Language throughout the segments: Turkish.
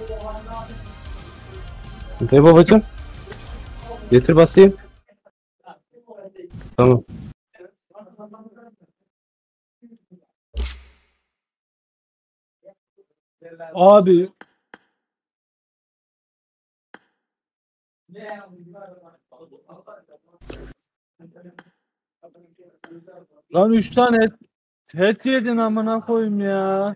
Ne babacım? Getir basayım. Tamam. Abi. Lan 3 tane et yedin amına koyayım ya.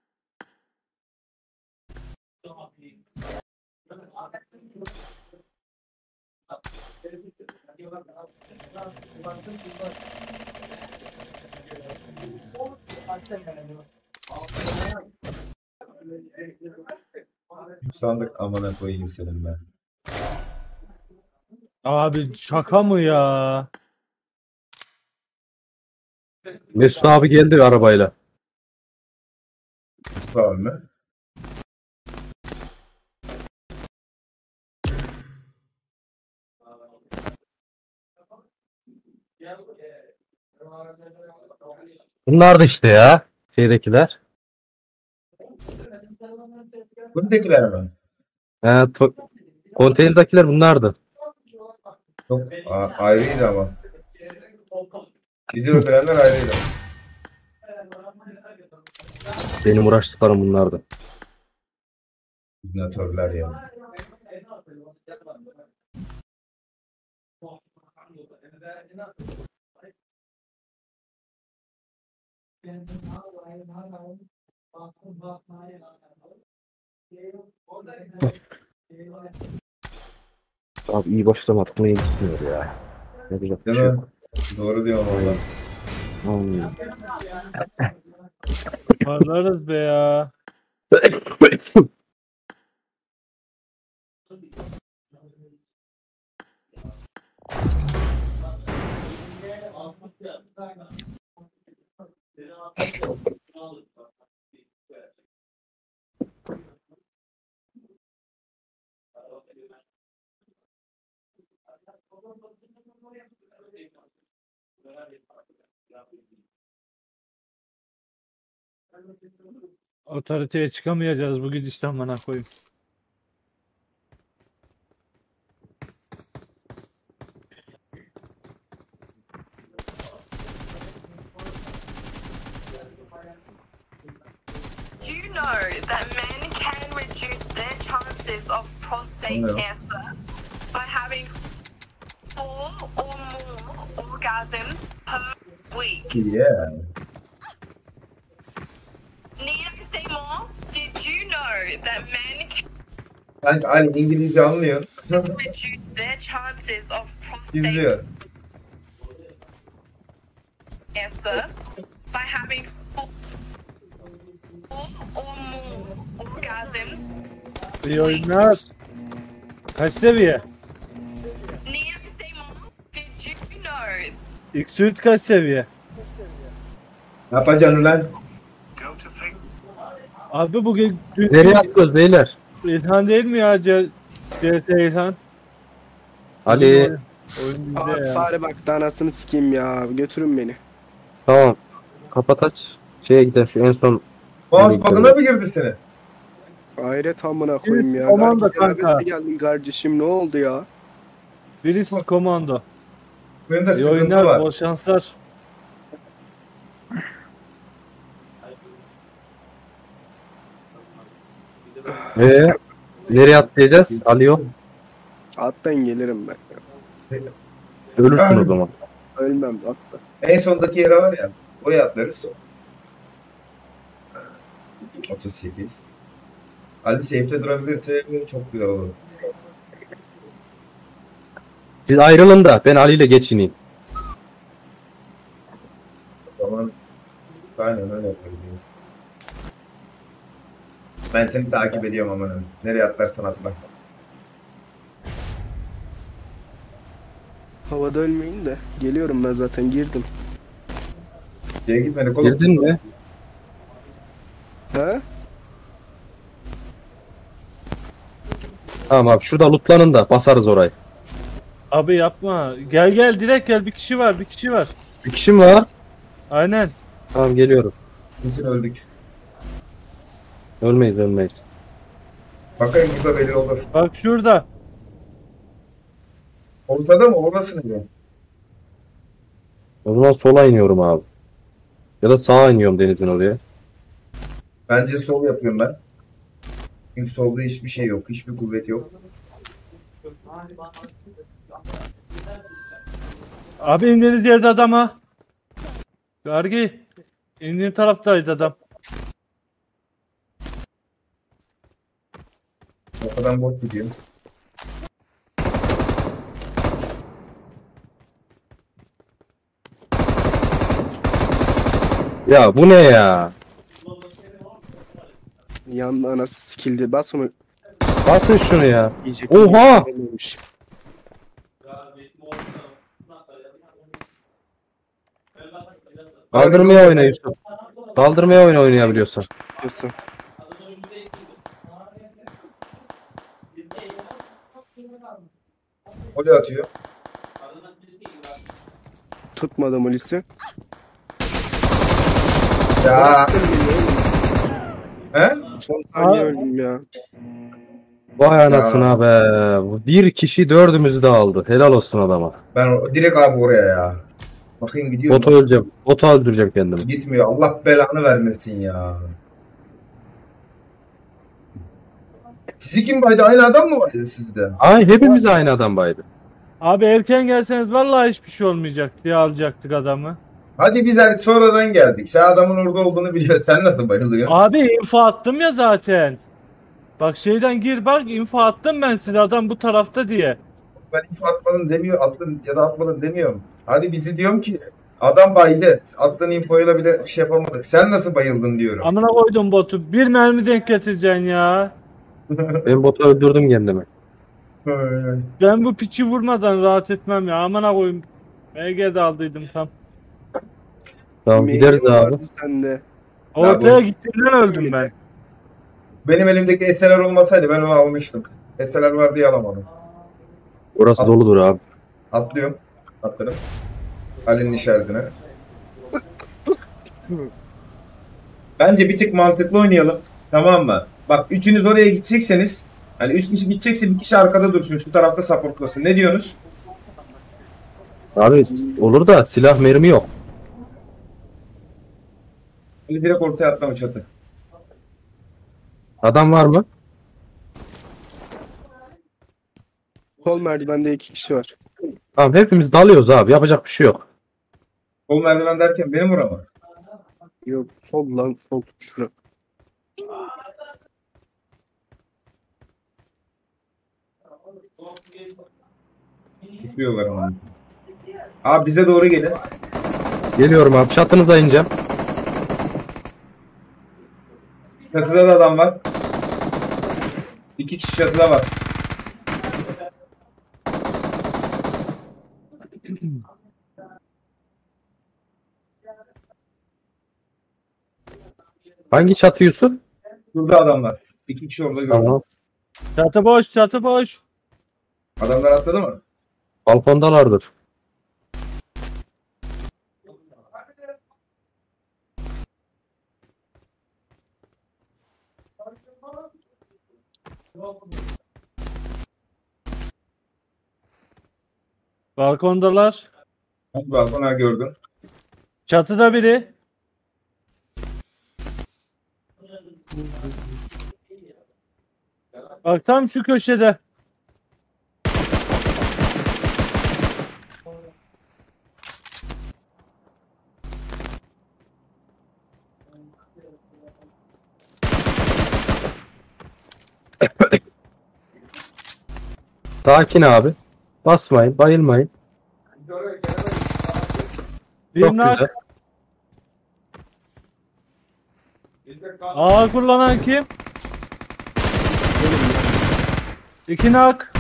Sandık amına koyayım senin ben. Abi şaka mı ya? Mesut abi geldi arabayla. Mustafa abi mi? Bunlar da işte ya. Şeydekiler. Buradakiler mi? He, konteynерdakiler bunlardı. Çok ayrıydı ama. Bizi öldürenler ayrıydı. Benim uğraştıklarım bunlardı. İgnatörler ya. Abi iyi başlamadık mı iyi gitmiyor ya. Ne güzel bir Değil şey mi? yok. Doğru diyorum valla. Olmuyor. Parlarız be ya. Otoriteye çıkamayacağız bu gidişten bana koyayım. Do you know that men can reduce their chances of prostate cancer by having 4 or more orgasms per week? Yeah. Need I say more? Did you know that men Sanki hani İngilizce anlıyor. can reduce their chances of prostate İzliyor. cancer by having 4 or more orgasms? İyi oyunlar. Kaç seviye? Need I say more? Did you know? X-Suit kaç seviye? Ne yapacaksın lan? Abi bugün Nereye atıyoruz beyler? İlhan değil mi ya? CS İlhan. Ali. Oyun bizde Abi ya. fare bak anasını sikeyim ya. Götürün beni. Tamam. Kapat aç. Şeye gidelim şu en son. Mouse bug'ına mı girdi seni? Hayret amına koyayım ya. komando Belki kanka. beraber geldin kardeşim, ne oldu ya? Birisi komando. Benim de İyi sıkıntı oyunlar, var. bol şanslar. Nereye atlayacağız? Ali yok. Alttan gelirim ben. Ölürsün o zaman. Ölmem atla. En sondaki yere var ya. Oraya atlarız. 38. Ali safe'de durabilirse çok güzel olur. Siz ayrılın da ben Ali ile geçineyim. O zaman aynen öyle yaparız. Ben seni takip ediyorum aman abi. Nereye atlarsan atla. Havada ölmeyin de. Geliyorum ben zaten, girdim. Şeye gitmedik oğlum. Girdin mi? He? Tamam abi şurada lootlanın da basarız orayı. Abi yapma. Gel gel direkt gel. Bir kişi var. Bir kişi var. Bir kişi mi var? Aynen. Tamam geliyorum. Kesin öldük. Ölmeyiz. Bakayım burada belli olur. Bak şurada. Ortada mı? Orası ne? O zaman sola iniyorum abi. Ya da sağa iniyorum denizin oraya. Bence sol yapıyorum ben. Çünkü solda hiçbir şey yok. Hiçbir kuvvet yok. Abi indiğiniz yerde adam ha. Gargi. İndiğin taraftaydı adam. Ortadan bot gidiyor. Ya bu ne ya? Yandı anası sikildi. Bas onu. Basın şunu ya. Yiyecek. Oha! Yememiş. Kaldırmaya oyna Yusuf. Kaldırmaya oyna oynayabiliyorsan. Diyorsun. Golü atıyor. Tutmadı Mulisi. Ya. He? Son saniye Aa. öldüm ya. Vay anasına be. Bir kişi dördümüzü de aldı. Helal olsun adama. Direkt abi oraya ya. Bakayım gidiyor Botu mu? öleceğim. Botu öldüreceğim kendimi. Gitmiyor. Allah belanı vermesin ya. Sizi kim baydı? Aynı adam mı baydı sizde? Ay hepimiz aynı adam baydı. Abi erken gelseniz vallahi hiçbir şey olmayacak diye alacaktık adamı. Hadi biz sonradan geldik. Sen adamın orada olduğunu biliyorsun. Sen nasıl bayılıyorsun? Abi info attım ya zaten. Bak şeyden gir bak info attım ben size adam bu tarafta diye. Ben info atmadın demiyor. Attın ya da atmadın demiyorum. Hadi bizi diyorum ki adam baydı. Attığın infoyla bile bir şey yapamadık. Sen nasıl bayıldın diyorum. Amına koydum botu. Bir mermi denk getireceksin ya. Ben botu öldürdüm kendimi. Ben bu piçi vurmadan rahat etmem ya. Amına koyayım. MG'de aldıydım tam. Tamam gideriz Meyve abi. vardı sende. Ortaya boş. gittiğimden öldüm ben. Benim elimdeki eseler olmasaydı ben onu almıştım. Eseler var diye alamadım. Orası doludur abi. Atlıyorum. Atladım. Ali'nin işaretine. Bence bir tık mantıklı oynayalım. Tamam mı? Bak üçünüz oraya gidecekseniz hani 3 kişi gidecekse bir kişi arkada dursun. Şu tarafta supportlasın. Ne diyorsunuz? Abi olur da silah mermi yok. Ali direkt ortaya atlama çatı. Adam var mı? Sol merdivende 2 kişi var. Tamam hepimiz dalıyoruz abi. Yapacak bir şey yok. Sol merdiven derken benim orama. Yok sol lan sol şura. Tutuyorlar onu. Abi bize doğru gelin. Geliyorum abi. Çatınıza ineceğim. Çatıda da adam var. 2 kişi çatıda var. Hangi çatı Yusuf? Burada adam var. 2 kişi orada gördüm. Tamam. Çatı boş çatı boş. Adamlar atladı mı? Balkondalardır. Balkondalar. Balkona gördüm. Çatıda biri. Bak tam şu köşede. Sakin abi. Basmayın, bayılmayın. Bir Çok nak. güzel. A kullanan kim? İki nak.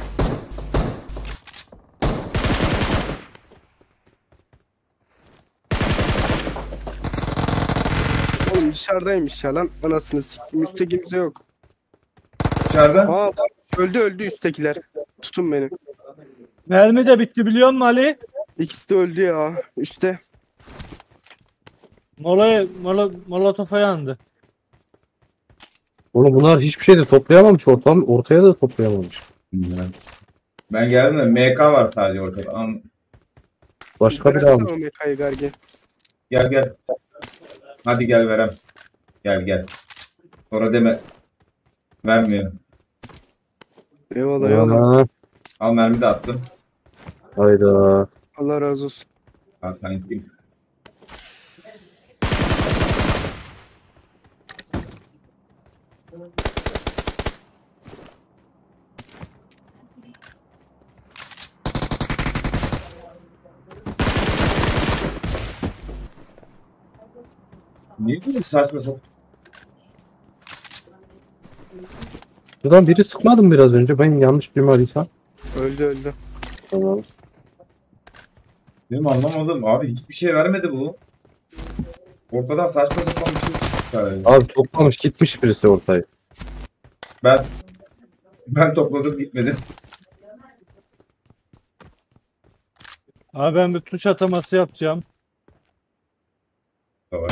Oğlum dışarıdaymış ya lan. Anasını siktim. Üstte kimse yok. Dışarıda. Aa bak, öldü üsttekiler. Tutun beni. Mermi de bitti biliyor musun Ali? İkisi de öldü ya. Üste. Molotofa yandı. Oğlum bunlar hiçbir şey de toplayamamış ortaya da toplayamamış. Bilmiyorum. Ben geldim de MK var sadece ortada. Başka bir Bıraksana almış. o mekayı Gargi. Gel gel. Hadi gel verem. Gel gel. Sonra deme. Vermiyor. Eyvallah eyvallah. Aa, Al mermi de attım. hayda. Allah razı olsun. Al kankim. Niye böyle saçma sapan? Buradan biri sıkmadı mı biraz önce? Ben yanlış duymadıysam. Öldü. Tamam. Benim anlamadım. Abi hiçbir şey vermedi bu. Ortadan saçma sapan bir şey çıktı. Abi toplamış gitmiş birisi ortayı. Ben topladım gitmedi. Abi ben bir tuş ataması yapacağım. Tamam.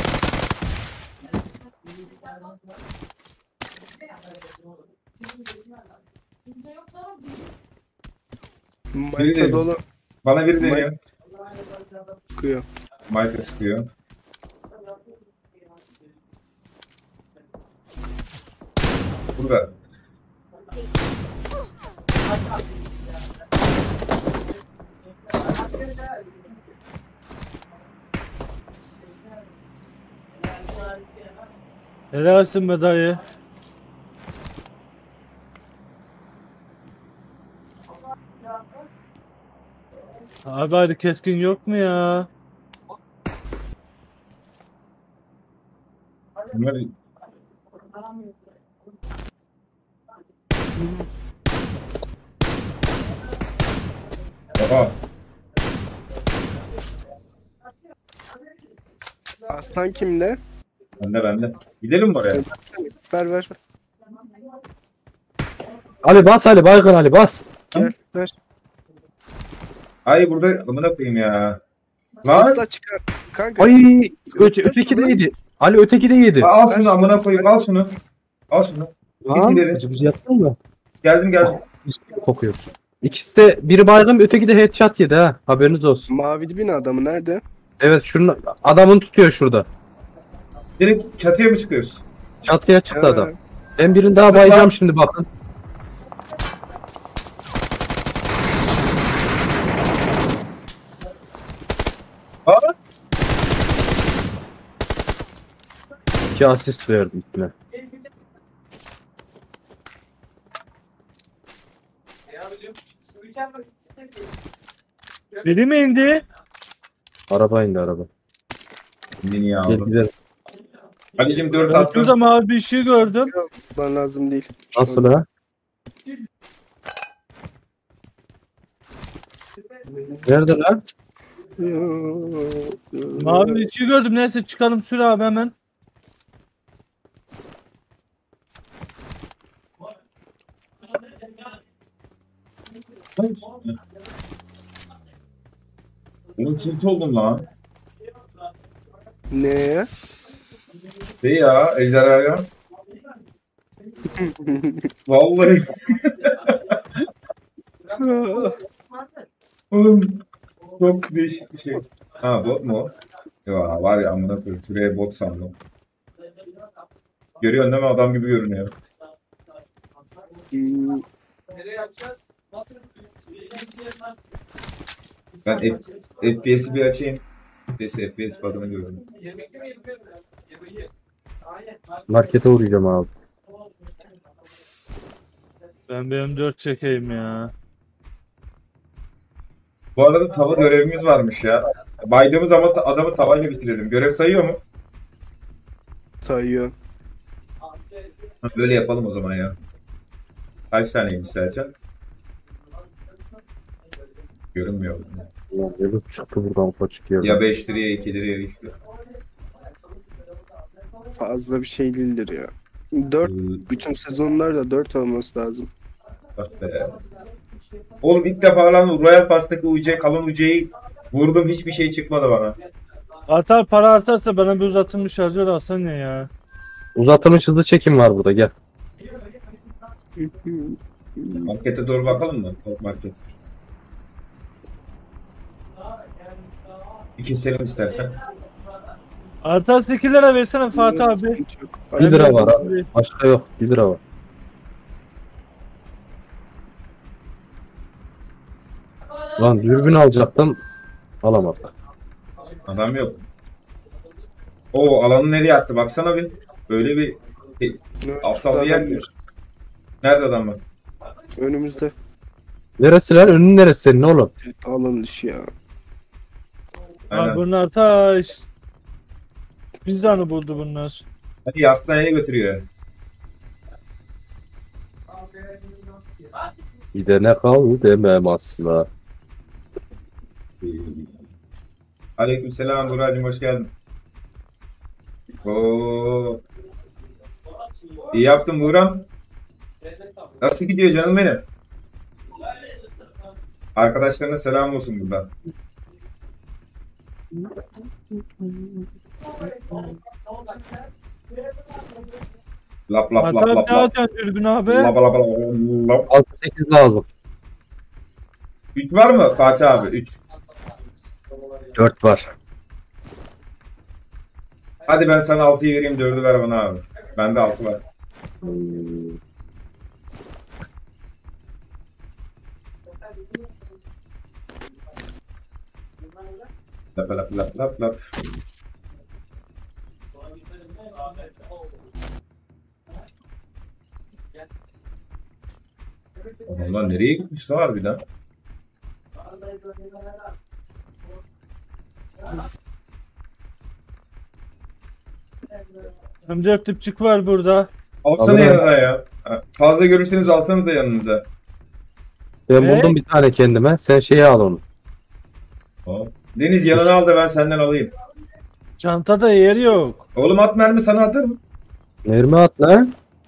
Mayta dolu Bana biri deniyor. çıkıyor. Mike sıkıyor. Burada. Helalsin be dayı. Abi hadi keskin yok mu ya? Bunlar... Oha. Aslan kimde? Bende. Gidelim mi oraya? Ver. Ali bas Ali baygın Ali bas. Gel ver. Ay burada amına koyayım ya. Lan. Zıpla çıkar. Kanka. Ay öteki de yedi. Ali öteki de yedi. Al şunu amına koyayım. Al şunu. Al şunu. Lan ileri. biz yaptın mı? Geldim. Biz kokuyoruz. İkisi de biri baygın öteki de headshot yedi ha. Haberiniz olsun. Mavi dibin adamı nerede? Evet şunu adamın tutuyor şurada. Direkt çatıya mı çıkıyoruz? Çatıya çıktı Ha. adam. Ben birini daha bayacağım şimdi bakın. Aa. 2 asist verdim üstüne. Biri mi indi? Araba indi araba. Beni ya. Gel gidelim. Ali'cim 4 Ben attım. şurada mavi bir şey gördüm. Bana lazım değil. Nasıl ha? Nerede lan? Mavi bir şey gördüm. Neyse çıkalım sür abi hemen. Oğlum tilt oldum lan. Ne? Ne ya ejderhaya? Vallahi. Oğlum çok değişik bir şey. Ha bot mu o? Ya var ya amına koyayım şuraya bot sandım. Görüyorsun değil mi adam gibi görünüyor. Ben FPS'i bir açayım. FPS bug'ını gördüm. Markete uğrayacağım abi. Ben bir M4 çekeyim ya. Bu arada tava görevimiz varmış ya. Baydığımız zaman adamı tavayla bitirelim. Görev sayıyor mu? Sayıyor. Böyle yapalım o zaman ya. Kaç taneymiş zaten? Görünmüyor. Ulan Elif çıktı buradan kaçık yerden. Ya 5 liraya 2 liraya 3 lira. Fazla bir şey değildir ya. 4 bütün sezonlarda 4 olması lazım. Bak be. Oğlum ilk defa lan Royal Pass'taki UC kalın UC'yi vurdum hiçbir şey çıkmadı bana. Para artarsa bana bir uzatılmış şarjör alsan ya. Uzatılmış hızlı çekim var burada gel. Markete doğru bakalım mı? Top market. Bir keselim istersen. Artas 2 lira versene Fatih abi. Sıkıntı yok. 1 lira var abi. Başka yok. 1 lira var. Lan dürbün alacaktım. Alamadım. Adam yok. O alanı nereye attı? Baksana bir. Böyle bir aptal bir yer mi? Nerede adam var? Önümüzde. Neresi lan? Önün neresi senin oğlum? Alan dışı ya. Abi Aynen. bunlar taş. Bizden buldu bunlar. Hadi hastaneye götürüyor. Bir de ne kaldı demem asla. Aleykümselam Buracığım, hoş geldin. Oo. İyi yaptın Buğram. Nasıl gidiyor canım benim? Arkadaşlarına selam olsun buradan. Lap lap Fatih lap abi lap ne lap. atacaksın dürbün abi? Lap lap lap lap. 6-8 lazım. 3 var mı Fatih abi? 3. 4 var. Hadi ben sana 6'yı vereyim, 4'ü ver bana abi. Bende 6 var. Lap lap lap lap lap. Adamlar nereye gitmişler harbiden? M4 dipçik var burada. Alsana Alırım. yanına ya. Fazla görürseniz alsanız da yanınıza. Ben Ne? buldum bir tane kendime. Sen şeyi al onu. Hop. Deniz yanına al da ben senden alayım. Çantada yer yok. Oğlum at mermi sana atarım. Mermi at lan.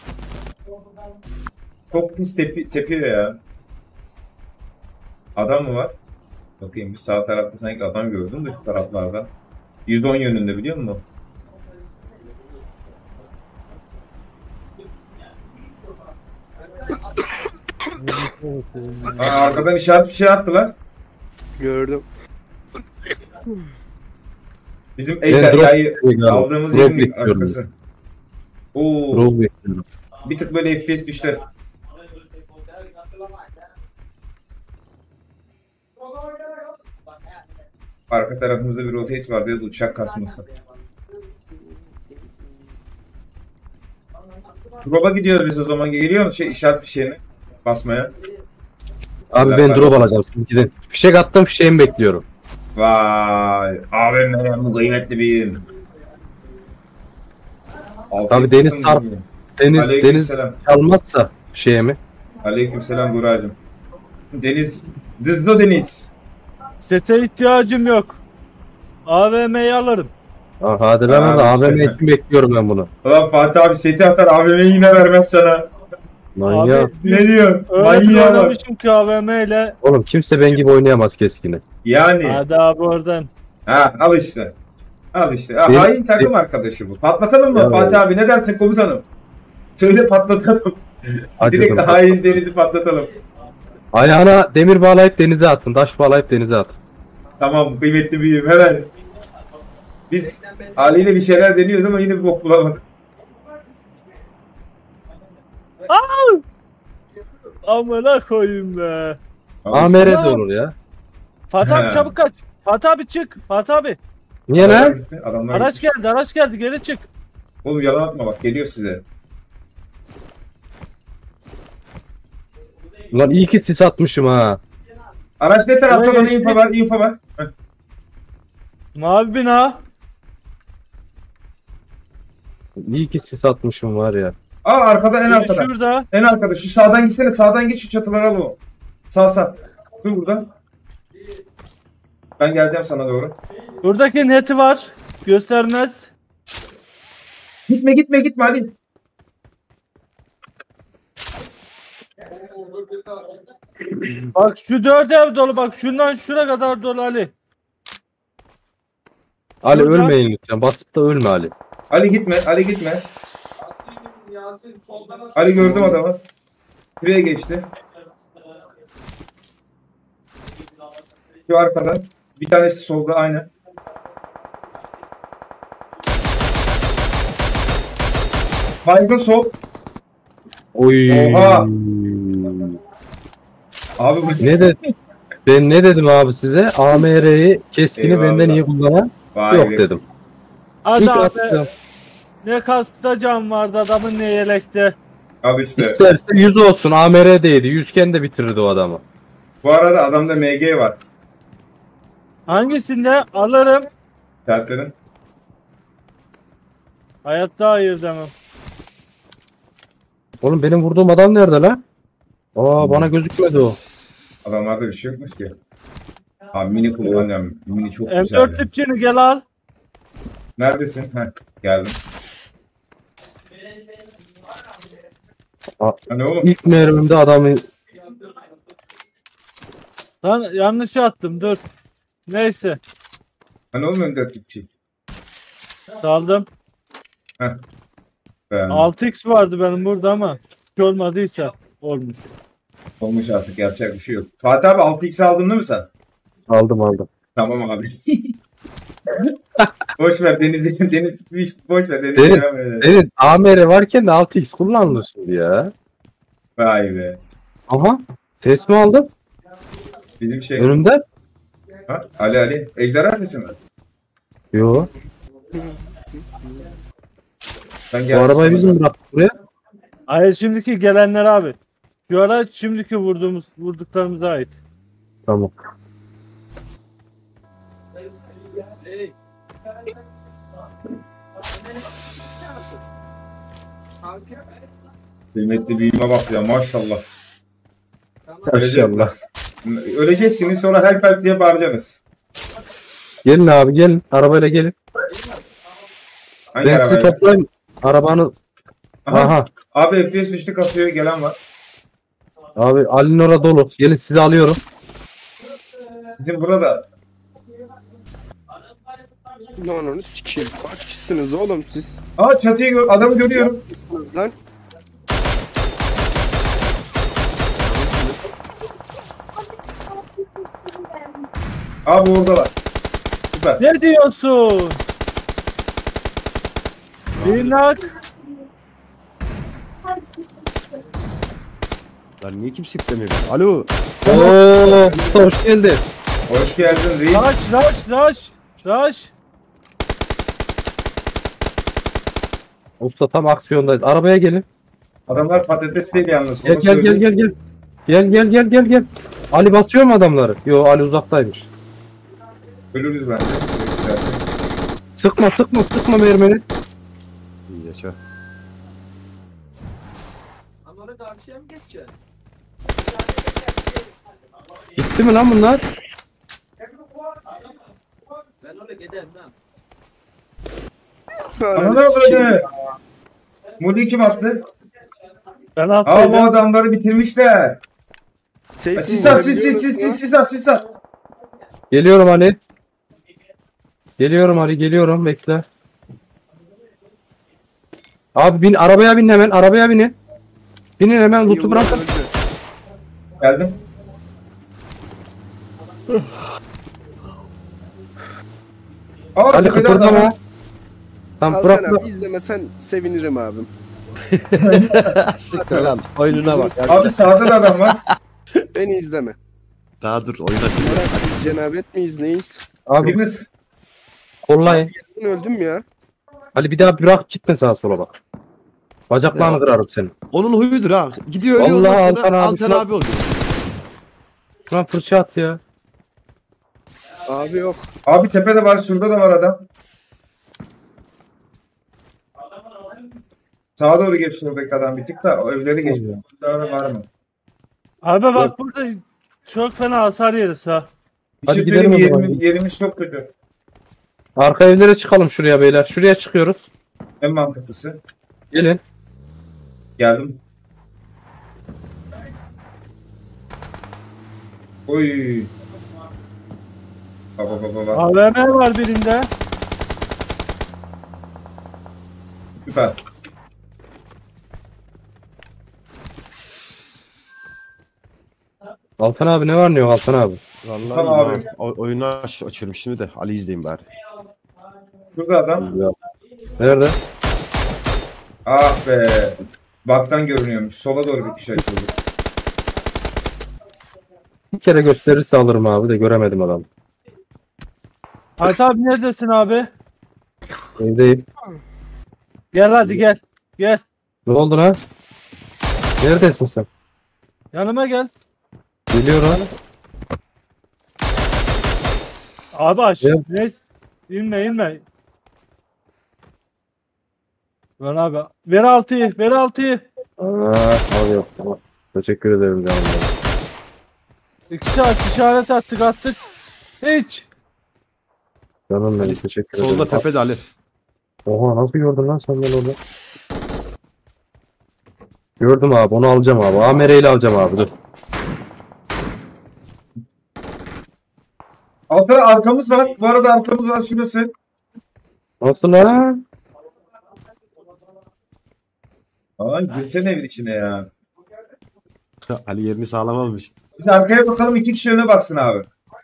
Çok pis tepiyor ya. Adam mı var? Bakayım bir sağ tarafta sanki adam gördüm de şu taraflarda. 110 yönünde biliyor musun? Arkadan işaret bir şey attılar. Gördüm. Bizim Ben el drop deryayı bekliyorum. aldığımız Drop yerin bekliyorum. arkası. Oo, Rol bekliyorum. bir tık böyle FPS düştü. Arka tarafımızda bir rotate var, biraz uçak kasması. Drop'a gidiyoruz biz o zaman. Geliyor musun işaret fişeğini basmaya? Abi ben drop alacağım sizinkiden. Fişek attım, fişeğimi bekliyorum. Vay. Abim benim kıymetli bir. Abi Deniz Sarp. Deniz Aleykümselam. çalmazsa fişeğimi. Aleykümselam Buracığım. Deniz. Dızlı Deniz. Sete ihtiyacım yok. AVM'yi alırım. Ah, hadi lan Abi hadi. AVM işte. için bekliyorum ben bunu. Ulan Fatih abi seti atar, AVM'yi yine vermez sana. Manyak. Ne diyor? Öyle bir Manyağa bak. oynamışım ki AVM ile. Oğlum kimse ben gibi oynayamaz keskini. Yani. Hadi abi oradan. Ha, al işte. Al işte. Ha, Benim- hain takım arkadaşı bu. Patlatalım mı Ya. Fatih abi? Ne dersin komutanım? Söyle patlatalım. Hadi Direkt bakalım. hain Deniz'i patlatalım. Ayağına demir bağlayıp denize atın. Taş bağlayıp denize atın. Tamam kıymetli büyüğüm hemen. Biz haliyle bir şeyler deniyoruz ama yine bir bok bulamadık. Amına koyayım be. AMR de olur ya. Fatih He. abi çabuk kaç. Fatih abi çık. Fatih abi. Niye lan? Adamlar Araç gitmiş. geldi araç geldi geri çık. Oğlum yalan atma bak geliyor size. Ulan iyi ki sis atmışım ha. Araç ne tarafta, Nereye bana geçti? info ver, info ver. Heh. Mavi bina. İyi ki sis atmışım var ya. Aa arkada, en Biri arkada. şurada. En arkada. Şu sağdan gitsene, sağdan geç, şu çatıları al o. Sağ. Dur burada. Ben geleceğim sana doğru. Buradaki neti var. Göstermez. Gitme Ali. Bak şu 4 ev dolu bak. Şundan şuna kadar dolu Ali. Ali Şurada. ölmeyin lütfen. Basıp da ölme Ali. Ali gitme. Ali gördüm adamı. Şuraya geçti. Şu arkadan. Bir tanesi solda aynı. Baygın sol. Oy. Oha. Abi bu Ne de ben ne dedim abi size? AMR'yi keskini Eyvallah. benden iyi kullanan Vay yok be. dedim. Hadi İlk abi. attım. Ne kaskta can vardı adamın, ne yelekte. Abi işte. İsterse 100 olsun. AMR'deydi. 100'ken de bitirirdi o adamı. Bu arada adamda MG var. Hangisinde alırım? Sertlerin. Hayatta hayır demem. Oğlum benim vurduğum adam nerede lan? Aa bana gözükmedi o. Adamlarda bir şey yokmuş ki. Abi mini kullanacağım. Mini çok güzel. M4 ya. tipçini gel al. Neredesin? Heh, geldim. Aa. Hani oğlum? İlk mermimde adamı Lan yanlış attım, dur. Neyse, Hani oğlum önde tipçi? saldım. Beğendim. 6x vardı benim burada ama hiç olmadıysa olmuş. Olmuş artık yapacak bir şey yok. Fatih abi 6x aldın değil mi sen? aldım. Tamam abi. Boş ver Deniz boş ver Deniz. Evet. devam edelim. Evet AMR varken de 6x kullanılır şimdi ya. Vay be. Aha. Ses mi aldım? Bizim şey. Önümde. Ha? Ali. Ejderha sesi mi? Yo. Sen Bu gel. arabayı biz mi bıraktık buraya? Hayır, şimdiki gelenler abi. Şu araç şimdiki vurduklarımıza ait. Tamam. Kıymetli büyüme bak ya maşallah. İnşallah. Öleceksiniz sonra help diye bağıracaksınız. Gelin abi gelin. Arabayla gelin. Hangi Ben sizi arabaya? toplayayım. Arabanı. Aha. Aha. Abi FPS düştü kasıyor gelen var. Abi Ali'nin orada dolu. Gelin sizi alıyorum. Bizim burada Lan onu sikeyim. Kaç kişisiniz oğlum siz? çatıyı adamı görüyorum. Lan Abi oradalar. Süper. Ne diyorsun? Binak. Lan niye kimse iplemiyor? Alo. Oo, hoş geldin. Hoş geldin reis. Rush. Usta tam aksiyondayız. Arabaya gelin. Adamlar patates değil yalnız. Gel onu gel söyleyeyim. gel. Ali basıyor mu adamları? Yo Ali uzaktaymış. Ölürüz bence. Sıkma mermini. İyi yaşa. Gitti mi lan bunlar? Anladın mı böyle? Mudi kim attı? Ben Aa bu attıydım. adamları bitirmişler. Seyfi Sis at sis at. Geliyorum Ali. Geliyorum bekle. Abi bin arabaya bin hemen arabaya binin. Binin hemen loot'u bırakın. Geldim. Aa Ali tepede adam kıpırdama. var. Tamam bırak. Altan abi izlemesen sevinirim abim. Siktir lan. Oyununa bak. Abi sağda da adam var. Beni izleme. Daha dur oyuna. Bırak, cenabet miyiz neyiz? Abi Biriniz kollayın. Ben öldüm ya. Ali bir daha bırak gitme sağa sola bak. Bacaklarını kırarım senin. Onun huyudur ha. Gidiyor ölüyor Vallahi ondan sonra Altan abi Altan şuna- abi oluyor. Şuna fırça at ya. Abi yok. Abi tepede var şurada da var adam. Sağa doğru geçti oradaki adam bir tık da o evleri geçmiş. Burada var mı? Abi bak burada çok fena hasar yeriz ha. Bir Hadi şey gidelim söyleyeyim o mi? zaman. Yerimiz çok kötü. Arka evlere çıkalım şuraya beyler. Şuraya çıkıyoruz. En mantıklısı. Gelin. Geldim. Oy. Baba. AVM var birinde. Süper. Altan abi ne var ne yok Altan abi? Vallahi Tamam iyi abi. ha. Oyunu açıyorum şimdi de Ali izleyeyim bari. Şurada adam. Ya. Nerede? Ah be. Baktan görünüyormuş. Sola doğru bir kişi açıldı. Bir kere gösterirse alırım abi de göremedim adamı. Halit abi neredesin abi? Evdeyim. Gel hadi gel. Gel. Ne oldu lan? Neredesin sen? Yanıma gel. Geliyorum. Abi aç. Gel. Ne? İnme. Ver abi. Ver 6'yı. Ver 6'yı. Abi yok tamam. Teşekkür ederim canım. benim. 2 saat işaret attık. Hiç. Canım benim Ali teşekkür ederim. solda tepede Ali. Oha nasıl gördün lan sen beni orada? Gördüm abi onu alacağım abi. Amereyle alacağım abi dur. Altta arkamız var. Bu arada arkamız var. Şurası. Nasıl lan? Aa, girsene evin içine ya. Ali yerini sağlam almış. Biz arkaya bakalım. 2 kişi öne baksın abi.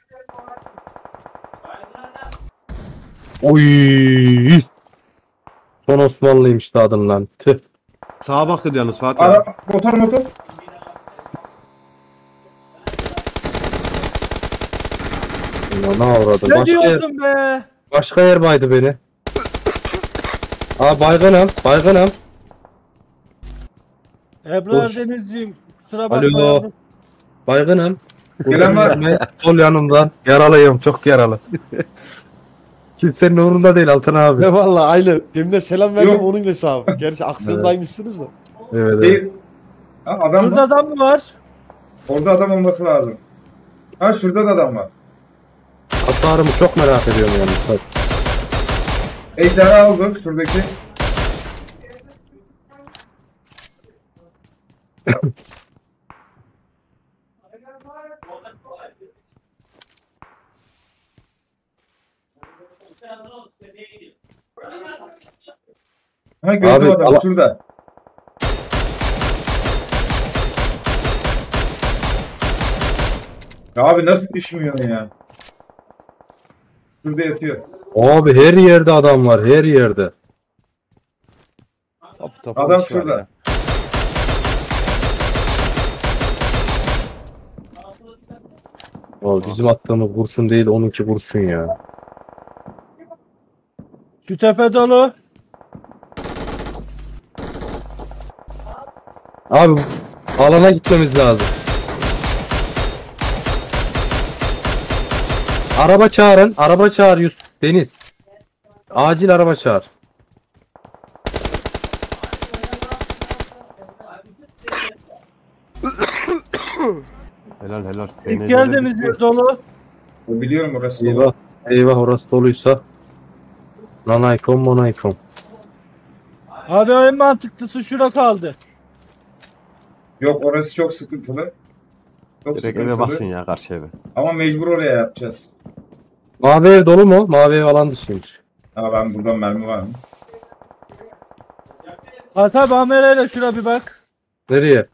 Oy. Son Osmanlıymış da adın lan. Tüh. Sağa bakıyordu yalnız Fatih abi. Motor. Ya ne avradım. Ne diyorsun be? Başka yer baydı beni. Aa baygınım. Ebrar Dur. Denizciğim. Kusura bakma. Alo. yavrum. Baygınım. Gelen var. Sol yanımdan. Yaralıyım çok yaralı. Kimsenin umurunda değil Altan abi. Ne valla aynı. Demin de selam verdim Yok. onun hesabı. Gerçi aksiyondaymışsınız da. Evet, evet. Değil. Ha, adam Burada var. adam mı var? Orada adam olması lazım. Ha şurada da adam var. Hasarımı çok merak ediyorum yalnız. Bak. Ejderha oldu şuradaki. Ha gördüm Abi, adamı şurada. Ya abi nasıl düşmüyor ya? Şurada yatıyor. Abi her yerde adam var her yerde. Tapu Adam olmuş var şurada. ya. Abi bizim attığımız kurşun değil onunki kurşun ya. Şu tepe dolu. Abi alana gitmemiz lazım. Araba çağırın. Araba çağır Yusuf. Deniz. Acil araba çağır. Helal. İlk geldiğimiz yer dolu. Biliyorum orası. Eyvah. Eyvah orası doluysa. Nanaykom monaykom. Abi en mantıklısı şura kaldı. Yok orası çok sıkıntılı. Çok Direkt eve sıkıntılı. basın ya karşı eve. Ama mecbur oraya yapacağız. Mavi ev dolu mu? Mavi ev alan dışıymış. Ha ben buradan mermi var mı? Halit abi kamerayla şura bir bak. Nereye?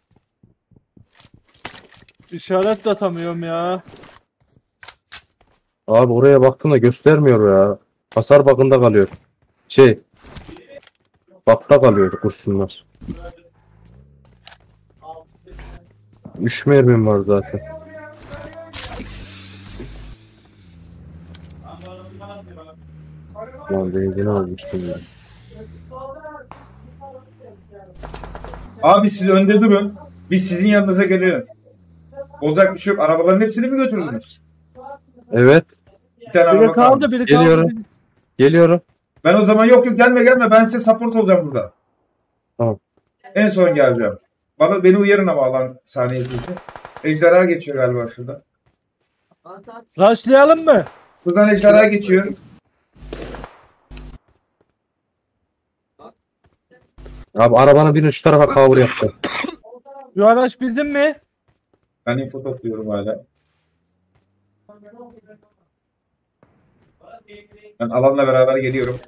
İşaret de atamıyorum ya. Abi oraya baktım da göstermiyor ya. Hasar bakında kalıyor. Bakta kalıyor kurşunlar. 3 mermim var zaten. Lan benzini almıştım ya. Abi siz önde durun. Biz sizin yanınıza gelelim. Olacak bir şey yok. Arabaların hepsini mi götürdünüz? Evet. Bir tane Biri araba kaldı kalmış. biri Geliyorum. kaldı. Geliyorum. Ben o zaman yok gelme. Ben size support olacağım burada. Tamam. En son geleceğim. Beni uyarın ama alan saniyesi için. Ejderha geçiyor galiba şurada. Rushlayalım mı? Buradan ejderha geçiyor. Abi arabanın birini şu tarafa cover yaptı. Şu araç bizim mi? Ben info topluyorum hala. Ben alanla beraber geliyorum.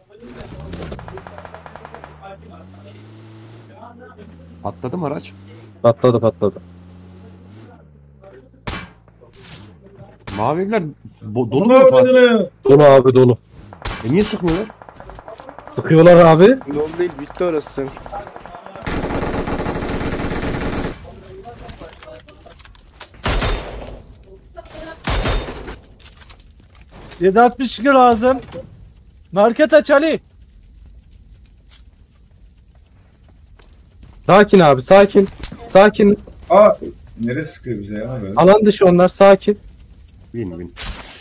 Atladı mı araç? Patladı patladı. Mavi evler dolu Dolu mu mu Fatih? Dolu abi dolu. Niye sıkmıyorlar? Sıkıyorlar abi. Dolu değil bitti orası. ...762 lazım. Market aç Ali. Sakin abi sakin. Sakin. Aa, neresi sıkıyor bize ya böyle? Alan dışı onlar sakin. Win.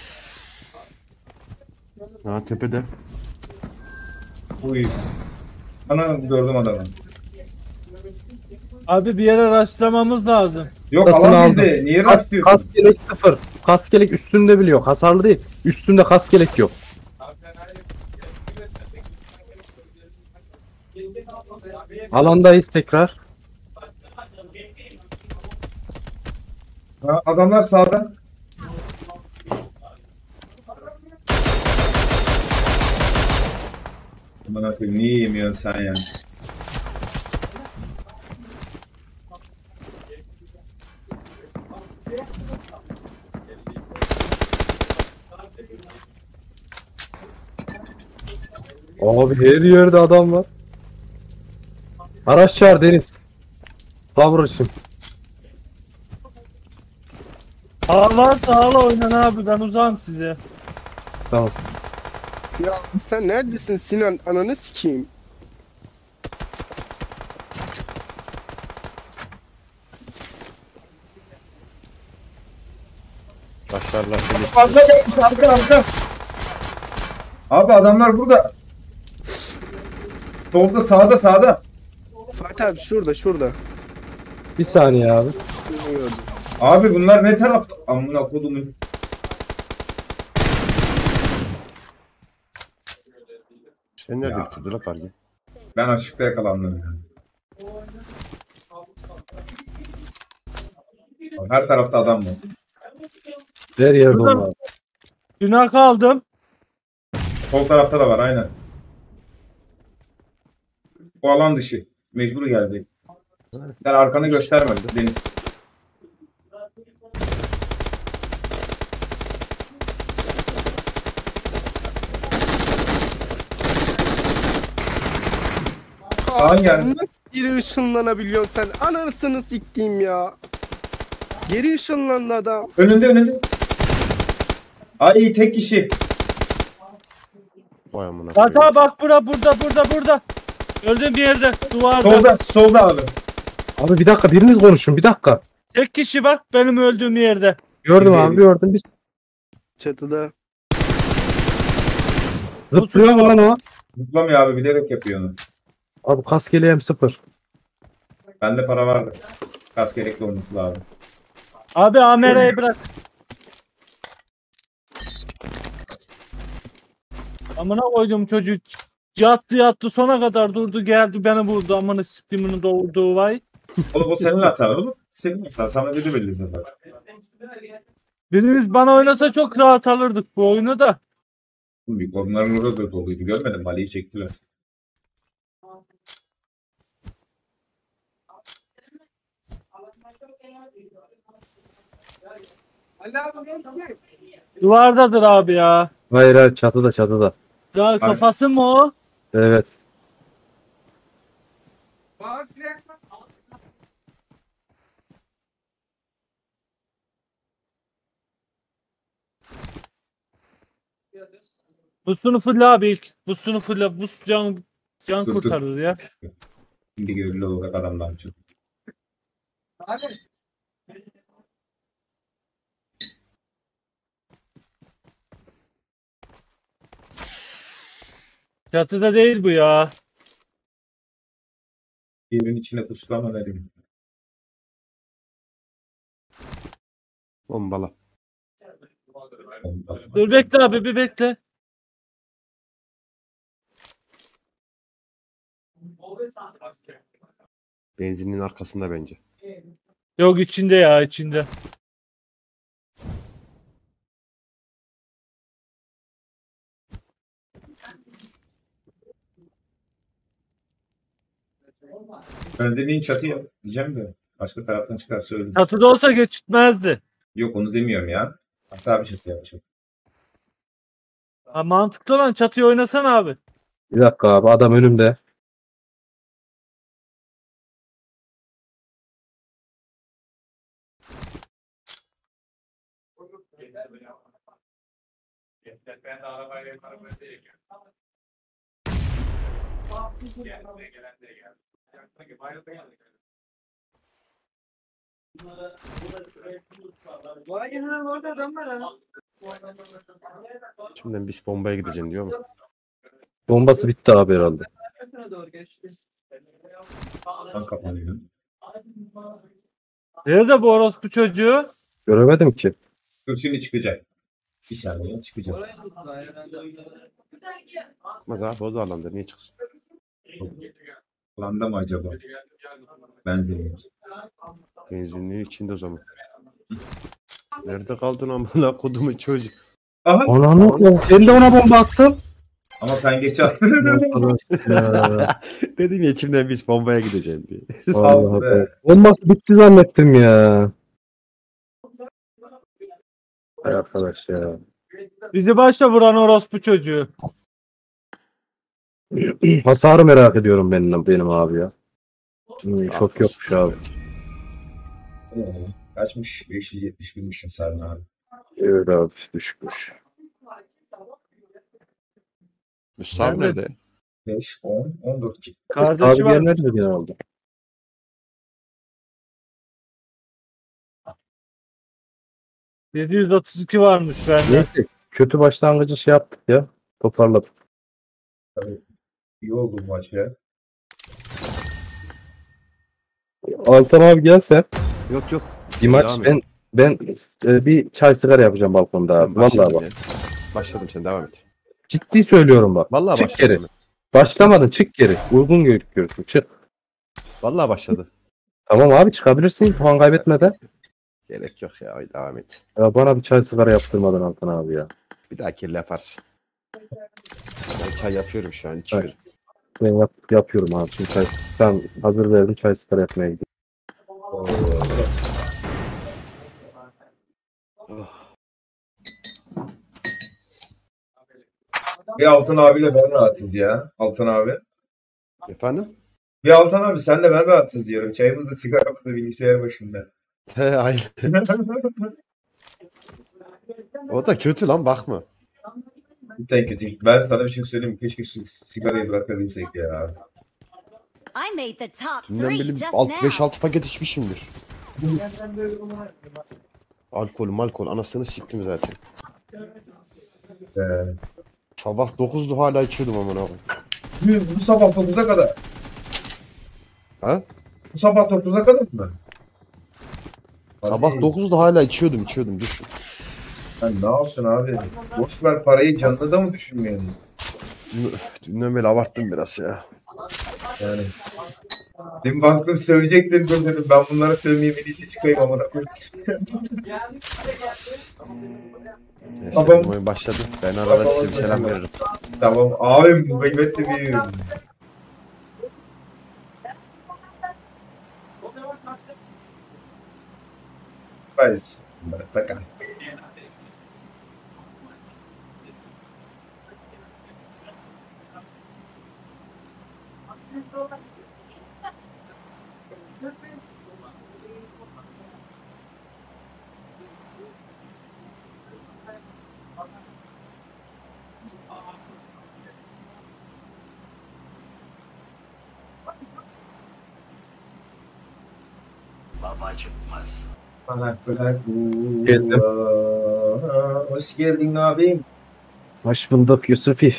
Ha tepede. Uy. Ana gördüm adamı. Abi bir yere rastlamamız lazım. Yok Kasını alan aldım. bizde. Niye Kas, rastlıyorsun? kaskelek 0. Kaskelek üstünde bile yok. Hasarlı değil. Üstünde kaskelek yok. Alandayız tekrar. Ha, adamlar sağda. Aman koyayım niye yemiyorsun sen yani? Abi her yerde adam var. Araç çağır Deniz. Sabır için. Sağla oynan abi, ben uzağım size. Tamam. Ya sen neredesin Sinan? Ananı sikeyim. Başlarlar seni. Fazla gelmiş arka. Abi adamlar burada. Solda sağda. Fatih abi şurada. Bir saniye abi. Şunu gördüm. Abi bunlar ne tarafta? Amına kodumun. Sen nerede Ya. bitirdin la parki? Ben açıkta yakalandım yani. Her tarafta adam var. Her yerde Buradan- onlar. Günah kaldım. Sol tarafta da var aynen. Bu alan dışı. Mecbur geldi. Sen arkanı gösterme Deniz. Kaan geldi. Nasıl geri ışınlanabiliyorsun sen? Anasını siktiğim ya. Geri ışınlandı adam. Önünde. Ay tek kişi. Vay amına Zaten koyayım. bak burada. Gördüğüm bir yerde, duvarda. Solda abi. Abi bir dakika biriniz konuşun bir dakika. Tek kişi bak benim öldüğüm yerde. Gördüm Bir- abi gördüm. Bir Çatıda. zıplıyor mu lan o? Zıplamıyor abi bilerek yapıyor onu. Abi kaskeliğim 0. Bende para vardı. Kas gerekli olması lazım. Abi AMR'yi bırak. Amına koydum çocuk. Yattı sona kadar durdu geldi beni vurdu, amına siktimini doğurduğu vay. Oğlum o senin hatan oğlum. Senin hatan. Sana dedi belli zaten. Biriniz bana oynasa çok rahat alırdık bu oyunu da. Büyük onların orada da doluydu. Görmedin mi? Ali'yi çektiler. Duvardadır abi ya. Hayır çatıda. Ya kafası mı o? Evet. Boostunu fulla abi ilk. Boostunu fulla. Boost can Dur. kurtarır ya. Şimdi görüldü olarak adamlar için. Çatıda değil bu ya. Yerin içine kuslama dedim. Bombala. Dur bekle abi, bir bekle. Benzinin arkasında bence. Yok içinde ya, içinde. Ben dediğin çatıya diyeceğim de. Başka taraftan çıkarsa ölürüz. Çatıda olsa geçitmezdi. Yok onu demiyorum ya. Hatta bir çatı yapacak. Ha, mantıklı olan çatıyı oynasana abi. Bir dakika abi adam önümde. Şimdiden biz bombaya gideceğim diyor mu? Bombası bitti abi herhalde. Tam kapanıyor. Nerede bu orospu çocuğu? Göremedim ki. Dur şimdi çıkacak. Bir saniye çıkacak. Çıkmaz abi o da alanda niye çıksın? Landa mı acaba? Benzemek. Benzinliğin içinde o zaman. Nerede kaldın amına kodumun çocuğu? Aha! Ananı ben de ona bomba attım. Ama sen geç attın. Ya, Dedim ya içimden biz bombaya gideceğim diye. vallahi be. bombası bitti zannettim ya. Hay arkadaş ya. Bizi başta vuran orospu çocuğu. Hasarı merak ediyorum benim abi ya. Çok yokmuş abi. Kaçmış? 571'miş hasarın abi. Öyle abi düşmüş. Mustafa Nerede? nerede? 5, 10, 14 ki. Kardeşi Abi var. gelmedi mi genelde? ...732 varmış bende. Neyse kötü başlangıcı şey yaptık ya. Toparladık. Tabii. İyi oldu bu maç ya. Altan abi gelse Yok yok. bir maç Devam et. ben bir çay sigara yapacağım balkonda abi. Ben Vallahi başladım bak. ya. Başladım sen devam et. Ciddi söylüyorum bak. Vallahi çık başladım. geri. Başlamadın çık geri. Uygun görürsün çık. Vallahi başladı. Tamam abi çıkabilirsin puan kaybetmeden. Gerek yok ya hadi devam et. Ya bana bir çay sigara yaptırmadın Altan abi ya. Bir daha kirli yaparsın. Ben çay yapıyorum şu an içiyorum. Ben yapıyorum abi şimdi çay. Sen hazır verdim çay sigara yapmaya gidiyorum. Bir Altan abiyle ben rahatız ya. Altan abi. Efendim? Bir Altan abi sen de ben rahatız diyorum. Çayımız da sigaramız da bilgisayar başında. He aynen. O da kötü lan bakma. Cidden kötü. Ben sana bir şey söyleyeyim mi? Keşke şu sigarayı bırakabilsek ya. I made the top Dünden 3 beri just 5-6 now. paket içmişimdir. Alkol anasını siktim zaten. Ee, Sabah 9'du hala içiyordum amına koyayım. bu sabah 9'a kadar. Ha? Bu sabah 9'a kadar mı? Sabah Abi, 9'da hala içiyordum düşün. Sen ne yapsın abi? Boş ver parayı canlı da mı düşünmeyelim? Dünden beri abarttım biraz ya. Yani. Demin baktım sövecektin dur dedim. Ben bunlara sövmeyeyim en iyisi çıkayım amına koyayım. Neyse Babam- oyun başladı. Ben arada size bir selam veririm. Tamam abim kıymetli bir Faz. Bora pra cá. Geldim. Hoş geldin abim. Hoş bulduk Yusufi.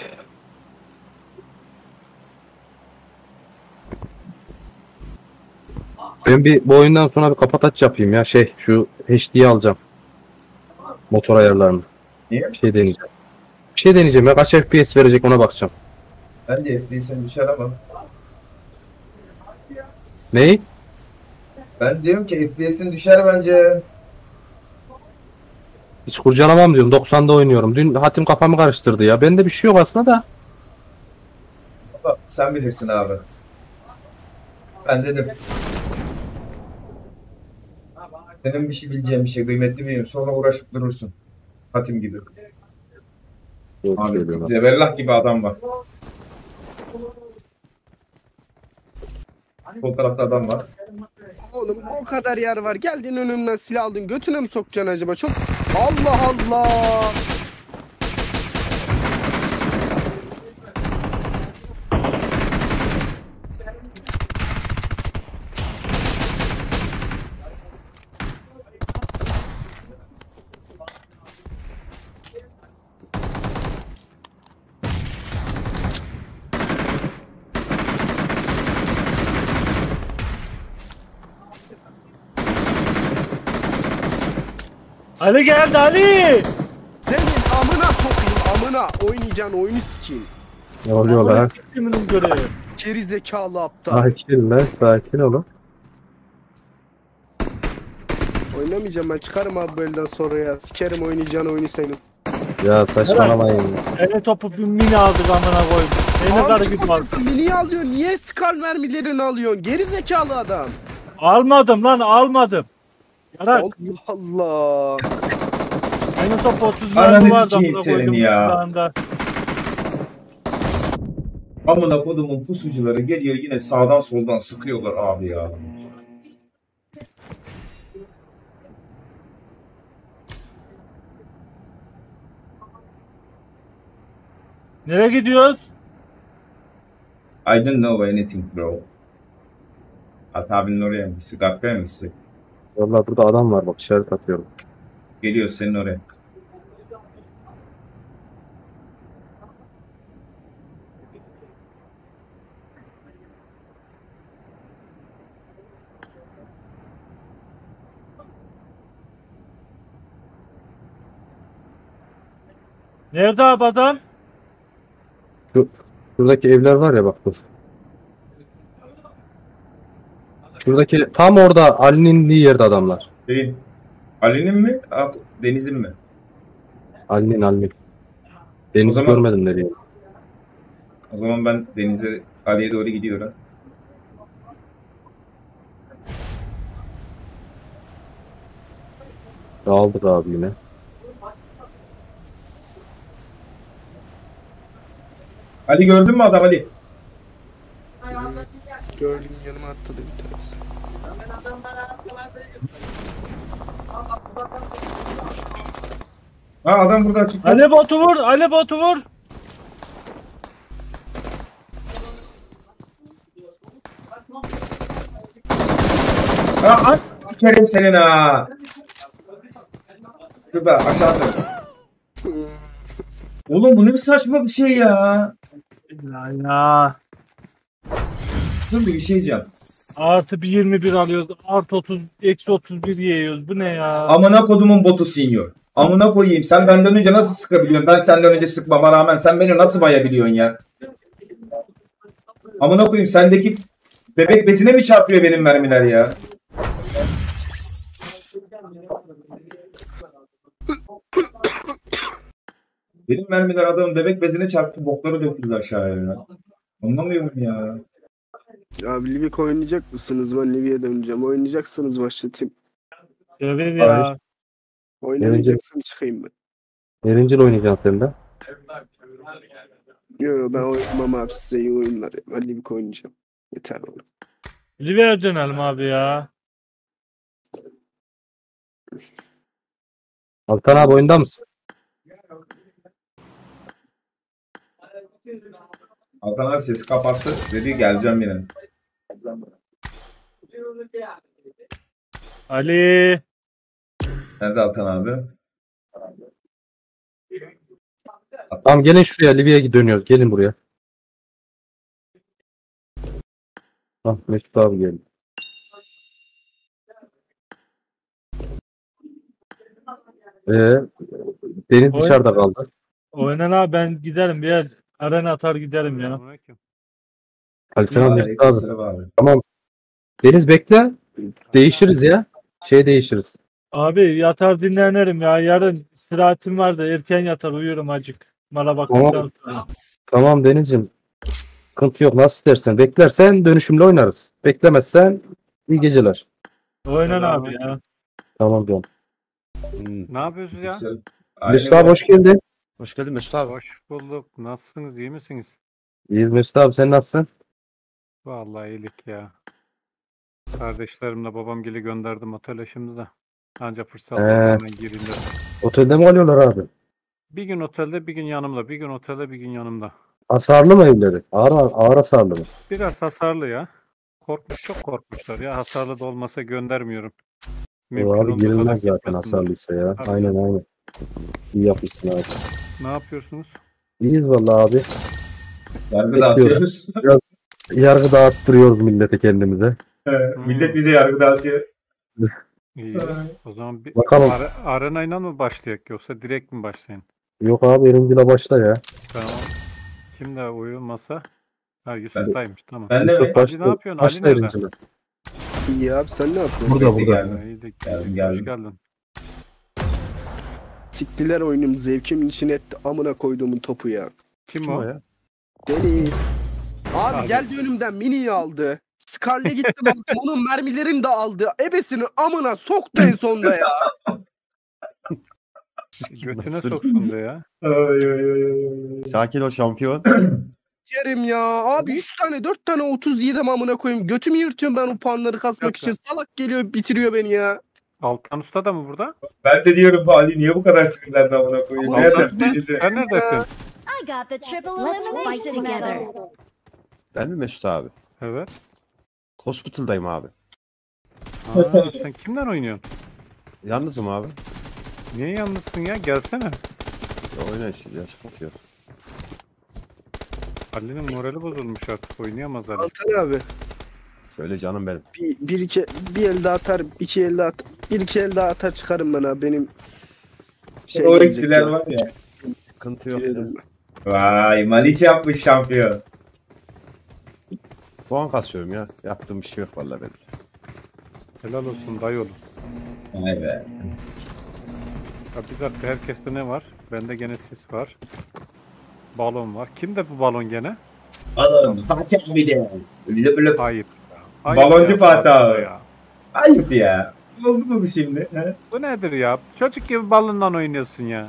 Ben bu oyundan sonra bir kapataç yapayım ya şu HD'yi alacağım. Motor ayarlarını. Niye? Bir şey deneyeceğim. Bir şey deneyeceğim ya kaç FPS verecek ona bakacağım. Ben de FPS'ini düşer ama. Neyi? Ben diyorum ki FPS'in düşer bence. Hiç kurcalamam diyorum 90'da oynuyorum. Dün hatim kafamı karıştırdı ya. Bende bir şey yok aslında da. Ama sen bilirsin abi. Ben dedim. Senin bir şey bileceğin bir şey kıymetli miyim? Sonra uğraşıp durursun. Hatim gibi. Yok, Abi söylüyorum. Zebellah gibi adam var. Sol tarafta adam var. Oğlum o kadar yer var. Geldin önümden silah aldın. Götüne mi sokacaksın acaba? Çok... Allah Allah. Ali geldi Ali. Senin amına sokayım amına. Oynayacağın oyunu sikeyim. Ne oluyor lan? Kimin görevi? Geri zekalı aptal. Sakin lan, sakin olun. Oynamayacağım ben. Çıkarım abi bu elden sonra ya. Sikerim oynayacağın oyunu senin. Ya saçmalamayın. Ele topu bir mini aldık amına koydum. Eline karı Abi gibi aldım. niye alıyorsun? Niye skal mermilerini alıyorsun? Geri zekalı adam. Almadım lan almadım. Yarak. Allah Allah. Eline topu 30 Ananı mermi vardı sikeyim amına senin koydum ya. silahında. Amına kodumun pusucuları geliyor yine sağdan soldan sıkıyorlar abi ya. Nereye gidiyoruz? I don't know anything bro. At abinin oraya mı? Sigatkaya mı gitsek? Vallahi burada adam var bak, işaret atıyorum. Geliyor senin oraya. Nerede abi adam? Şuradaki evler var ya, bak dur. Şuradaki tam orada Ali'nin indiği yerde adamlar. Değil. Ali'nin mi? Deniz'in mi? Ali'nin. Denizi zaman- görmedim nereye. O zaman ben Deniz'e, Ali'ye doğru gidiyorum. Dağıldık abi yine. Ali gördün mü adam Ali? Gördüm yanıma atladı bir tanesi. Ha adam burada çıktı. Ali botu vur. Ali botu vur. Ha at. Sikerim senin ha. Şurada aşağıda. Oğlum bu ne saçma bir şey ya. Ya. Dur bir şey diyeceğim. Artı bir 21 alıyoruz. Artı 30, eksi 31 yiyoruz. Bu ne ya? Amına kodumun botu senior. Amına koyayım sen benden önce nasıl sıkabiliyorsun? Ben senden önce sıkmama rağmen sen beni nasıl bayabiliyorsun ya? Amına koyayım sendeki bebek bezine mi çarpıyor benim mermiler ya? Benim mermiler adamın bebek bezine çarptı, bokları döküldü aşağıya ya. Anlamıyorum ya. Abi Livik oynayacak mısınız? Ben Livik'e döneceğim. Oynayacaksınız başlatayım. Görev ya. Hayır. Oynamayacaksın çıkayım ben. Nerincil oynayacaksın sen de. Yo ben oynamam abi size iyi oyunlar. Ben Livik oynayacağım. Yeter oğlum. Live'ye dönelim abi ya. Altan abi oyunda mısın? Altan abi sesi kapattı. Dedi geleceğim yine. Ali. Nerede Altan abi? Tamam gelin şuraya, Libya'ya dönüyoruz. Gelin buraya. Tamam Mesut abi gelin. Deniz Oy. dışarıda kaldı. Oynan abi ben giderim bir yer. Arena atar giderim ya. Altan abi, Mesut abi. Aleykümselam abi. Tamam. Deniz bekle. Değişiriz ya. Değişiriz. Abi yatar dinlenirim ya. Yarın istirahatim var da erken yatar uyurum acık. Mala baktıktan sonra. Tamam Deniz'ciğim. Sıkıntı yok. Nasıl istersen. Beklersen dönüşümle oynarız. Beklemezsen iyi geceler. Oynan abi ya. Tamam diyorum. Hmm. Ne yapıyorsunuz ya? Aynen Mesut abi öyle. hoş geldin. Hoş geldin Mesut abi. Hoş bulduk. Nasılsınız? İyi misiniz? İyiyiz Mesut abi, sen nasılsın? Vallahi iyilik ya. Kardeşlerimle babamgili gönderdim otele şimdi de. Ancak fırsat oldu hemen gireyim dedim. Otelde mi alıyorlar abi? Bir gün otelde, bir gün yanımda. Bir gün otelde, bir gün yanımda. Hasarlı mı evleri? Ağır hasarlı mı? Biraz hasarlı ya. Çok korkmuşlar ya. Hasarlı da olmasa göndermiyorum. O Mümkün abi olduğu girilmez kadar zaten gitmesinler. hasarlıysa ya. Tabii. Aynen. İyi yapmışsın abi. Ne yapıyorsunuz? İyiyiz vallahi abi. Yargı dağıtıyoruz. Biraz yargı dağıttırıyoruz millete kendimize. Millet bize yargı dağıtıyor. İyi. O zaman bir Bakalım. arenayla mı başlayak yoksa direkt mi başlayın? Yok abi Erimgil'e başla ya. Tamam. Kim de uyumasa? Ha Yusuf'taymış tamam. Ben de mi? Yusuf Ali ne yapıyorsun? Ali başla nerede? Erimgil'e. İyi abi sen ne yapıyorsun? Burada Bekle, burada. geldim. İyilik. Geldim. Hoş geldin. Siktiler oyunum zevkimin içine etti. Amına koyduğumun topu ya. Kim Kim o? o ya? Deniz. Abi Abi. geldi önümden mini'yi aldı. Scar'le gittim aldım. Onun mermilerini de aldı. Ebesini amına soktu en sonunda ya. Götüne Nasıl? soksun be ya. Sakin ol şampiyon. Yerim ya. Abi 3 tane 4 tane 37 amına koyayım. Götümü yırtıyorum ben o puanları kasmak Yok için. ya. Salak geliyor bitiriyor beni ya. Altan Usta da mı burada? Ben de diyorum bu Ali niye bu kadar sinirlendi amına koyayım? Ama Nereden ben- bilirse. Sen neredesin? I got the triple Let's fight elimination together. medal. Ben mi Mesut abi? Evet. Hospital'dayım abi. Aa, sen kimden oynuyorsun? Yalnızım abi. Niye yalnızsın ya? Gelsene. Ya oynayın siz ya sıkıntı yok. Ali'nin morali bozulmuş artık. Oynayamaz Ali. Altan abi. Söyle canım benim. Bir el daha atar, iki el daha atar. Bir iki el daha atar çıkarım ben abi. Benim O gelecek eksiler ya. var ya. Sıkıntı yok. Girelim. Vay Maliç yapmış şampiyon. Puan kasıyorum ya. Yaptığım bir şey yok vallahi benim. Helal olsun dayı oğlum. Vay be. Ya bir dakika herkeste ne var? Bende gene sis var. Balon var. Kimde bu balon gene? Alın Fatih abi de. Böyle Ayıp. Ayıp Baloncu ya, Fatih abi. ya. ayıp ya. Oldu mu bu şimdi? He? Bu nedir ya? Çocuk gibi balonla oynuyorsun ya.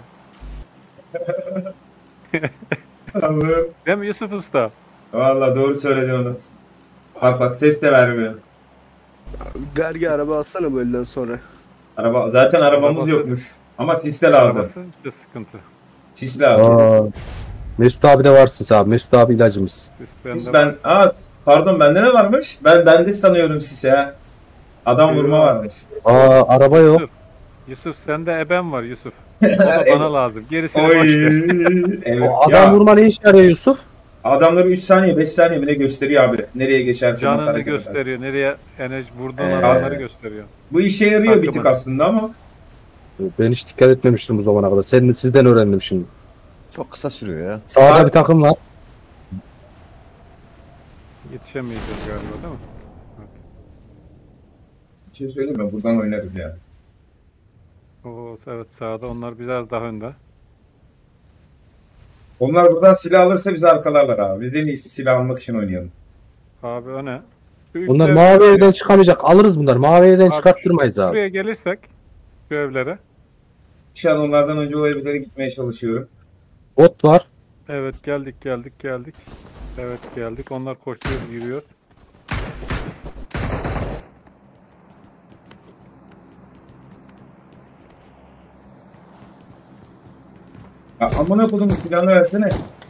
Allah'ım. Değil mi Yusuf Usta? Valla doğru söyledin onu. Bak ses de vermiyor. Gargi araba alsana bu elden sonra. Zaten arabamız Arabasız- yokmuş. Ama sisle lazım. Arabasız işte sıkıntı. Sisle lazım. Aa, Mesut abi de varsın abi. Mesut abi ilacımız. Sis Ben pardon bende ne varmış? Bende sanıyorum sise ha. Adam vurma varmış. Araba yok. Yusuf sende eben var Yusuf. O da bana lazım. Gerisini Oy. boş ver. Evet. O adam Ya, vurma ne işe yarıyor Yusuf? adamları 3 saniye 5 saniye mi ne gösteriyor abi. Nereye geçerse nasıl Canını hareket eder. gösteriyor. Nereye enerji vurduğun Evet. alanları gösteriyor. Bu işe yarıyor bir tık Hakkımı. aslında ama. Ben hiç dikkat etmemiştim bu zamana kadar. Sizden öğrendim şimdi. Çok kısa sürüyor ya. Sağda bir takım var. Yetişemeyeceğiz galiba değil mi? Bir şey söyleyeyim mi? Buradan oynarız ya. Oo, evet sağda onlar biraz daha önde. Onlar buradan silah alırsa bizi arkalarlar abi. Biz en iyisi silah almak için oynayalım. Abi o ne? Şu Bunlar üç mavi ev- evden çıkamayacak. Alırız bunlar. Mavi evden Abi, çıkarttırmayız abi. Buraya gelirsek şu evlere. Şu an onlardan önce o evlere gitmeye çalışıyorum. Bot var. Evet geldik. Evet geldik. Onlar koşuyor yürüyor. Ya amına kodumun silahını versene.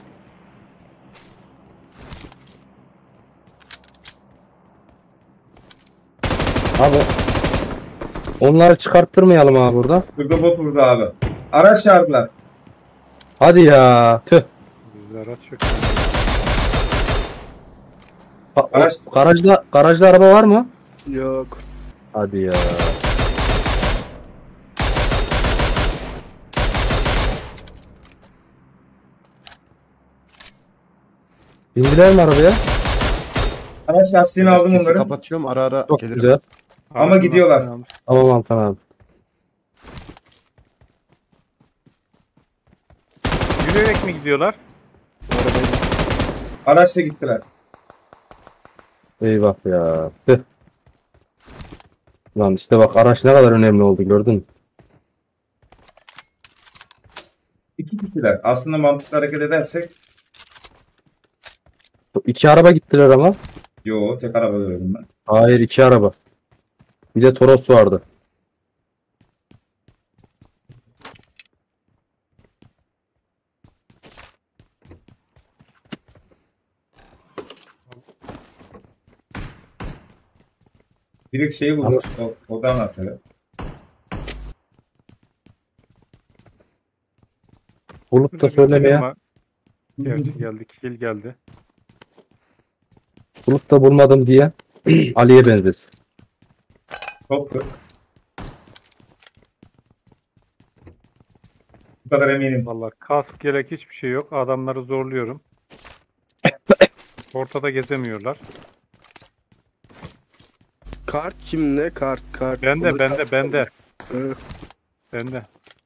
Abi onları çıkarttırmayalım abi burada. Burada bot vurdu abi. Araç çağırdılar. Hadi ya. Tüh. Bizler açık. Garajda araba var mı? Yok. Hadi ya. Bindiler mi arabaya? Araç lastiğini aldım Sesi onları. kapatıyorum ara ara Çok gelirim. güzel. Ama gidiyorlar. Tamam Altan abi. Yürüyerek mi gidiyorlar? Araçla gittiler. Eyvah ya. Tüh. Lan işte bak araç ne kadar önemli oldu gördün mü? İki kişiler. Aslında mantıklı hareket edersek. İki araba gittiler ama. Yo, tek araba gördüm ben. Hayır, iki araba. Bir de Toros vardı. Biri şeyi bulmuş. O da anahtarı. Bulup da Şurada bir söylemeye, kilim var. Gerçi geldi. Kill geldi. bulup da bulmadım diye Ali'ye benzesin. Çok kır. Bu kadar eminim. Vallahi kask gerek hiçbir şey yok. Adamları zorluyorum. Ortada gezemiyorlar. Kart kimde? Kart. Bende. Hı. Bende.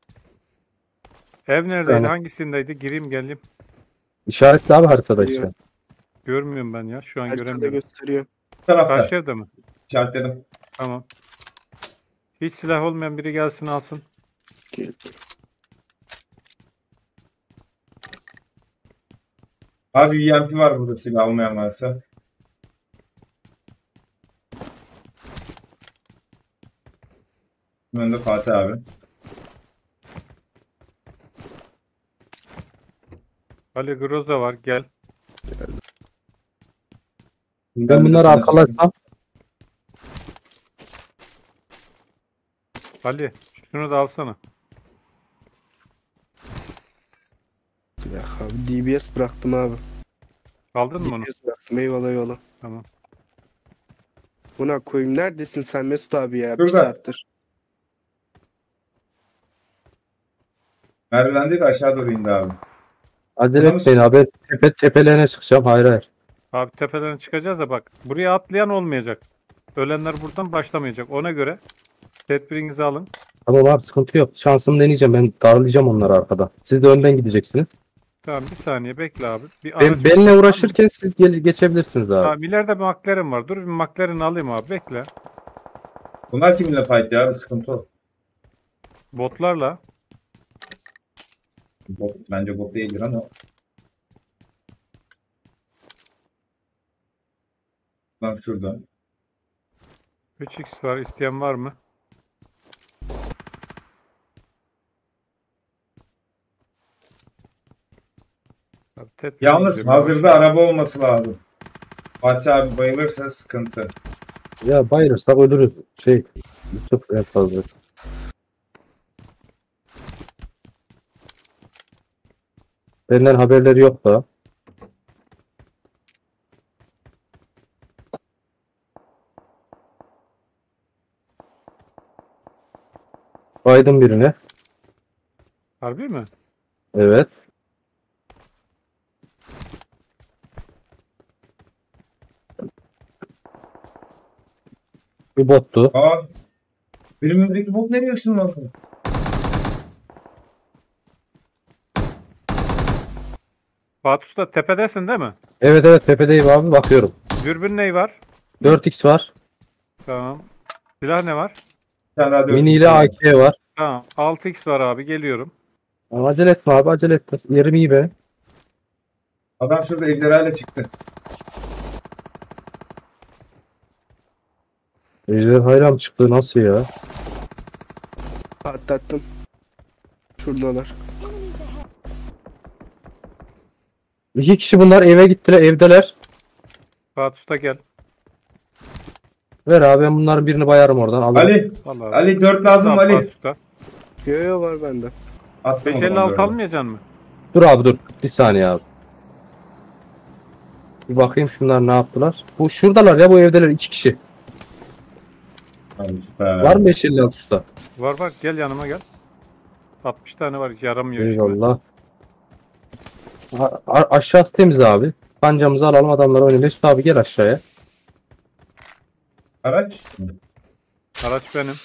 Ev neredeydi? Yani. Hangisindeydi? Gireyim geleyim. İşaretli abi haritada işte. Görmüyorum ben ya. Şu an Haritada göremiyorum. gösteriyor. Bu tarafta. Karşı evde mi? İşaretledim. Tamam. Hiç silah olmayan biri gelsin alsın. Abi UMP var burada silah olmayan varsa. Önde Fatih abi. Ali Groza var. Gel. Ben bunları arkalasam Ali şunu da alsana. Bir dakika abi. DBS bıraktım abi. Aldın mı onu? DBS bıraktım. Eyvallah. Tamam. Buna koyayım. Neredesin sen Mesut abi ya? Bir Şurada. saattir. Merdiven değil de aşağı doğru indi abi. acele Tamam. etmeyin abi. Tepelerine çıkacağım. Hayır. Abi tepeden çıkacağız da bak. Buraya atlayan olmayacak. Ölenler buradan başlamayacak. Ona göre tedbirinizi alın. Tamam abi, sıkıntı yok. Şansımı deneyeceğim. Ben darlayacağım onları arkada. Siz de önden gideceksiniz. Tamam bir saniye bekle abi. Bir araç- Benimle uğraşırken siz geçebilirsiniz abi. Tamam ileride bir McLaren var. Dur bir McLaren alayım abi bekle. Bunlar kiminle fight ya abi, sıkıntı o. Botlarla. Bence bot değildir ama. Lan şurada. 3x var. İsteyen var mı? Abi, tedbir Yalnız gidiyorum. hazırda araba olması lazım. Fatih abi bayılırsa sıkıntı. Ya bayılırsak ölürüz. Yusuf en fazla. Benden haberleri yok da. Baydım birine. Harbi mi? Evet. Bir bottu. Aa. Benim önümdeki bot nereye ışınlandı? Fatih Usta tepedesin değil mi? Evet tepedeyim abi, bakıyorum. Dürbün ney var? 4x var. Tamam. Silah ne var? Bir tane daha Mini ile AK var. Tamam. 6x var abi geliyorum. Ama acele etme abi, acele etme. Yerim iyi be. Adam şurada ejderhayla çıktı. Ejderhayla mı çıktı, nasıl ya? Patlattım. Şuradalar. İki kişi bunlar, eve gittiler, evdeler. Fatih Usta gel. Ver abi, ben bunların birini bayarım oradan. Alırım. Ali. Vallahi abi. Ali 4 lazım Tamam, Ali. Fatih Usta. Yo var bende. Attım o zaman 556 dördü. almayacaksın mı? Dur abi dur. Bir saniye abi. Bir bakayım şunlar ne yaptılar. Bu şuradalar ya, bu evdeler, iki kişi. Abi süper. Var mı 556 usta? Var gel yanıma gel. 60 tane var yaramıyor işime. Eyvallah. Aşağısı temiz abi. Pancamızı alalım, adamlar oynayalım. Mesut abi gel aşağıya. Araç. Araç benim.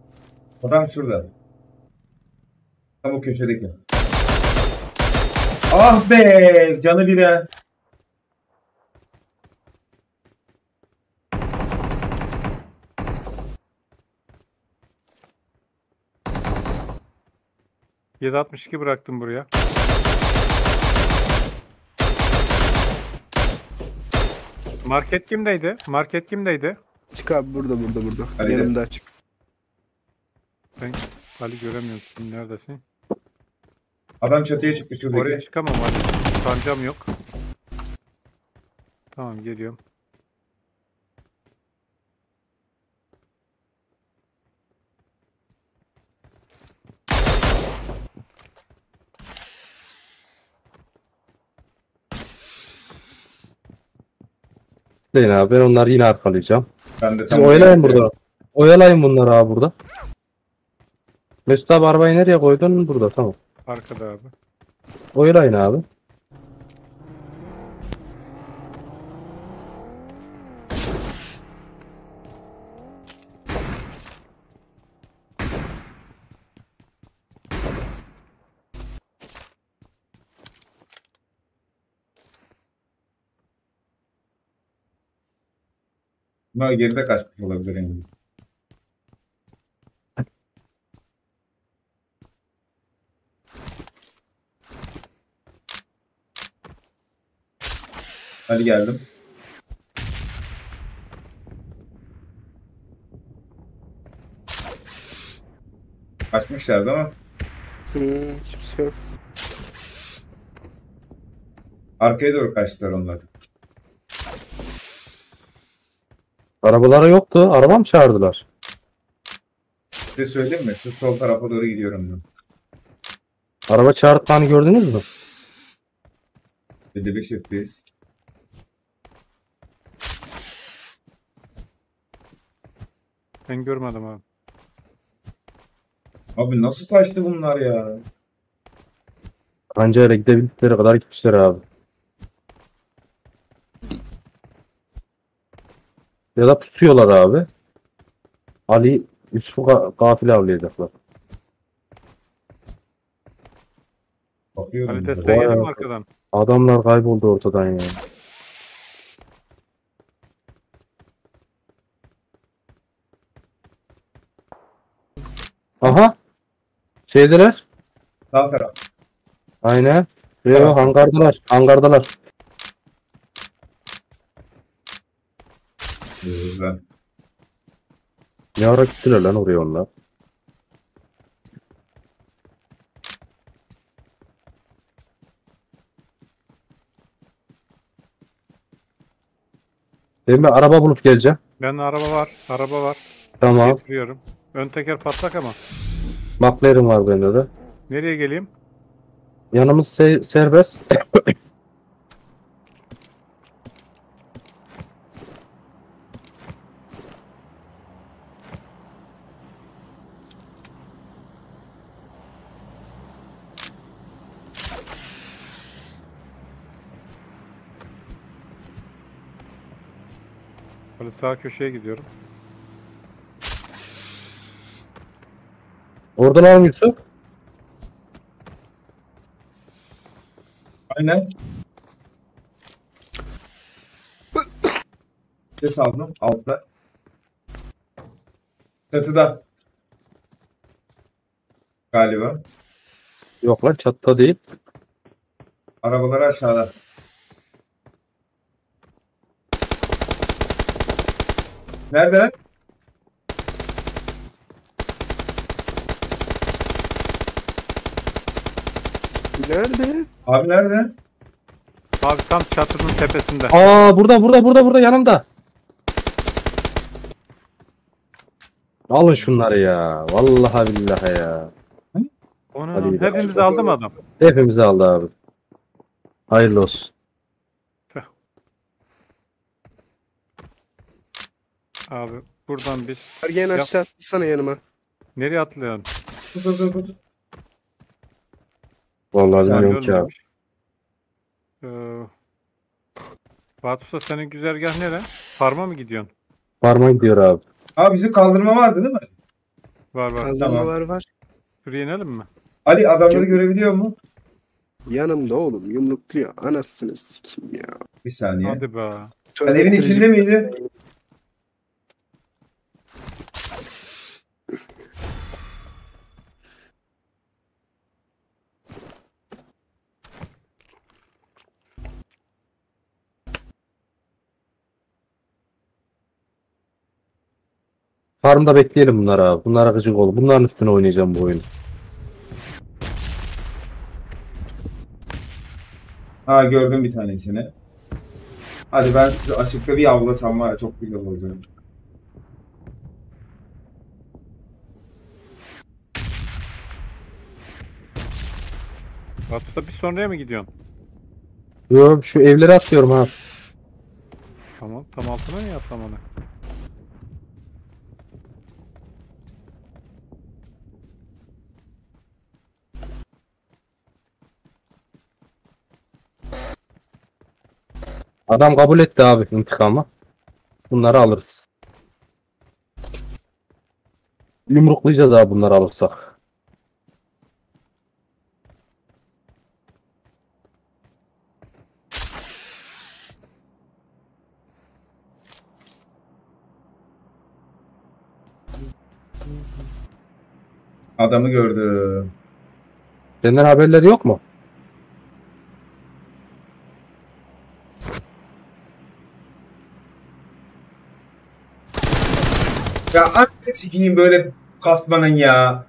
Adam şurada. Tam o köşedeki. Ah be! Canı bire. ...7.62 bıraktım buraya. Market kimdeydi? Market kimdeydi? Çık abi burada. Hadi Yanımda açık. Ben Ali göremiyorum. Şimdi neredesin? Adam çatıya çıktı Oraya şuradaki. çıkamam Ali. Kancam yok. Tamam geliyorum. Değil abi, ben onları yine arkalayacağım. Ben de Siz tam oyalayın burada. Oyalayın bunları abi burada. Mesut abi arabayı nereye koydun? Burada, tamam. Arkada abi. Oyalayın abi. Bunlar geride kaçmış olabilir yani. Hadi geldim. Kaçmışlardı ama Kimse yok. arkaya doğru kaçtılar onlar. Arabaları yoktu. Araba mı çağırdılar? Size söyleyeyim mi? Şu sol tarafa doğru gidiyorum ben. Araba çağırtmanı gördünüz mü? Dedi bir shift'teyiz. Ben görmedim abi. Abi nasıl kaçtı bunlar ya? Anca öyle gidebildikleri kadar gitmişler abi. Ya da pusuyorlar abi. Ali Yusuf'u gafil avlayacaklar. Bakıyorum. Ali desteğe Vay gelin mi be. arkadan? Adamlar kayboldu ortadan ya. Aha. Şeydiler. Sağ taraf. Aynen. Yo, Tamam. hangardalar. Hangardalar. Güzel. Ne ara gittiler lan oraya onlar. Ben bir araba bulup geleceğim. Ben araba var. Araba var. Tamam. Getiriyorum. Ön teker patlak ama. McLaren var bende de. Nereye geleyim? Yanımız serbest. Böyle sağ köşeye gidiyorum. Oradan al Yusuf. Aynen. Ses aldım. Altta. Çatıda. Galiba. Yok lan, çatıda değil. Arabaları aşağıda. Neredeler? Nerede? Abi nerede? Abi tam çatının tepesinde. Aa, burada yanımda. Alın şunları ya. Vallahi billahi ya. Onu Hadi gidelim. hepimizi aldı mı adam? Hepimizi aldı abi. Hayırlı olsun. Abi buradan bir... Ergen aşağı atlasana yanıma. Nereye atlıyorsun? Dur. Vallahi Sen bilmiyorum ki abi. Görmemiş. Fatih Usta, senin güzergah nere? Farma mı gidiyorsun? Parma gidiyor abi. Abi bizim kaldırma vardı değil mi? Var. Kaldırma Tamam. var. Şuraya inelim mi? Ali adamları görebiliyor mu? Yanımda oğlum yumrukluyor. Anasını sikeyim ya. Bir saniye. Hadi be. Sen evin içinde miydi? Farmda bekleyelim bunları abi. Bunlara gıcık ol. Bunların üstüne oynayacağım bu oyunu. Ha gördüm bir tanesini. Hadi ben sizi açıkta bir avlasam var ya çok güzel olacak. Batu'da bir sonraya mı gidiyorsun? Yo, şu evlere atlıyorum abi. Tamam. Tam altına mı atlamadı? Adam kabul etti abi intikamı. Bunları alırız. Yumruklayacağız abi bunları alırsak. Adamı gördüm. Senden haberleri yok mu? Ya anne sikiyim böyle kasmanın ya.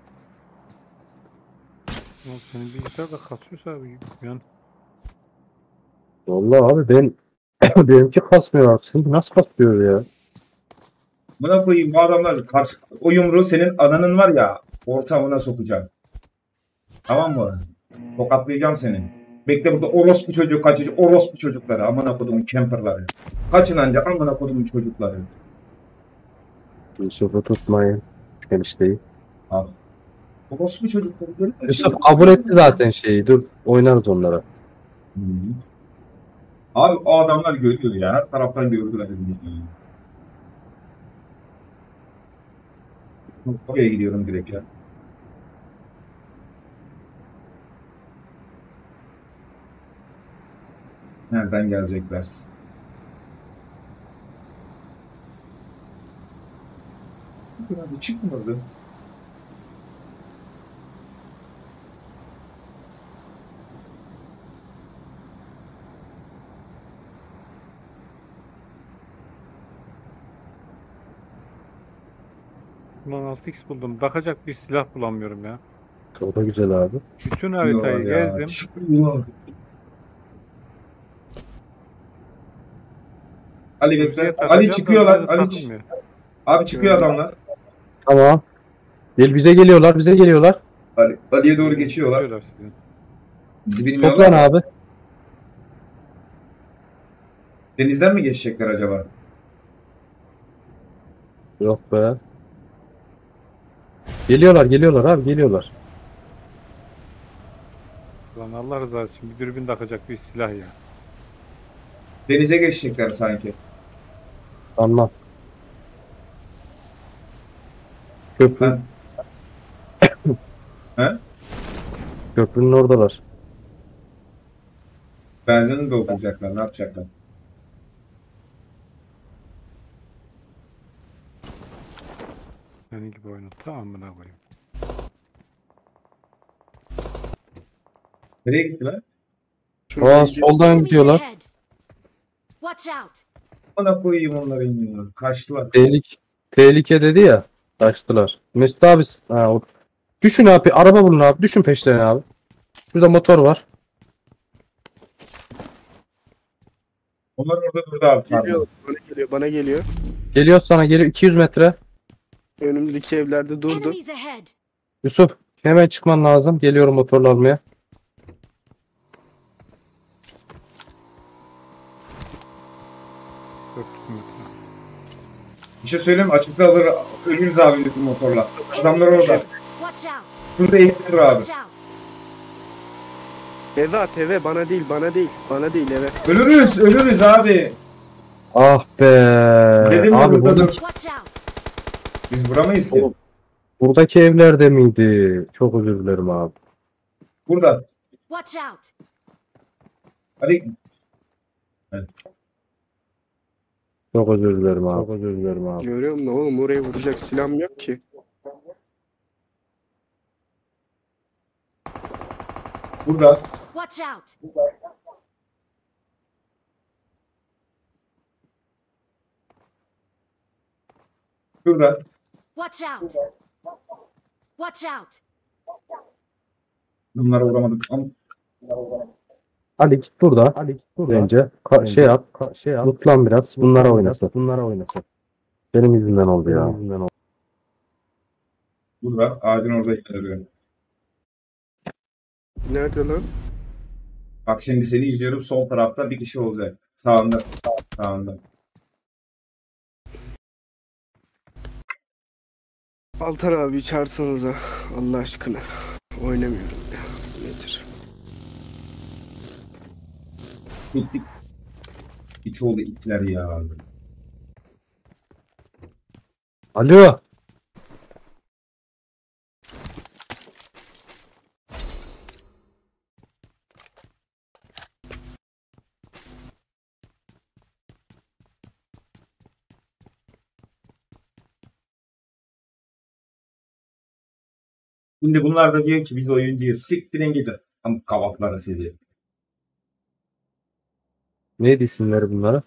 Oğlum senin bilgisayar da kasıyorsa abi. Yani Vallahi abi ben benimki kasmıyor abi. Seninki nasıl kasmıyor ya? Buna koyayım bu adamlar karşı o yumruğu senin ananın var ya ortamına sokacağım. Tamam mı? Tokatlayacağım seni. Bekle burada orospu çocuğu kaçacak. Orospu çocukları. Amına kodumun camperları. Kaçın anca amına kodumun çocukları. Yusuf'u tutmayın. Enişteyi. Al. Orospu çocukları. görüyor musun? Yusuf kabul etti zaten şeyi. Dur oynarız onlara. Hı. Abi o adamlar görüyor ya. Her taraftan gördüler. Oraya gidiyorum direkt ya. Nereden gelecekler? Abi çıkmadı. ulan 6x buldum. Bakacak bir silah bulamıyorum ya. O da güzel abi. Bütün haritayı Ya, gezdim. çıkmıyor. Ali Hızlıya bekle. takacağım Ali da çıkıyorlar. orada Ali takılmıyor. abi çıkıyor adamlar. Tamam. Gel bize geliyorlar. Bize geliyorlar. Ali'ye doğru geçiyorlar. Tutuyorlar sizi. Bizi bilmiyorlar. Toplan mı? abi. Denizden mi geçecekler acaba? Yok be. Geliyorlar abi geliyorlar. Ulan Allah rızası için bir dürbün takacak bir silah ya. Denize geçecekler sanki. Anlam. Köprü, Ben... He? köprünün oradalar. Benzini dolduracaklar. Ne yapacaklar? Senin gibi oyunu tamamına koyayım. Nereye gittiler? Aa, soldan Enemies gidiyorlar. ahead. Watch out. Ona koyayım onları ya. Kaçtılar. Tehlike dedi ya. Kaçtılar. Mesut abi. Ha, düşün abi. Araba bulun abi. Düşün peşlerine abi. Şurada motor var. Onlar orada durdu abi. Geliyor, bana geliyor. Geliyor sana geliyor. 200 metre. Önümdeki evlerde durdu. Enemies ahead. Yusuf hemen çıkman lazım. Geliyorum motorla almaya. Bir şey söyleyeyim mi? Açıkta alır ölürüz abi bizim motorla. Adamlar orada. Watch out. Şurada eğilir abi. Watch out. Eve at eve, bana değil eve. Ölürüz abi. Ah be. Dedim ya Abi burada dur. Watch out. Biz vuramayız ki. buradaki evlerde miydi? Çok özür dilerim abi. Burada. Watch out! Hadi. Çok özür dilerim abi. Çok özür dilerim abi. Görüyor musun oğlum, oraya vuracak silahım yok ki. Burada. Watch out! Şurada. Watch out! Watch out! Bunlara uğramadık. Ama Ali git burada. Ali git burada. Bence şey yap. Şey yap. Mutlan biraz. Bunlara oynasın. Bunlara oynasın. Benim yüzümden oldu ya. Benim yüzümden oldu. burada. Ağacın orada ilerliyor. Nerede lan? Bak şimdi seni izliyorum. Sol tarafta bir kişi olacak. Sağında. Sağında. Altan abi çağırsanıza Allah aşkına. Oynamıyorum ya. Nedir? Bittik. İç oldu itler ya. Alo. Şimdi bunlar da diyor ki biz oyuncuyuz. Siktirin gidin. Ama kavatları sizi. Neydi isimleri bunlara?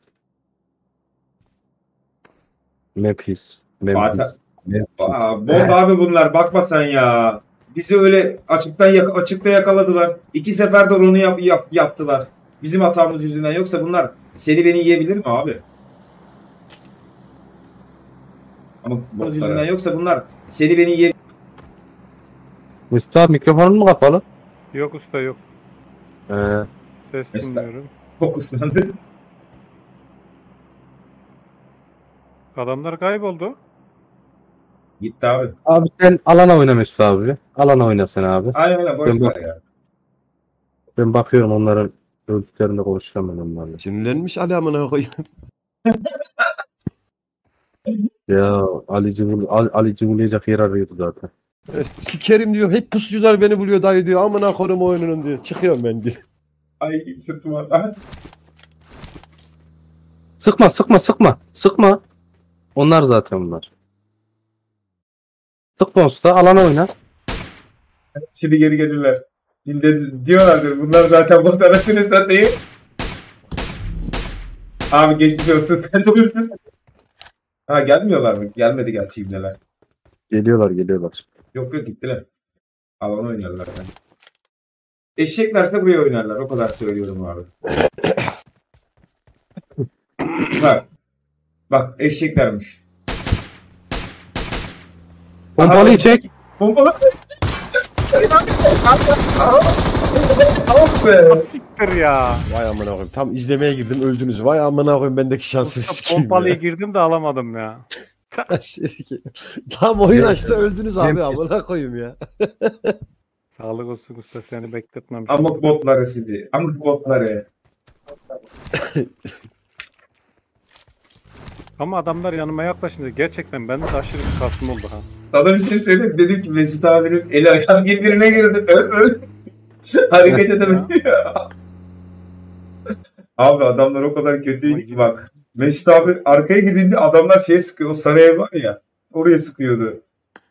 Memphis. Memphis. Aa, bot abi bunlar. Bakma sen ya. Bizi öyle açıkta yakaladılar. 2 sefer de onu yaptılar. Bizim hatamız yüzünden. Yoksa bunlar seni beni yiyebilir mi abi? Ama bunun yüzünden yoksa bunlar seni beni yiyebilir. Mustafa mikrofonun mu kapalı? Yok usta yok. Ses Mesela- dinliyorum. Fokuslandı. Adamlar kayboldu. Gitti abi. Abi sen alana oyna Mustafa abi. Alana oyna sen abi. Aynen boş Ben ver ya. Ben bakıyorum onların öldüklerinde konuşacağım ben onlarla. Sinirlenmiş Ali amına koyayım. Ya Ali Cıvılayacak yer arıyordu zaten. Sikerim diyor. Hep pusucular beni buluyor dayı diyor. Amına koyayım oyununun diyor. Çıkıyorum ben diyor. Ay sırtım var. Sıkma. Onlar zaten bunlar. Sıkma usta alana oyna. Şimdi geri gelirler. Şimdi diyorlardır bunlar zaten bu tarafınızda değil. Abi geçmiş olsun. Sen çok üzüldün. Ha gelmiyorlar mı? Gelmedi gerçi ibneler. Geliyorlar. Yok gittiler. Alan oynuyorlar yani. Eşeklerse buraya oynarlar. O kadar söylüyorum abi. Bak eşeklermiş. Pompalıyı çek. Pompalı. Ah be. Siktir ya. Vay amına koyayım. Tam izlemeye girdim öldünüz. Vay amına koyayım bendeki şansını sikeyim Pompalıya ya. girdim de alamadım ya. Tam oyun açtı öldünüz abi amına koyayım ya. Sağlık olsun usta seni bekletmem. Amık botları sizi. Amık botları. Ama adamlar yanıma yaklaşınca gerçekten bende de aşırı bir kasım oldu ha. Sana bir şey söyleyeyim. Dedim ki Mesut abinin eli ayağım birbirine girdi. Öl. Hareket edemedi ya. Abi adamlar o kadar kötüydü ki bak. Mesut abi arkaya gidince adamlar şeye sıkıyor. O sarı ev var ya. Oraya sıkıyordu.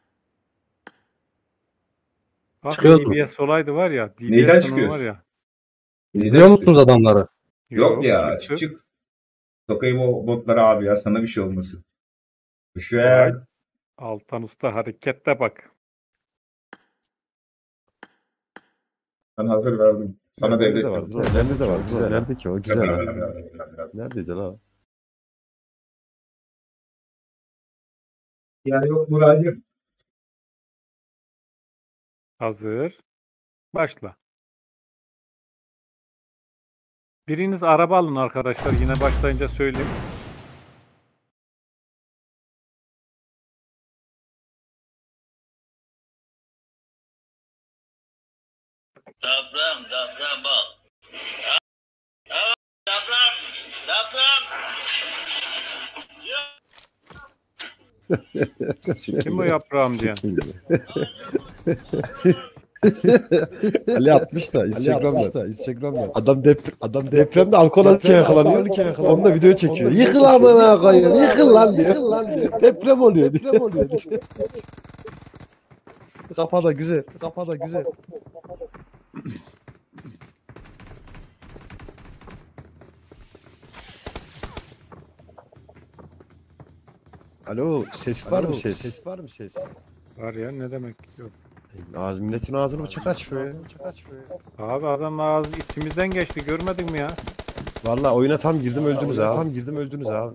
Bak Çıkıyoruz mu? DBS olaydı var ya. DBS Neyden kanalı çıkıyoruz? var ya. İzliyor musunuz adamları? Yok ya çıktı. çık. Sokayım o botları abi ya. Sana bir şey olmasın. Şöyle. Altan usta harekette bak. Sana hazır verdim. Sana Nerede devlet de var? Nerede de var? Güzel. Nerede ki o? Güzel. ha. Neredeydi la? Yani yok Buracığım. Hazır. Başla. Biriniz araba alın arkadaşlar. Yine başlayınca söyleyeyim. Deprem bak. Evet, deprem. Kim o yaprağım diyen? Ali atmış da Instagram'da. Adam depremde alkol alırken yakalanıyor. Onunla video çekiyor. Yıkıl amına koyayım. Yıkıl lan diyor. Deprem oluyor diyor. Kafa da güzel. Alo, ses var mı ses? Var ya, ne demek yok. Milletin ağzını bıçak açmıyor ya. Abi adam ağzı içimizden geçti, görmedin mi ya? Vallahi oyuna tam girdim öldünüz abi.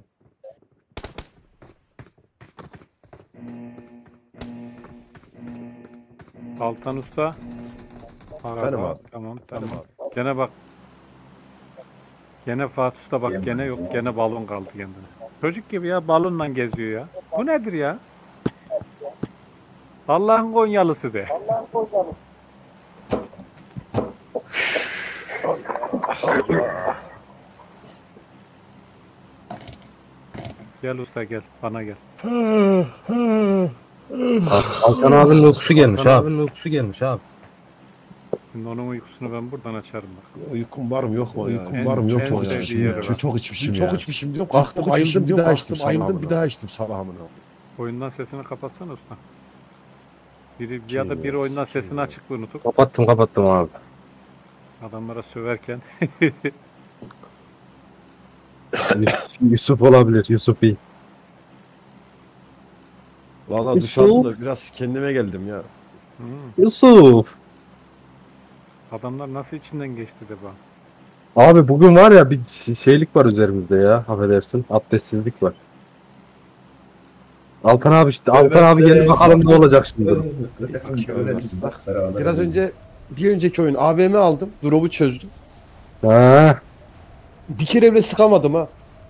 Altan Usta. Efendim abi. Tamam. Gene bak. Gene Fatih Usta bak, gene yok. Gene balon kaldı kendine. Çocuk gibi ya, balonla geziyor ya. Bu nedir ya? Allah'ın Konyalısı de. Gel usta gel, bana gel. Altan abinin uykusu gelmiş abi. Şimdi onun uykusunu ben buradan açarım bak. Uykum var mı yok mu ya? Çok içmişim ya. Çok içmişim diyorum. Kalktım ayıldım bir daha içtim sabahımına. Oyundan sesini kapatsana usta. Ya da biri oyundan sesini açık unutup Kapattım abi. adamlara söverken. Yusuf olabilir. Yusuf iyi. Vallahi duş aldım da biraz kendime geldim ya. Yusuf. Adamlar nasıl içinden geçti de bak. Abi bugün var ya bir şeylik var üzerimizde ya. Affedersin. Abdestsizlik var. Altan abi gelin bakalım ne olacak şimdi. Bak, biraz önce bir önceki oyun AVM aldım. Drop'u çözdüm. Ha. Bir kere bile sıkamadım ha.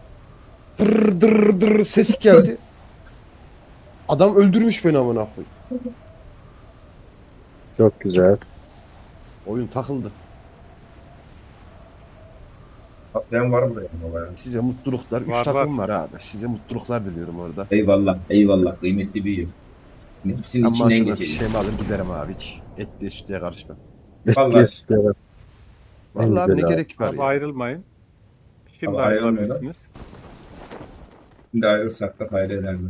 Dır ses geldi. Adam öldürmüş beni amına koyayım. Çok güzel. Oyun takıldı. Ben var buraya baba. Size mutluluklar. 3 takım var abi. Size mutluluklar diliyorum orada. Eyvallah. Kıymetli büyüğüm. Hepsinin Ama içinden şuna geçeceğim. fişeğimi alır giderim abi hiç. Etliye sütlüye karışmam. Vallahi. Vallahi abi ne güzel gerek var Abi ya. ayrılmayın. Şimdi Abi ayrılmayalım. ayrılabilirsiniz. Şimdi ayrılsak da hayır ederdim.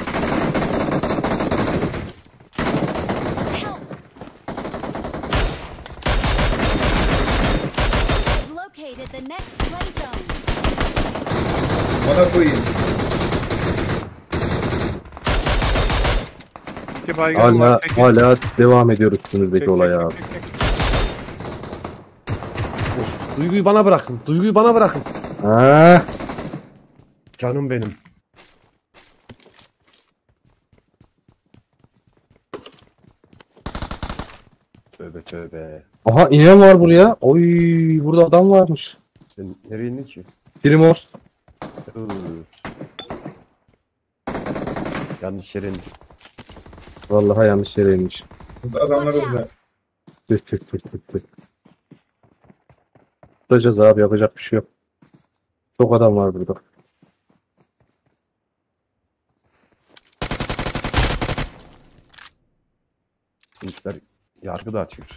I've located the next play zone. Bana koyayım. İki baygın var. Çekin. Hala devam ediyoruz üstünüzdeki olaya abi. Çek. Duyguyu bana bırakın. Ha. Canım benim. Tövbe. Aha inen var buraya. Oy burada adam varmış. Sen nereye indin ki? Primos. Yanlış yere indim. Vallahi yanlış yere inmiş. Burada adamlar Watch orada. out. Tutacağız abi yapacak bir şey yok. Çok adam var burada. Sizinkiler yargı dağıtıyor.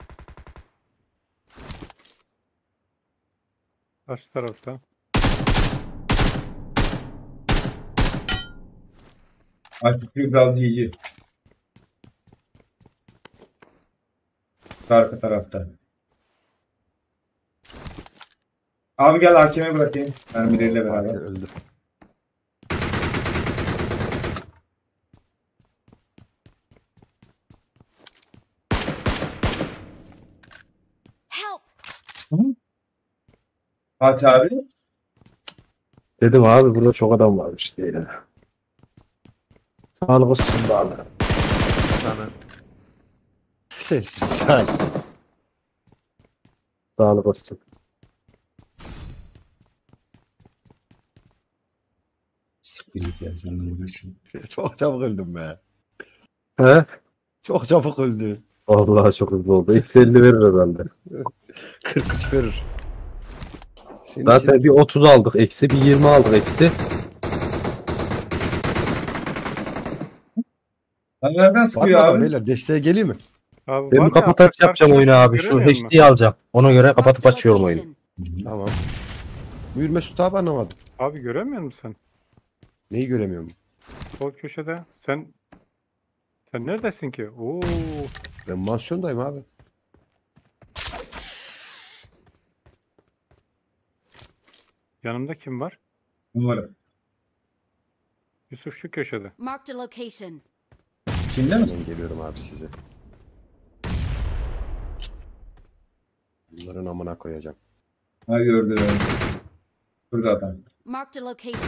Karşı tarafta. Artık büyük dalcıyı. Arka tarafta. Abi gel hakeme bırakayım. Mermileriyle beraber. Öldü. Help! Fatih abi. Dedim abi burada çok adam varmış diye. Sağlık olsun abi. Sessiz sakin. Sağlık olsun. Siktir git ya sen de uğraşın. Çok çabuk öldüm be. He? Çok çabuk öldü. Vallahi çok hızlı oldu. Eksi 50 verir herhalde. 43 verir. Senin Zaten için bir 30 aldık eksi. Bir 20 aldık eksi. Lan nereden var mı sıkıyor adam abi? beyler? Desteğe geleyim mi? Abi Ben var bir ya, kapat aç yapacağım oyunu abi. Şu göremiyor musun? HD'yi alacağım. Ona göre kapatıp Marked a açıyorum oyunu. location. Tamam. Buyur Mesut abi, anlamadım. Abi göremiyor musun sen? Neyi göremiyorum? Sol köşede. Sen neredesin ki? Oo. Ben mansiyondayım abi. Yanımda kim var? Umarım. Yusuf şu köşede. Marked a location. Çin'de mi? Ben geliyorum abi size. Bunların amına koyacağım. Ha gördüm. Burada adam. Marked a location.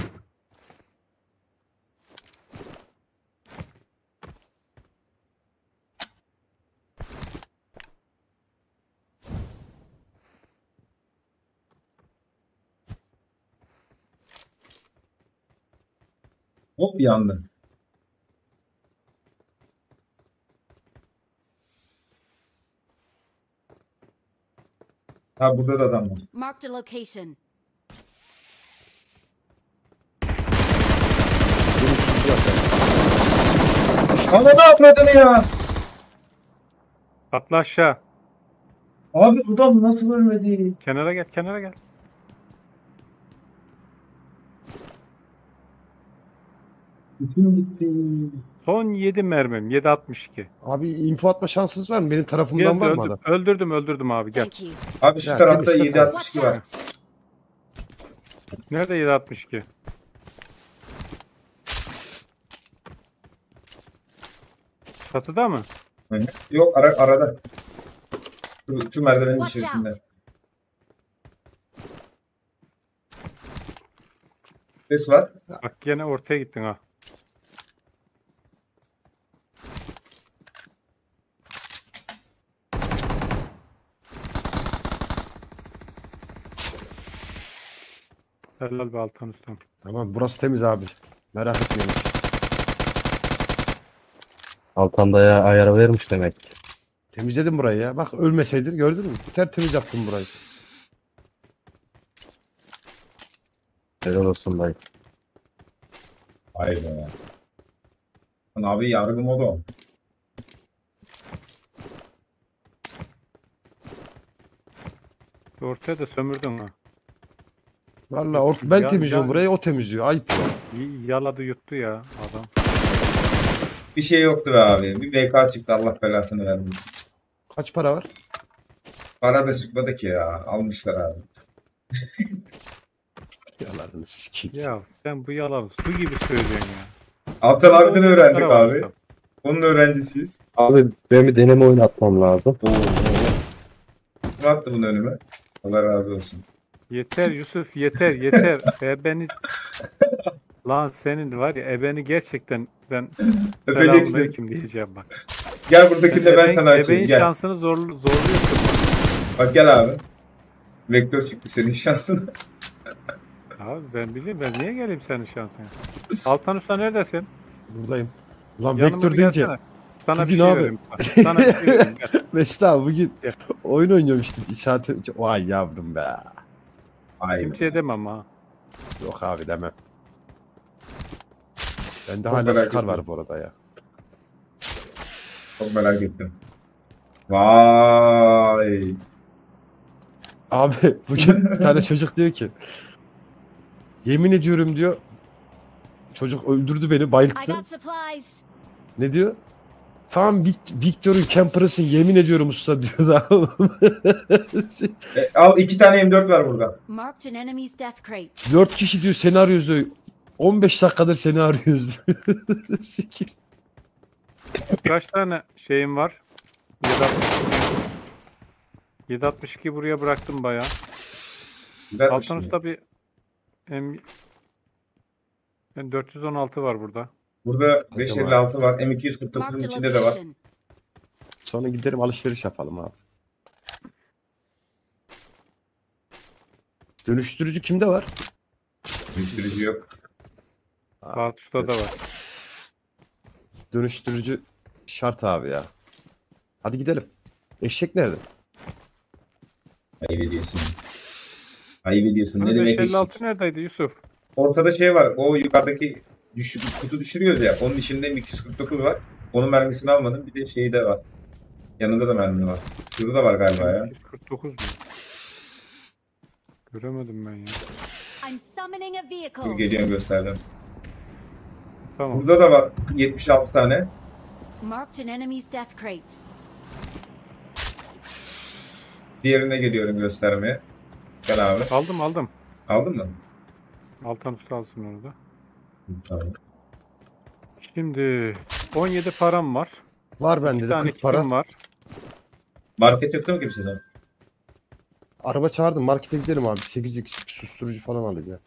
Hop yandı. Ha burada da adam var. Marked a location. Ama ne yapmadın ya? Atla aşağı. Abi adam nasıl ölmedi? Kenara gel, kenara gel. Bütün gitti. Son 7 mermim. 7.62. Abi info atma şansınız var mı? Benim tarafımdan var mı adam? Öldürdüm abi gel. Thank you. Abi şu Ya, tarafta temiz. 762 Watch var. out. Nerede 7.62? Çatıda mı? Hı hı. Yok arada. Şu merdivenin Watch içerisinde. out. Ses var. Bak gene ortaya gittin ha. Helal be Altan Ustam. Tamam, burası temiz abi. Merak etmeyin. Altan da ayarı vermiş demek. Temizledim burayı ya. Bak ölmeseydin, gördün mü? Tertemiz yaptım burayı. Helal olsun dayı. Vay be. Lan abi yargı modu. Ortaya da sömürdün ha. Vallahi ben Ya- temizliyorum ya- burayı, o temizliyor. Ayıp ya. Yaladı yuttu ya adam. Bir şey yoktu be abi. Bir BK çıktı Allah belasını vermiş. Kaç para var? Para da çıkmadı ki ya. Almışlar abi. Yalanını sikeyim. Ya sen bu yalanı su gibi söylüyorsun ya. Altan abiden öğrendik Para var abi. Ustam. Onun öğrencisiyiz. Abi ben bir deneme oyunu atmam lazım. Kim attı bunu önüme? Allah razı olsun. Yeter Yusuf yeter. Ebeni lan senin var ya ebeni gerçekten ben Öpeceksin. selamünaleyküm diyeceğim bak. Gel buradakini de ben Eben- sana açayım. Ebeğin Gel. şansını zorluyorsun. Bak gel abi. Vektör çıktı senin şansın. Abi ben bileyim ben niye geleyim senin şansına? Altan Usta neredesin? Buradayım. Ulan Yanıma Vektör bir deyince. gelsene. Sana bir Bugün şey abi. vereyim. Sana bir şey vereyim. Gel. Mesut abi bugün Gel. oyun oynuyorum işte. Bir saat önce. Vay yavrum be. Aynen. Kimseye demem ha. Yok abi demem. Bende Çok hala merak Scar ettim. var bu arada ya. Çok merak ettim. Vay. Abi bugün bir tane çocuk diyor ki, yemin ediyorum diyor, çocuk öldürdü beni, I bayılttı. got supplies. Ne diyor? Tamam Victor'un camper'ısın, yemin ediyorum usta diyor da. Al 2 tane M4 var burada. Marked an enemy's death crate. 4 kişi diyor seni arıyoruz diyor. 15 dakikadır seni arıyoruz diyor. Sikir. Kaç tane şeyim var? 762 buraya bıraktım bayağı. Güzelmiş Altan mi? Usta bir ben 416 var burada. Burada 556 var. Marked M249'un a içinde de var. location. Sonra gidelim alışveriş yapalım abi. Dönüştürücü kimde var? Müşterici yok. Fuat Usta da var. Dönüştürücü şart abi ya. Hadi gidelim. Eşek nerede? Ayıp ediyorsun. Ayıp ediyorsun. Ne Hani demek eşik? 556 neredeydi Yusuf? Ortada şey var. O yukarıdaki kutu düşürüyoruz ya. Onun içinde M249 var. Onun mermisini almadım. Bir de şeyi de var. Yanında da mermi var. Şurada da var galiba ya. 49 mu? Göremedim ben ya. I'm summoning a Dur vehicle. geliyorum gösterdim. Tamam. Burada da var 76 tane. Marked an enemy's death crate. Diğerine geliyorum göstermeye. Gel abi. Aldım. Aldın mı? Altan Usta alsın orada. Tamam. Şimdi 17 param var. Var bende Bir de tane 40 para. kitim var. Market yok değil mi kimseden? Araba çağırdım markete gidelim abi. 8'lik susturucu falan alayım ya.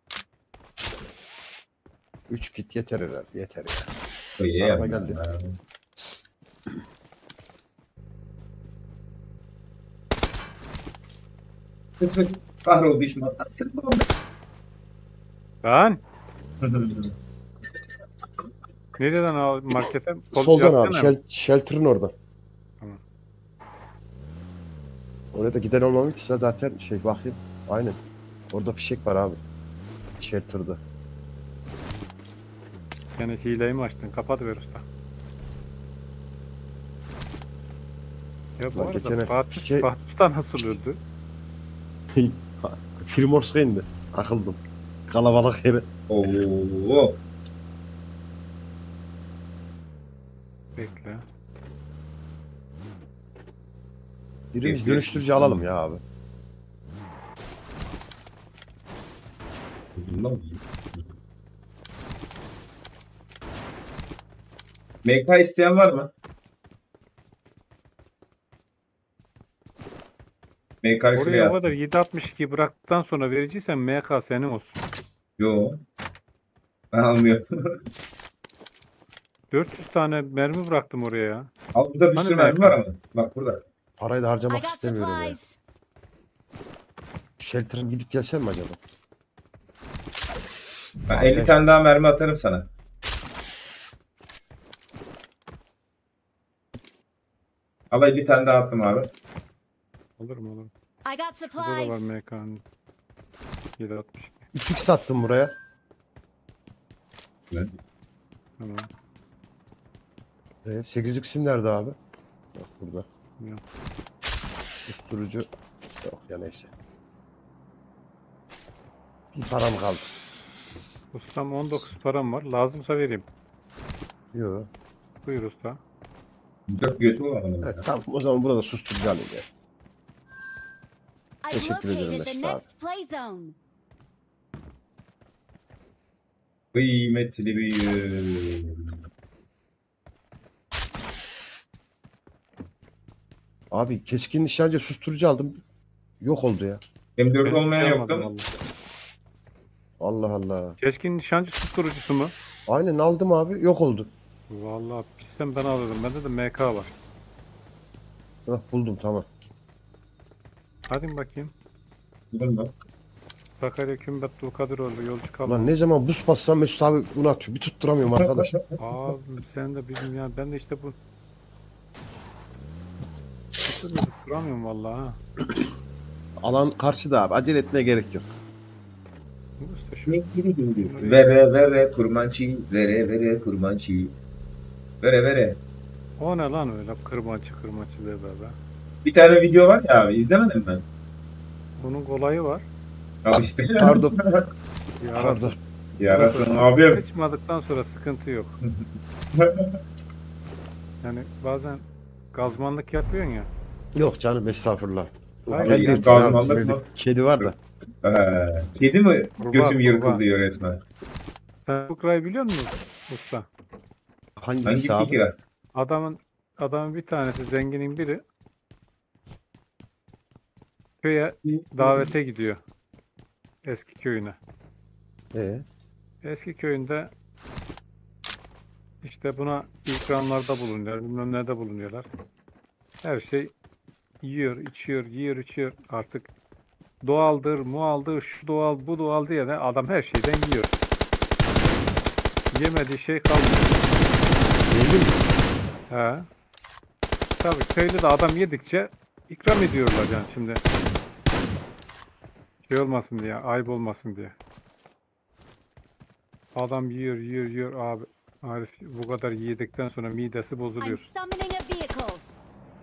3 kit yeter herhalde. Yeter ya. İyi Araba yani. geldi. Kızım kahroldu işim. Ben nereden al markete? Soldan abi. Yazsana. Shelter'ın oradan. Tamam. Oraya da giden olmamışsa zaten şey bakayım. Aynen. Orada fişek var abi. Shelter'da. Gene hileyi mi açtın? Kapat ver usta. Ya bu Lan arada geçene Fatih, şey- Fatih Usta nasıl öldü? Primorsk'a indi. Akıldım. Kalabalık yeri. Oo. Bekle. Birimiz dönüştürücü alalım ya abi. MK isteyen var mı? MK'yı Oraya şuraya o at. kadar 7.62 bıraktıktan sonra vereceksen MK senin olsun. Yo. Ben almıyorum. 400 tane mermi bıraktım oraya ya. Al burada bir Hani sürü mermi MK? var ama. Bak burada. Parayı da I harcamak got istemiyorum ya. supplies. Shelter'a gidip gelsem mi acaba? Ben 50 tane daha mermi atarım sana. Al 50 tane daha attım abi. Alırım. I got Burada da var supplies. MK'nın. 7.62. 3x sattım buraya. Tamam. 8x'im nerede abi? Yok burada. Yok. Susturucu. Yok ya neyse. Bir param kaldı. Ustam 19 param var. Lazımsa vereyim. Yok. Buyur usta. Çok götü var ama. Evet tamam o zaman burada susturucu alayım ya. I've Teşekkür ederim located the Mesut abi. next play zone. Kıymetli büyüğüm. Abi keskin nişancı susturucu aldım. Yok oldu ya. M4 Ben olmayan hiç yok değil mi? almadım Allah Allah. Keskin nişancı susturucusu mu? Aynen aldım abi yok oldu. Vallahi bilsem ben alırım. Bende de MK var. Hah, buldum tamam. Hadi bakayım. Buldun mu? Sakarya Kümbet Dulkadiroğlu yolcu kaldı. Ulan ne zaman buz bassam Mesut abi bunu atıyor. Bir tutturamıyorum arkadaş. Abi sen de bilmiyorum ya. Ben de işte bu. Bir türlü tutturamıyorum vallahi ha. Alan karşıda abi. Acele etmeye gerek yok. Usta şu Vere vere kurmançı, vere vere kurmançı. Vere vere. o ne lan öyle kırmancı diye be. Bir tane video var ya abi izlemedin mi? Bunun kolayı var. Al işte. Pardon. Yarası. Pardon. Yarasın abim. Sıçmadıktan sonra sıkıntı yok. Yani bazen gazmanlık yapıyorsun ya. Yok canım estağfurullah. Hayır, Gel ya, bir tane abi, gazmanlık bizim evde mı? kedi var da. Kedi mi Kurban, götüm yırtıldı kurban. diyor resmen. Sen Ukray'ı biliyor musun usta? Hangisi Hangi abi? fikir? Adamın bir tanesi zenginin biri köye davete gidiyor. Eski köyüne. Eski köyünde işte buna ikramlarda bulunuyorlar, bilmem nerede bulunuyorlar. Her şey yiyor, içiyor. Artık doğaldır, mualdır, şu doğal, bu doğal diye de adam her şeyden yiyor. Yemediği şey kalmıyor. Zengin mi? He. Tabii köylü de adam yedikçe ikram ediyorlar yani şimdi. Şey olmasın diye, ayıp olmasın diye. Adam yiyor abi. Arif bu kadar yedikten sonra midesi I'm bozuluyor. summoning a vehicle.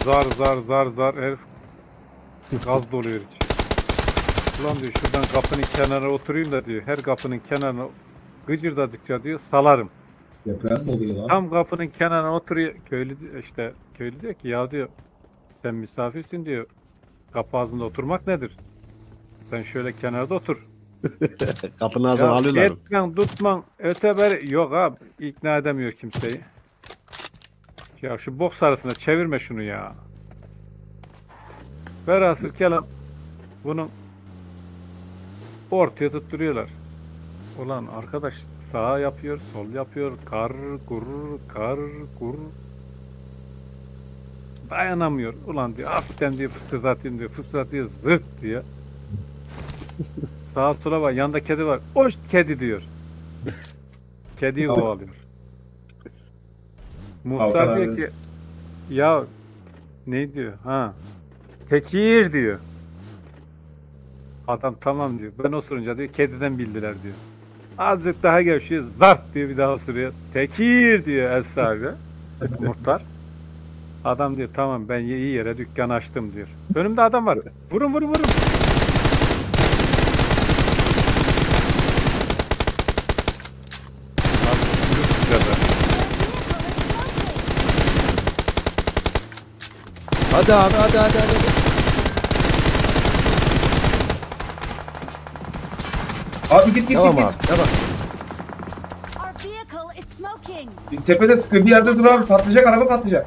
Zar zar zar zar herif gaz doluyor hiç. Ulan diyor şuradan kapının kenarına oturayım da diyor. Her kapının kenarına gıcırdadıkça diyor salarım. Deprem mi oluyor lan? Tam kapının kenarına oturuyor. Köylü diyor ki ya diyor sen misafirsin diyor. Kapı ağzında oturmak nedir? Sen şöyle kenarda otur. Kapının ağzına alıyorlar. Etmen tutman öteberi yok abi. İkna edemiyor kimseyi. Ya şu boks arasında çevirme şunu ya. Velhasıl kelam bunu ortaya tutturuyorlar. Ulan arkadaş sağa yapıyor, sol yapıyor, kar kur. Dayanamıyor. Ulan diyor hafiften diyor fısırdatıyor zırt diyor. Sağa sola bak yanında kedi var. Hoş kedi diyor. Kediyi kovalıyor. Muhtar Altan diyor abi. ki ya ne diyor? Ha. Tekir diyor. Adam tamam diyor. Ben osurunca diyor kediden bildiler diyor. Azıcık daha gevşiyor. Zart diyor bir daha osuruyor. Tekir diyor ev sahibi. Muhtar. Adam diyor tamam ben iyi yere dükkan açtım diyor. Önümde adam var. Vurun. Hadi abi hadi. Abi git. Tamam abi. Tamam. Our vehicle is smoking. Tepede bir yerde dur abi. Patlayacak, araba patlayacak.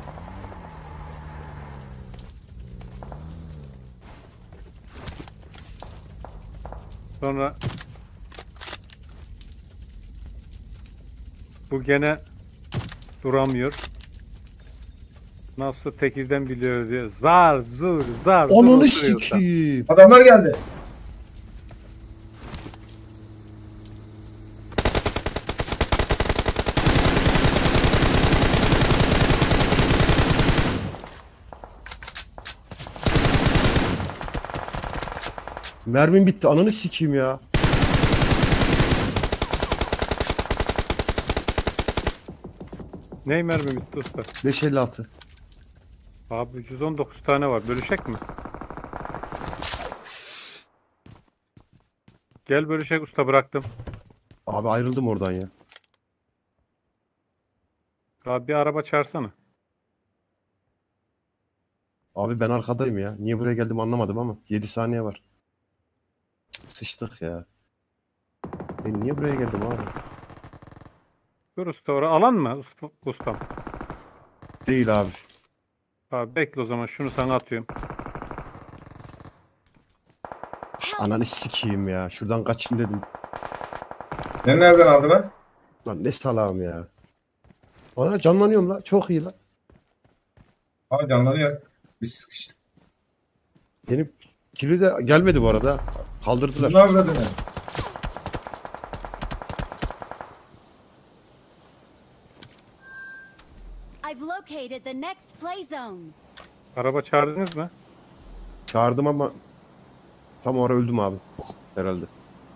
Sonra bu gene duramıyor. Nasıl tekirden biliyor diye zar zar Onunu oturuyor da. sikiyim. Adamlar geldi. Mermim bitti. Ananı sikeyim ya. Ney mermi bitti usta? 556. Abi 119 tane var. Bölüşek mi? Gel bölüşek usta bıraktım. Abi ayrıldım oradan ya. Abi bir araba çağırsana. Abi ben arkadayım ya. Niye buraya geldim anlamadım ama. 7 saniye var. Sıçtık ya. Ben niye buraya geldim abi? Dur usta oraya alan mı ustam? Değil abi. Abi bekle o zaman şunu sana atıyorum. Ananı sikeyim ya. Şuradan kaçayım dedim. Beni nereden aldılar? Lan ne salağım ya. Ana canlanıyorum la. Çok iyi la. Abi canlanıyor. Biz sıkıştık. Benim kili de gelmedi bu arada. Kaldırdılar. Ne yapıyordun? I've located the next play zone. Araba çağırdınız mı? Çağırdım ama tam orada öldüm abi. Herhalde.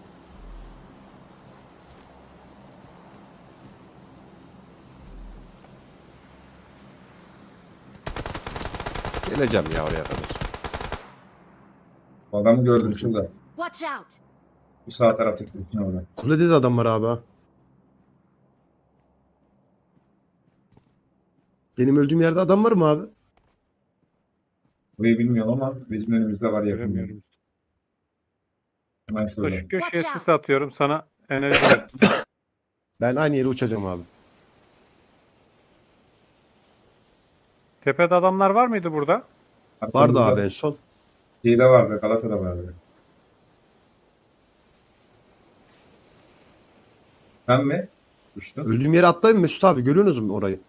Geleceğim ya oraya kadar. Adamı gördüm şurada. Watch out. Bu sağ taraftaki dükkan orada. Kulede de adam var abi ha. Benim öldüğüm yerde adam var mı abi? Burayı bilmiyorum ama bizim önümüzde var yakın. Göremiyorum. Hemen şurada. Şu köşeye Watch sis out. atıyorum sana enerji ver. Ben aynı yere uçacağım abi. Tepede adamlar var mıydı burada? Vardı abi en son. Şeyde vardı, Galata'da vardı. Sen mi? Uçtun. Öldüğüm yere atlayayım Mesut abi. Görüyorsunuz mu orayı?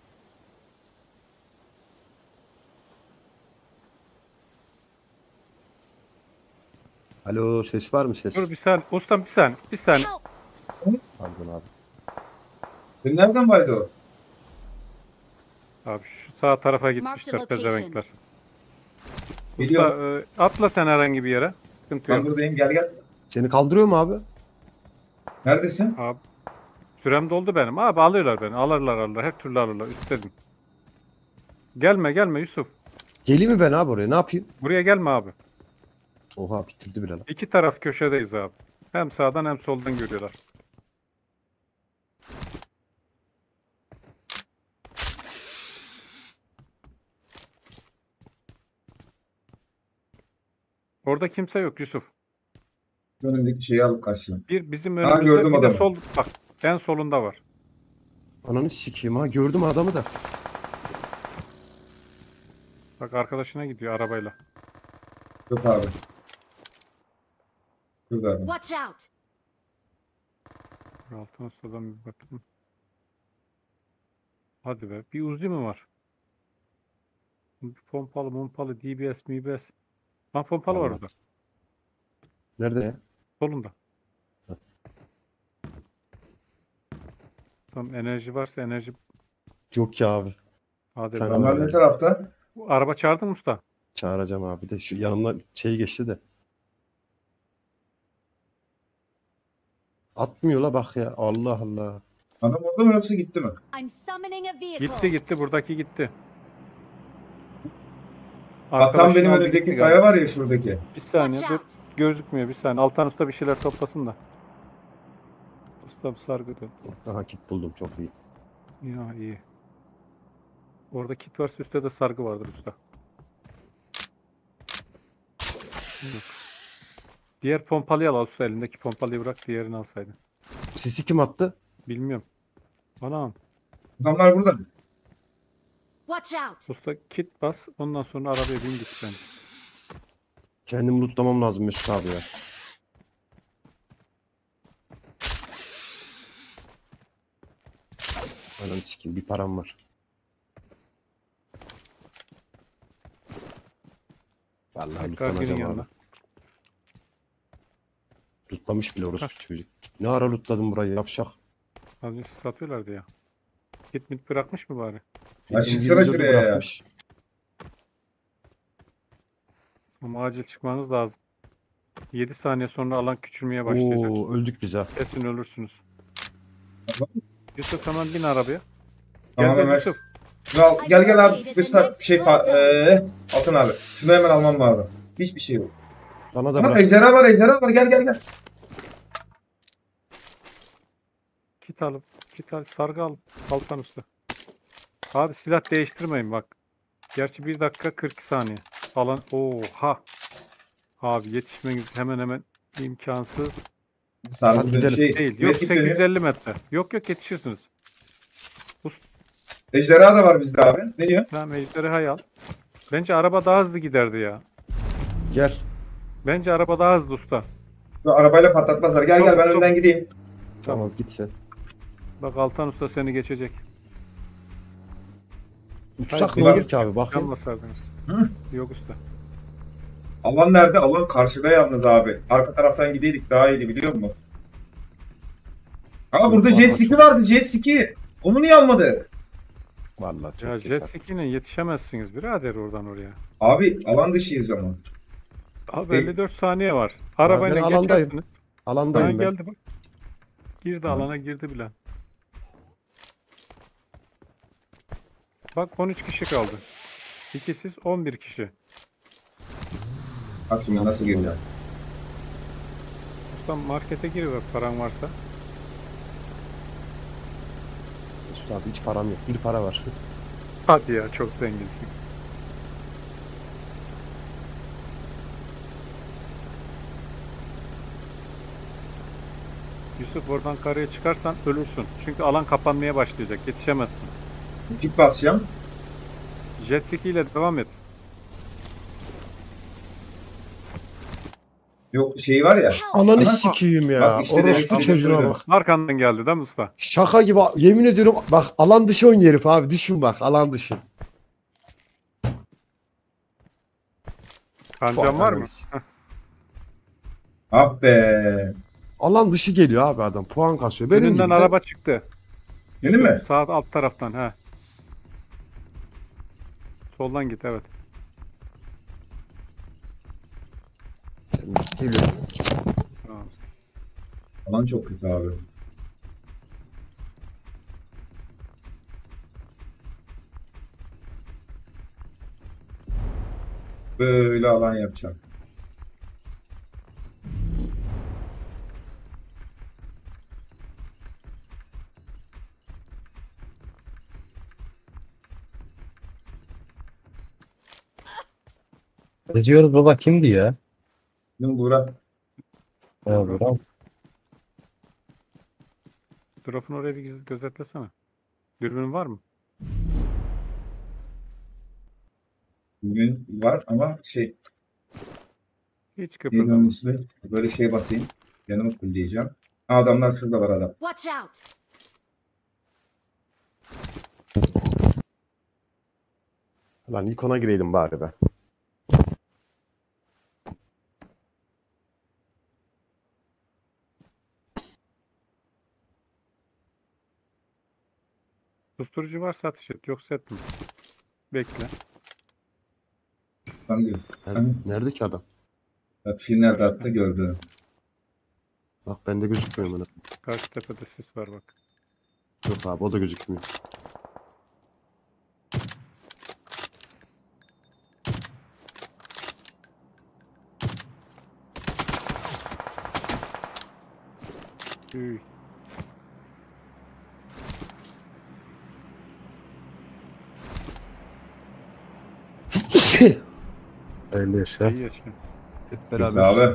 Alo ses var mı ses? Dur bir saniye. Ustam bir saniye. Help. Pardon abi. Sen nereden baydı o? Abi şu sağ tarafa Mark gitmişler the location. pezevenkler. Usta Biliyorum. atla sen herhangi bir yere. Sıkıntı Ben yok. buradayım, gel. Seni kaldırıyor mu abi? Neredesin? Abi sürem doldu benim. Abi alırlar beni. Alırlar. Her türlü alırlar. Üstledim. Gelme Yusuf. Geleyim mi ben abi oraya? Ne yapayım? Buraya gelme abi. Oha bitirdi bile lan. İki taraf köşedeyiz abi. Hem sağdan hem soldan görüyorlar. Orada kimse yok Yusuf. Önündeki şeyi alıp kaçtım. Bir bizim Ha, önümüzde gördüm bir de adamı. sol bak en solunda var. Ananı sikeyim ha. Gördüm adamı da. Bak arkadaşına gidiyor arabayla. Yok abi. Şurada adam. Watch out! Altına sudan bir bakayım. Hadi be. Bir Uzi mi var? Bir pompalı, DBS, MBS. Ha pompalı var Vallahi. orada. Nerede ya? Solunda. Tamam enerji varsa enerji. Yok ya abi. Hadi Tamam. be. Onlar ne tarafta? Bu araba çağırdın mı usta? Çağıracağım abi de şu yanımdan şey geçti de. Atmıyor la bak ya. Allah Allah. Adam orada mı yoksa gitti mi? I'm summoning a vehicle. Gitti buradaki gitti. Bak tam benim aldı önümdeki gitti kaya galiba. var ya şuradaki. Bir saniye Watch dur. out! Gözükmüyor bir saniye. Altan usta bir şeyler toplasın da. Ustam sargı dön. Aha kit buldum çok iyi. Ya iyi. Orada kit varsa üstte de sargı vardır usta. Yok. Diğer pompalıyı al usta elindeki pompalıyı bırak diğerini alsaydın. Sisi kim attı? Bilmiyorum. Anam. Adamlar burada. Watch out! Usta kit bas ondan sonra arabaya bin git bence. Kendimi lootlamam lazım Mesut abi ya. Ananı sikeyim bir param var. Vallahi Tekrar girin lootlanacağım yanına. abi. Lootlamış bile orospu çocuk. Ne ara lootladın burayı yavşak. Az önce satıyorlardı ya. Kit mit bırakmış mı bari? Ya çıksana İngilizce şuraya ya. bırakmış. Ama acil çıkmanız lazım. 7 saniye sonra alan küçülmeye başlayacak. Oo öldük biz ha. Kesin ölürsünüz. Yusuf hemen bin arabaya. Tamam, Gel hemen. Yusuf. Gel abi. Altın abi. Şunu hemen almam lazım. Hiçbir şey yok. Bana da Ama bırak. ejderha var. Gel. Kit al, sargı al. Altan usta. Abi silah değiştirmeyin bak. Gerçi 1 dakika 42 saniye. Alan oha. Abi yetişmeniz hemen hemen imkansız Sargı Hadi bir gidelim. şey. değil. Yok Rakip dönüyor. 850 metre. Yok yetişirsiniz. Ejderha da var bizde abi. Ne diyor? Tamam ejderhayı al. Bence araba daha hızlı giderdi ya. Gel. Bence araba daha hızlı usta. Şu arabayla patlatmazlar. Gel ben Çok- önden gideyim. Tamam git sen. Bak Altan usta seni geçecek. Uçsak Hayır, ne bir olur ki abi bak. Can basardınız. Hı? Yok usta. Alan nerede? Alan karşıda yalnız abi. Arka taraftan gideydik daha iyiydi biliyor musun? Aa burada Vallahi J2 çok- vardı J2. Onu niye almadık? Vallahi çok Ya geç jet abi. ski'yle yetişemezsiniz birader oradan oraya. Abi alan dışıyız ama. Abi 54 saniye var. Arabayla ben alandayım. geçersiniz. Ha, Alandayım ben. geldi bak. Girdi alana girdi bile. Bak 13 kişi kaldı. İkisiz 11 kişi. Bak şimdi nasıl geliyor. Usta markete gir bak paran varsa. Mesut abi hiç param yok. Bir para var. Hadi ya çok zenginsin. Yusuf oradan karaya çıkarsan ölürsün. Çünkü alan kapanmaya başlayacak. Yetişemezsin. Tip basacağım. Jet ski ile devam et. Yok şey var ya. Ananı Aha. sikeyim ya. Bak işte demek Orospu istediğim çocuğuna buydu. bak. Arkandan geldi değil mi usta? Şaka gibi. Yemin ediyorum bak alan dışı oynuyor herif abi. Düşün bak alan dışı. Kancan var mı? Ah be. Alan dışı geliyor abi adam. Puan kasıyor. Benim Önünden gibi de- araba çıktı. Değil mi? Sağ alt taraftan he. Soldan git evet. Geliyor. Tamam. Alan çok kötü abi. Böyle alan yapacağım. Geziyoruz baba, kimdi ya? Şimdi Burak. Drop'un oraya bir gözetlesene. Dürbün var mı? Bugün var ama şey. Hiç Neydi kıpırdama. onun ismi? Böyle şey basayım. Yanımı fulleyeceğim. Ha, adamlar şurada var adam. Watch out! Lan ilk ona gireydim bari ben. Susturucu varsa ateş et. Yoksa etme. Bekle. Tam diyor. Nerede ki adam? Bak şimdi nerede attı gördü. Bak bende gözükmüyor bana. Karşı tepede sis var bak. Yok abi o da gözükmüyor. Üy. Öyle yaşa. İyi yaşa. Hep Biz beraber abi.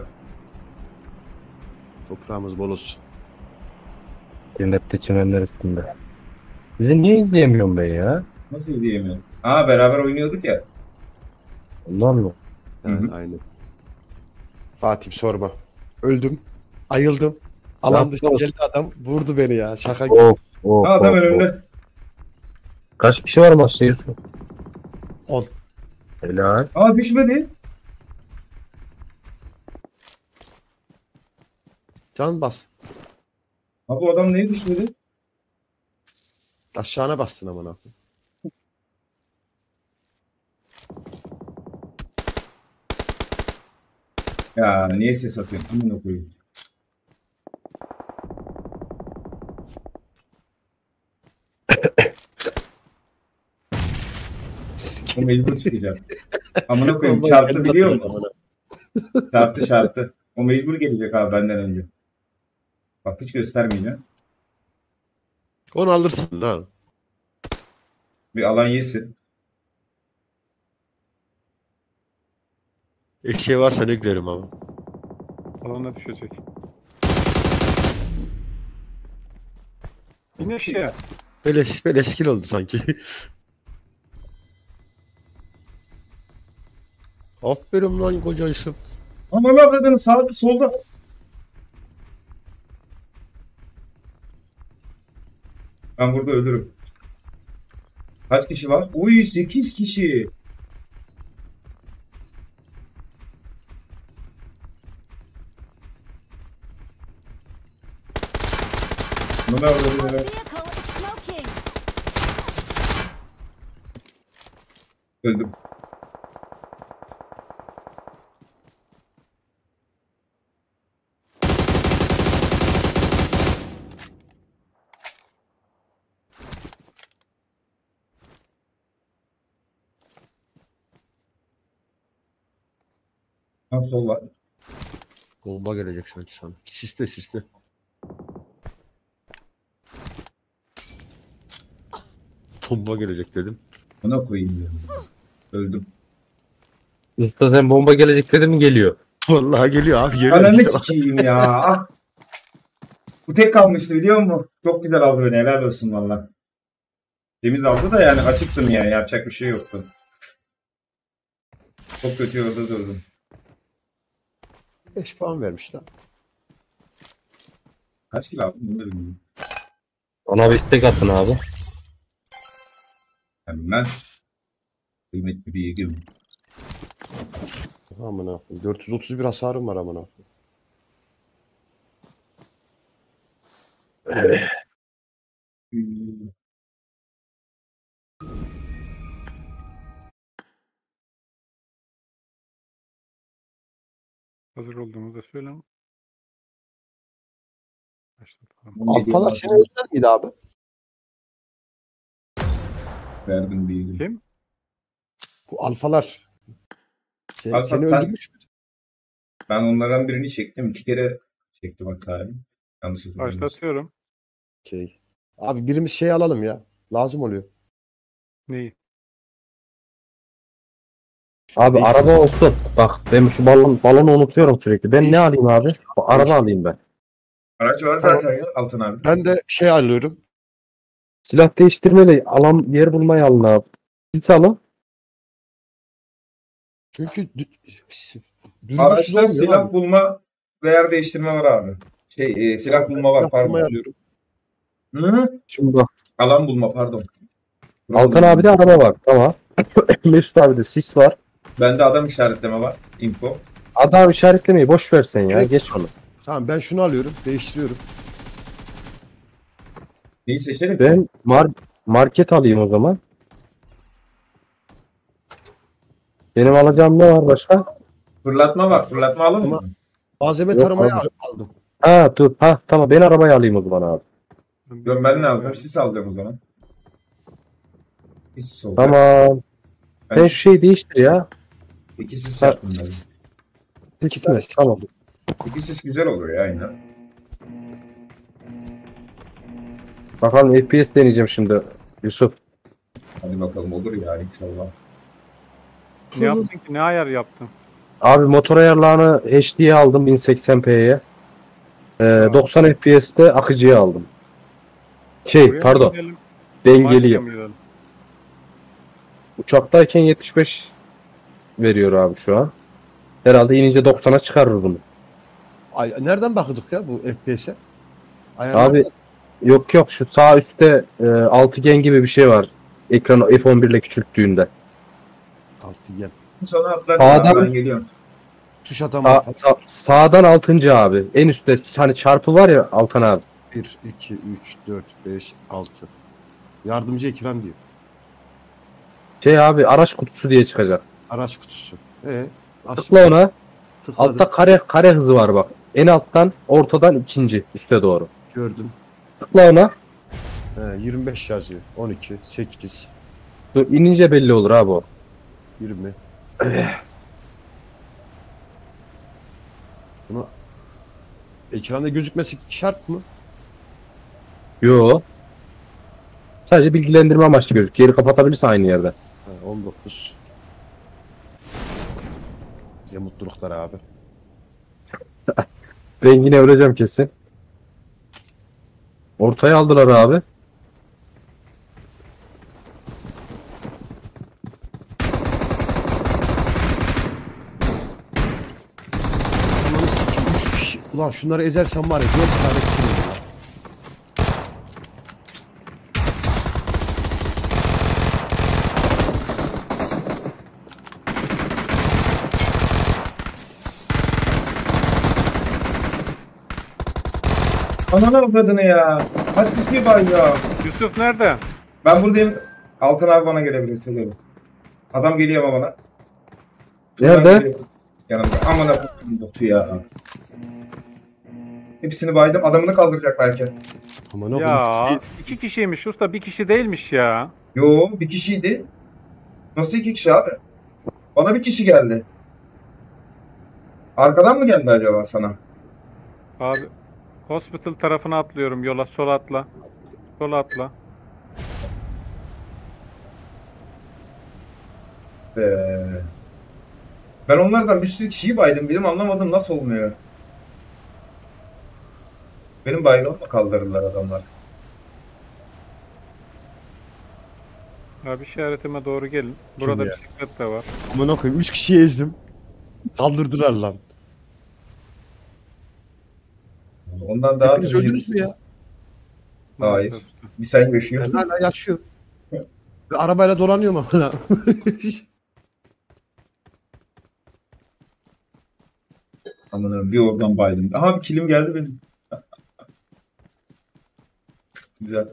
toprağımız bol olsun. Cennette çimenler üstünde. Bizi niye izleyemiyorum ben ya? Nasıl izleyemiyorum? Aa, beraber oynuyorduk ya. Ondan mı? Evet, aynen. Fatih sorma. Öldüm. Ayıldım. Alan dışı Yapma. geldi adam. Vurdu beni ya. Şaka gibi. Of of Ha, adam of, of. önümde. Kaç kişi var maçta Yusuf? 10. Helal. Aa, düşmedi. Can bas. Ha, bu adam niye düşmedi? Aşağına bassın aman abi. Ya niye ses atıyorsun? Amına koyayım. O mecbur çıkacak. Amına koyayım, çarptı biliyor musun? Çarptı. O mecbur gelecek abi benden önce. Bak hiç göstermeyeceğim. Onu alırsın lan. Bir alan yesin. Eşeği varsa ne gülerim ama. Alana düşecek. İn aşağı. Böyle skill oldu sanki. Aferin lan koca Yusuf. Ama avradını sağda solda. Ben burada ölürüm. Kaç kişi var? Uy, 8 kişi. Ne Our avradını? vehicle is smoking! Öldüm. Ha, sol var. Bomba gelecek sanki sana. Sisle. Bomba gelecek dedim. Buna koyayım diyorum. Öldüm. Usta sen bomba gelecek dedi mi geliyor? Vallahi geliyor abi. Geliyor Ananı işte. sikeyim ya. Ah. Bu tek kalmıştı biliyor musun? Çok güzel aldı beni. Helal olsun valla. Temiz aldı da yani açıktım yani. Yapacak bir şey yoktu. Çok kötü orada durdum. 5 puan vermiş lan. Kaç kilo aldım bunu da bilmiyorum. Ona bir istek atın abi. Hemen. Kıymetli bir ilgim. Aman abi. 431 hasarım var aman abi. Hazır olduğumuzu söyle. Başlatalım. Alfalar seni öldüren miydi abi? Verdim bir ilgim. Kim? Bu alfalar Bak, Seni bak, ben- öldürmüş mü? Ben onlardan birini çektim. 2 kere çektim hatta. Yanlış hatırlamıyorsam. Başlatıyorum. Okey. Abi birimiz şey alalım ya. Lazım oluyor. Neyi? Abi Değil. araba olsun. Bak ben şu balonu unutuyorum sürekli. Ben ne alayım abi? Araba alayım ben. Araç var Tamam. zaten ya Altın abi. Ben de şey alıyorum. Silah değiştirmeli. Yer bulmayı alın abi. Siz alın. Çünkü dürbünsüz Araçta olmuyor silah abi. bulma ve yer değiştirme var abi. Silah bulma var Silah bulmayı pardon. alıyorum. Hı? Şimdi bak. Alan bulma pardon. Altan abi de araba var. Tamam. Mesut abi de sis var. Bende adam işaretleme var. Info. Adam işaretlemeyi boş versen ya. Evet. Geç onu. Tamam ben şunu alıyorum. Değiştiriyorum. Neyi seçelim? Ben market alayım o zaman. Benim alacağım ne var başka? Fırlatma var. Fırlatma alalım Ama- mı? Malzeme Yok taramayı abi. aldım. Ha dur. Ha tamam ben arabayı alayım o zaman abi. Ben ne alacağım? Sis alacağım o zaman. Sis olacak. Tamam. Ben Sen şu şeyi değiştir ya. 2 sis Ha, yaptım ben. Gitme. Tamam. 2 sis güzel oluyor ya yine. Bakalım FPS deneyeceğim şimdi. Yusuf. Hadi bakalım olur ya inşallah. Ne yaptın ki? Ne ayar yaptın? Abi motor ayarlarını HD'ye aldım 1080p'ye. 90 FPS'te akıcıya aldım. Buraya mı Pardon. gidelim? Dengeliye. Markete mi gidelim? Uçaktayken 75 veriyor abi şu an. Herhalde inince 90'a çıkarır bunu. Ay, nereden bakıyorduk ya bu FPS'e? Abi yok şu sağ üstte altıgen gibi bir şey var. Ekranı F11 ile küçülttüğünde. Altıgen. Sonra atlar Sağdan- ben geliyorum. Tuş atama. Sağdan 6. abi. En üstte hani çarpı var ya Altan abi. 1, 2, 3, 4, 5, 6. Yardımcı ekran diyor. Abi araç kutusu diye çıkacak. Araç kutusu. Tıkla ona. Tıkladım. Altta kare hızı var bak. En alttan ortadan ikinci üste doğru. Gördüm. Tıkla ona. 25 yazıyor. 12, 8, Dur, inince belli olur abi o. 20. Bunu ekranda gözükmesi şart mı? Yo. Sadece bilgilendirme amaçlı gözük. Geri kapatabilirsin aynı yerde. 19. Size mutluluklar abi. Ben yine öleceğim kesin. Ortaya aldılar abi. Aman sikeyim, 3 kişi. Ulan şunları ezersem var ya 4 tane kişi ya. Ananı avradını ya. Kaç kişi var ya. Yusuf nerede? Ben buradayım. Altın abi bana gelebilirse gelin. Adam geliyor ama bana. Şuradan Nerede? geliyor. Yanımda. Aman Allah'ım botu ya. Hepsini baydım. Adamını kaldıracak belki. Aman oğlum. Ya 2 kişiymiş usta, bir kişi değilmiş ya. Yo bir kişiydi. Nasıl 2 kişi abi? Bana bir kişi geldi. Arkadan mı geldi acaba sana? Abi hospital tarafına atlıyorum, yola sola atla. Sola atla. Ben onlardan bir sürü kişiyi baydım. Benim anlamadım nasıl olmuyor. Benim baygınımı mı kaldırırlar adamlar? Abi işaretime doğru gelin. Burada ya? bisiklet de var. Aman koyayım 3 kişiyi ezdim. Kaldırdılar lan. Ondan daha Hepiniz öldünüz mü ya? Hayır. Maalesef usta. Bir sen yaşıyorsun. Ben hala yaşıyorum. Ve arabayla dolanıyorum ama. Aman bir oradan baydım. Aha bir kilim geldi benim. Güzel.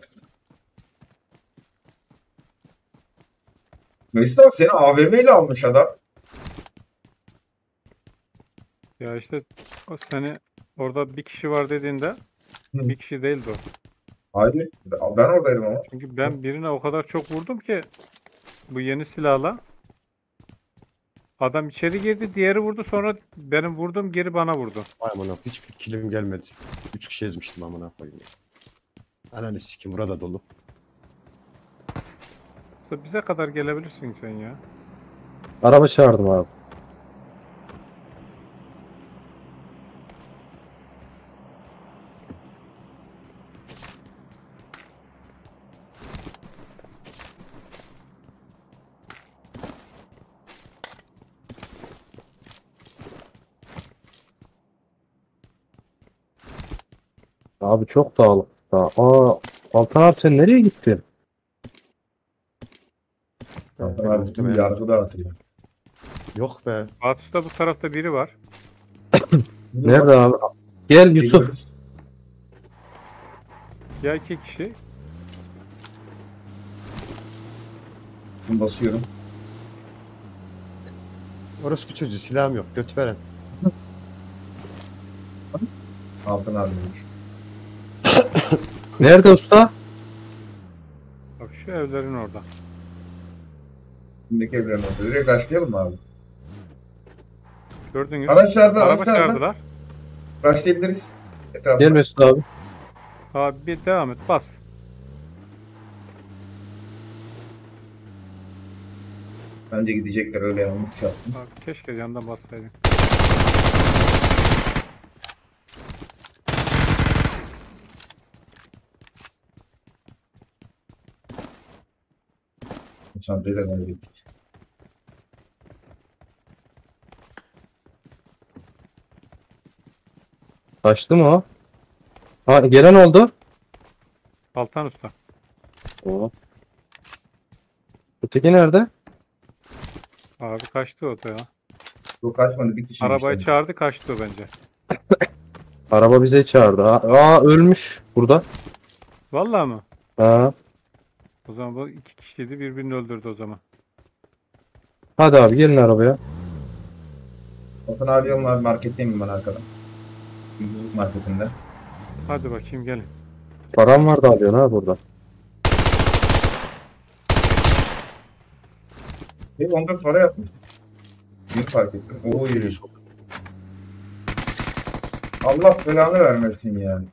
Mesut abi seni AVM ile almış adam. Ya işte o seni orada bir kişi var dediğinde bir kişi değildi o. Hayır. Ben oradaydım ama. Çünkü ben birine o kadar çok vurdum ki bu yeni silahla Adam içeri girdi, diğeri vurdu, sonra benim vurdum, geri bana vurdu. Vay amına hiçbir kilim gelmedi. 3 kişi ezmiştim amına koyayım. Ananı sikim burada dolu. Bize kadar gelebilirsin sen ya. Araba çağırdım abi. Abi çok dağılık. Altan abi sen nereye gittin? Zaten abi tüm yargı dağıtıyor. Yok be. Atus'ta bu tarafta biri var. Nerede abi? Gel Yusuf. Ya 2 kişi. Basıyorum. Orası bir çocuğu silahım yok. Göt veren. Altın abi. Nerede usta? Bak şu evlerin orada. Şimdiki evlerin orada. Direkt başlayalım mı abi? Gördünüz. Araçlarda, Araba çağırdılar. Başlayabiliriz. Etrafına. Gel Mesut abi. Abi bir devam et, bas. Bence gidecekler öyle yanlış yaptım. Abi keşke yandan bassaydın. Çantayı da kaybettik. Kaçtı mı o? Ha gelen oldu. Altan Usta. Oo. Öteki nerede? Abi kaçtı o da ya. Bu kaçmadı bir kişi. Arabayı çağırdı, kaçtı o bence. Araba bize çağırdı. Ölmüş burada. Vallahi mı? Ha. O zaman bu 2 kişiydi, birbirini öldürdü o zaman. Hadi abi gelin arabaya. Altın abi yolun abi marketteyim ben arkadan. Yüzlük marketinde. Hadi bakayım gelin. Param var da alıyorsun ha burada. 14 para yapmış. Bir fark ettim. Oy. Allah belanı vermesin yani.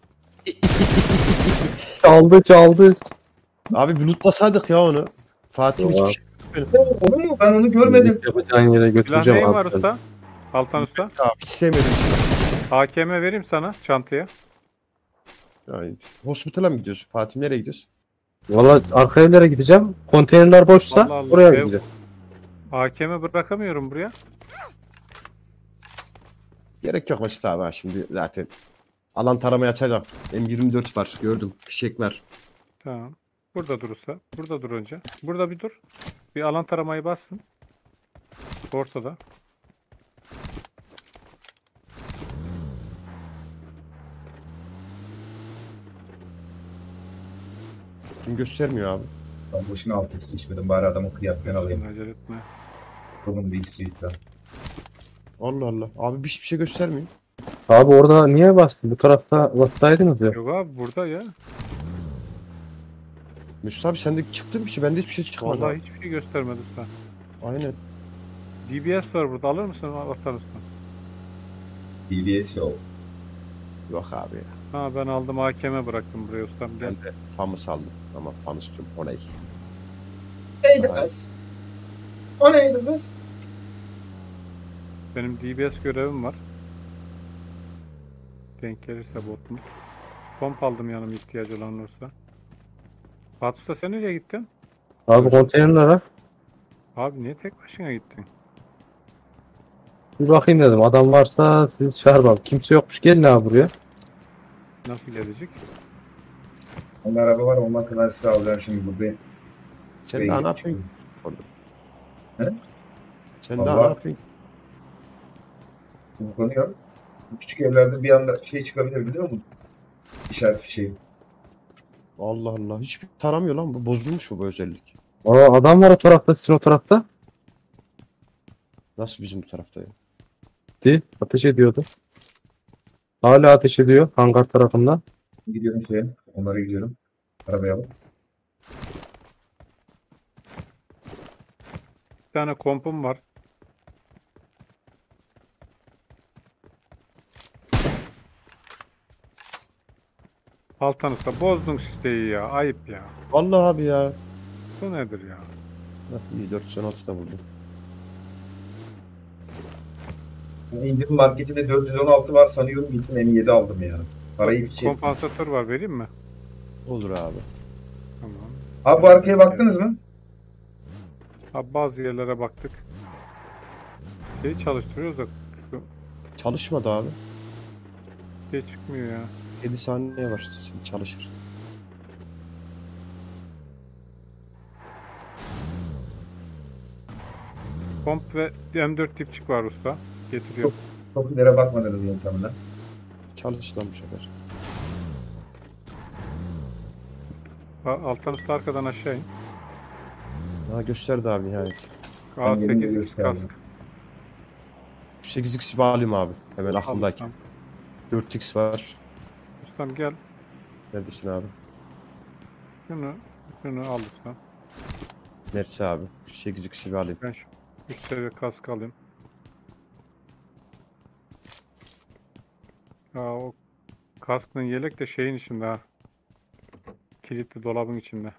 Çaldı. Abi bir lootlasaydık ya onu. Fatih'in Yok hiçbir şey Olur mu? Ben onu görmedim. Yapacağın yere Silah götüreceğim neyin var abi. usta? Altan Usta. abi. Hiç sevmedim. AKM vereyim sana çantaya. Yani, hospital'a mı gidiyorsun? Fatih nereye gidiyorsun? Valla arka evlere gideceğim. Konteynerler boşsa Allah Allah, oraya ev- gideceğim. AKM bırakamıyorum buraya. Gerek yok Mesut abi ha şimdi zaten. Alan taramayı açacağım. M24 var gördüm. Fişek var. Tamam. Burada dur usta. Burada dur önce. Burada bir dur. Bir alan taramayı bassın. Ortada. Kim göstermiyor abi. Ben boşuna alt eksi içmedim. Bari adamın kıyafetini alayım. Acele etme. Bunun bir eksi yükle. Allah Allah. Abi hiçbir şey göstermiyor. Abi orada niye bastın? Bu tarafta bassaydınız ya. Yok abi burada ya. Mesut abi sende çıktı bir şey. Bende hiçbir şey çıkmadı. Vallahi hiçbir şey göstermedi usta. Aynen. DBS var burada. Alır mısın Altan Usta? BBS Show. Yok abi ya. Ha ben aldım, AKM bıraktım buraya ustam. Gel. Ben de fanı saldım. Ama fan istiyorum. Olay. Neydi Vay. kız? O neydi kız? Benim DBS görevim var. Denk gelirse bot mu? Pomp aldım yanıma ihtiyacı olan olursa. Fatih Usta sen nereye gittin? Abi konteynerlere Abi niye tek başına gittin? bir bakayım dedim. Adam varsa siz çağırmam. Kimse yokmuş. Gelin abi buraya. Nasıl gelecek? Onun araba var olmazsa ben size alacağım şimdi buradayım. Sen daha ne yapıyorsun? Orada. He? Sen daha Allah. ne yapıyorsun? Kullanıyor. Bu küçük evlerde bir anda şey çıkabilir biliyor musun? İşaret fişeği. Allah Allah. Hiçbir taramıyor lan bu. Bozulmuş mu bu özellik? Adam var o tarafta. Sizin o tarafta. Nasıl bizim bu tarafta ya? Ateş ediyordu. Hala ateş ediyor. Hangar tarafından. Gidiyorum şeye. Onlara gidiyorum. Arabaya alıp. Bir tane kompum var. Altan Usta bozdun siteyi ya. Ayıp ya. Vallahi abi ya. Bu nedir ya? Heh, iyi 416 da buldum. İndirim marketinde 416 var sanıyorum. Gittim M7 aldım ya. Parayı bir şey. Kompansatör var, vereyim mi? Olur abi. Tamam. Abi bu arkaya baktınız mı? Abi bazı yerlere baktık. Şeyi çalıştırıyoruz da şu Çalışmadı abi. şey çıkmıyor ya. 7 saniye var. Şimdi çalışır. Komp ve M4 dipçik var usta. Getiriyor. Çok ileri bakmadınız yöntemine. Çalıştı bu sefer. Altan Usta arkadan aşağı in. Ha gösterdi abi nihayet. Ben yerinde A8 gösterdim. kask. 8x bağlayayım abi. Hemen Al aklımdaki. ustam. 4x var. Ustam gel. Neredesin abi? Şunu al ustam. Neresi abi? 8x'i bağlayayım. Ben şu 3 seviye kask alayım. O kaskın yelek de şeyin içinde ha. Kilitli dolabın içinde.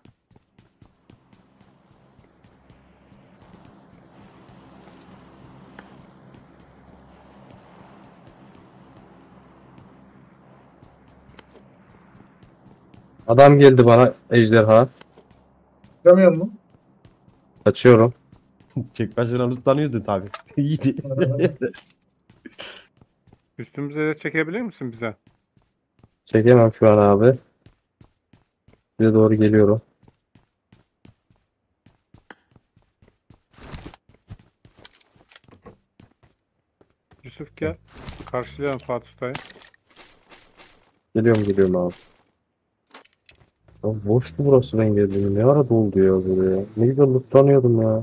Adam geldi bana ejderha. Çıkamıyor mu? Kaçıyorum. Tek başına lootlanıyordun tabi. İyiydi. Üstümüze de çekebilir misin bize? Çekemem şu an abi. Size doğru geliyorum. Yusuf gel. Karşılayalım Fatih Usta'yı. Geliyorum abi. Ya boştu burası ben geldiğimde. Ne ara doldu ya buraya. Ne güzel lootlanıyordum ya.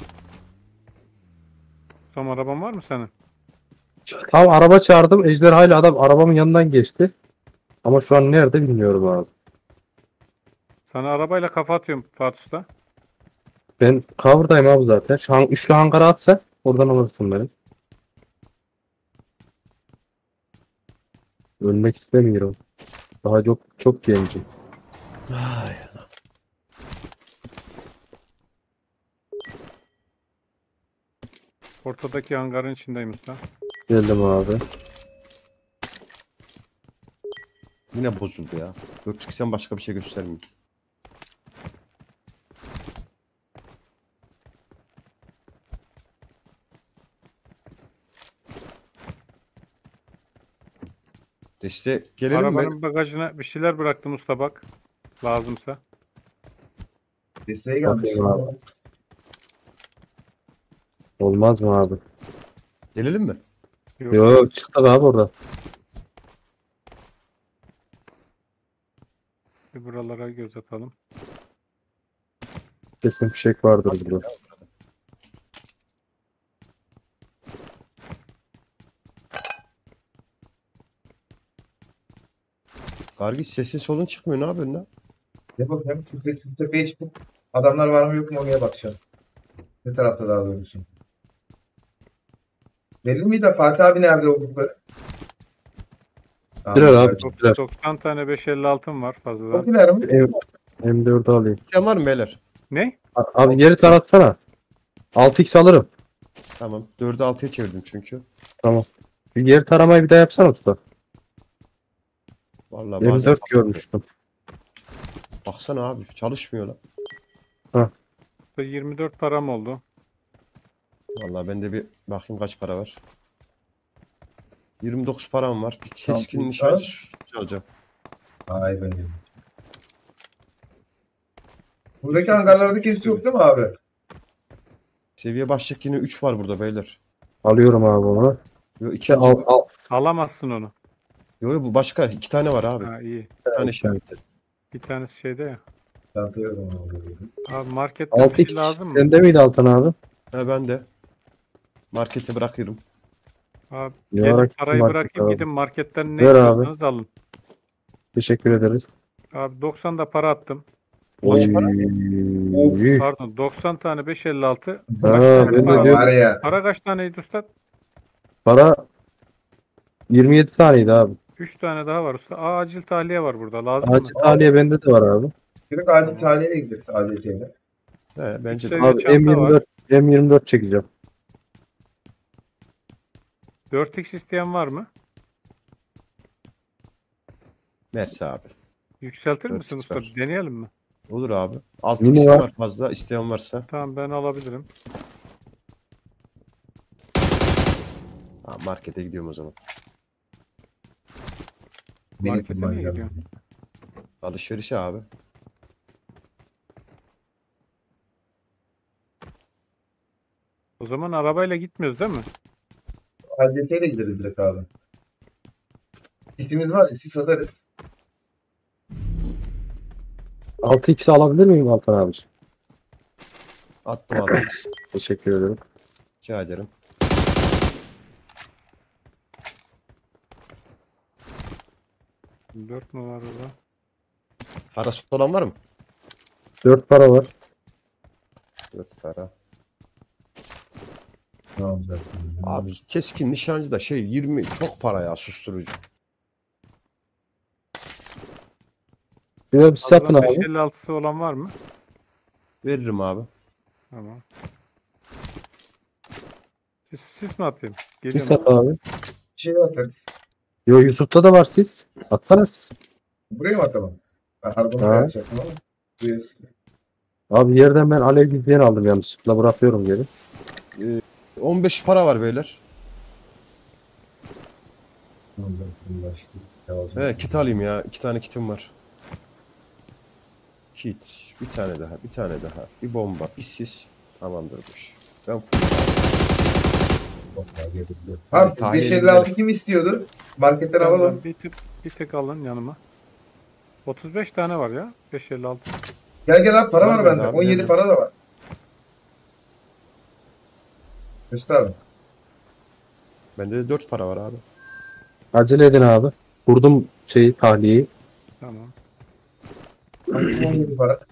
Tam araban var mı senin? Tam araba çağırdım. Ejderha ile adam arabamın yanından geçti. Ama şu an nerede bilmiyorum abi. Sana arabayla kafa atıyorum Fatih Usta. Ben cover'dayım abi zaten. Şu an üçlü hangara atsa oradan alırsın beni. Ölmek istemiyorum. Daha çok gencim. Ay. Ortadaki hangarın içindeyim usta. Geldim abi. Yine bozuldu ya. 4x'ten başka bir şey göstermiyor. Destek gelelim mi? Arabanın bagajına bir şeyler bıraktım usta bak. Lazımsa. Desteğe gelmiş. Bakayım abi. Olmaz mı abi? Gelelim mi? Yok çıktık abi orada. Bir buralara göz atalım. Kesin fişek vardır burada. Kargı sesin solun çıkmıyor. Ne yapıyorsun lan? Ne bakayım? Şu tepeye çıkıp adamlar var mı yok mu oraya bakacağım. Ne tarafta daha doğrusu. Belli miydi Fatih abi nerede oldukları? Birer abi. Birer. 90 tane 556'm var fazladan. Popüler mi? M4'ü alayım. Sen var mı beyler? Ne? Abi geri taratsana. 6x alırım. Tamam. 4'ü 6'ya çevirdim çünkü. Bir geri taramayı bir daha yapsana usta. Vallahi M4 görmüştüm. Baksana abi çalışmıyor lan. 24 param oldu. Vallahi bende bir bakayım kaç para var. 29 param var. Bir keskin Tamam. nişancı alacağım. Ay ben yedim. Buradaki hangarlarda kimse yok değil mi abi? Seviye başlık yine 3 var burada beyler. Alıyorum abi onu. Yo, İşte iki, al. Alamazsın onu. yo, bu başka 2 tane var abi. Ha iyi. Bir tane işaretli. Bir tanesi şeyde ya. Çantaya o zaman alıyorum. Abi marketten bir şey 6x lazım mı? sende miydi Altan abi? Ha ben de. Markete bırakıyorum. Abi Ne gelin ara parayı market bırakayım abi? gidin marketten ne Ver abi. istiyorsanız alın. Teşekkür ederiz. Abi 90 da para attım. Kaç para? Oy. Pardon 90 tane 556. Ha, Kaç tane ben de para? diyorum. Var ya. Para kaç taneydi usta? Para 27 taneydi abi. 3 tane daha var usta. Aa, acil tahliye var burada. Lazım mı? Acil tahliye bende de var abi. Direkt acil taliye gideriz ADT'yle. He, bence de. Seviye Abi çanta var. M24 çekeceğim. 4x isteyen var mı? Mersi abi. Yükseltir 4x misin usta? var. Deneyelim mi? Olur abi. 6 Mini x var. var fazla. İsteyen varsa. Tamam, ben alabilirim. Ha, markete gidiyorum o zaman. Markete mi gidiyorsun? Alışverişe abi. O zaman arabayla gitmiyoruz değil mi? ADT'yle gideriz direkt abi. Sisimiz var ya, sis atarız. 6x'i alabilir miyim Altan abi? Attım abi. Teşekkür ederim. Rica ederim. Dört mü var orada? Parası olan var mı? 4 para var. 4 para. Tamam zaten. Abi keskin nişancı da 20 çok para ya, susturucu. Şuraya bir satın Fazladan abi. 556'sı olan var mı? Veririm abi. Tamam. Sis mi atayım? Siz Geliyorum. sat abi. Şey atarız. Yo, Yusuf'ta da var siz. Atsana siz. Buraya mı atalım? Ben harbunu Ha. yapacaktım ama. Buraya. Abi yerden ben alev gizleyen aldım yanlışlıkla, bırakıyorum geri. 15 para var beyler. He, kit alayım ya. 2 tane kitim var. Kit. Bir tane daha. Bir tane daha. Bir bomba. Bir sis. Tamamdır bu iş. Ben Abi tahliye 556 kim istiyordu? Marketten alalım. Bir tek alın yanıma. 35 tane var ya. 556. Gel abi, para Var var bende bende. abi, 17 nerede? para da var. Mesut abi. Bende de 4 para var abi. Acele edin abi. Vurdum tahliyeyi. Tamam. 17 para.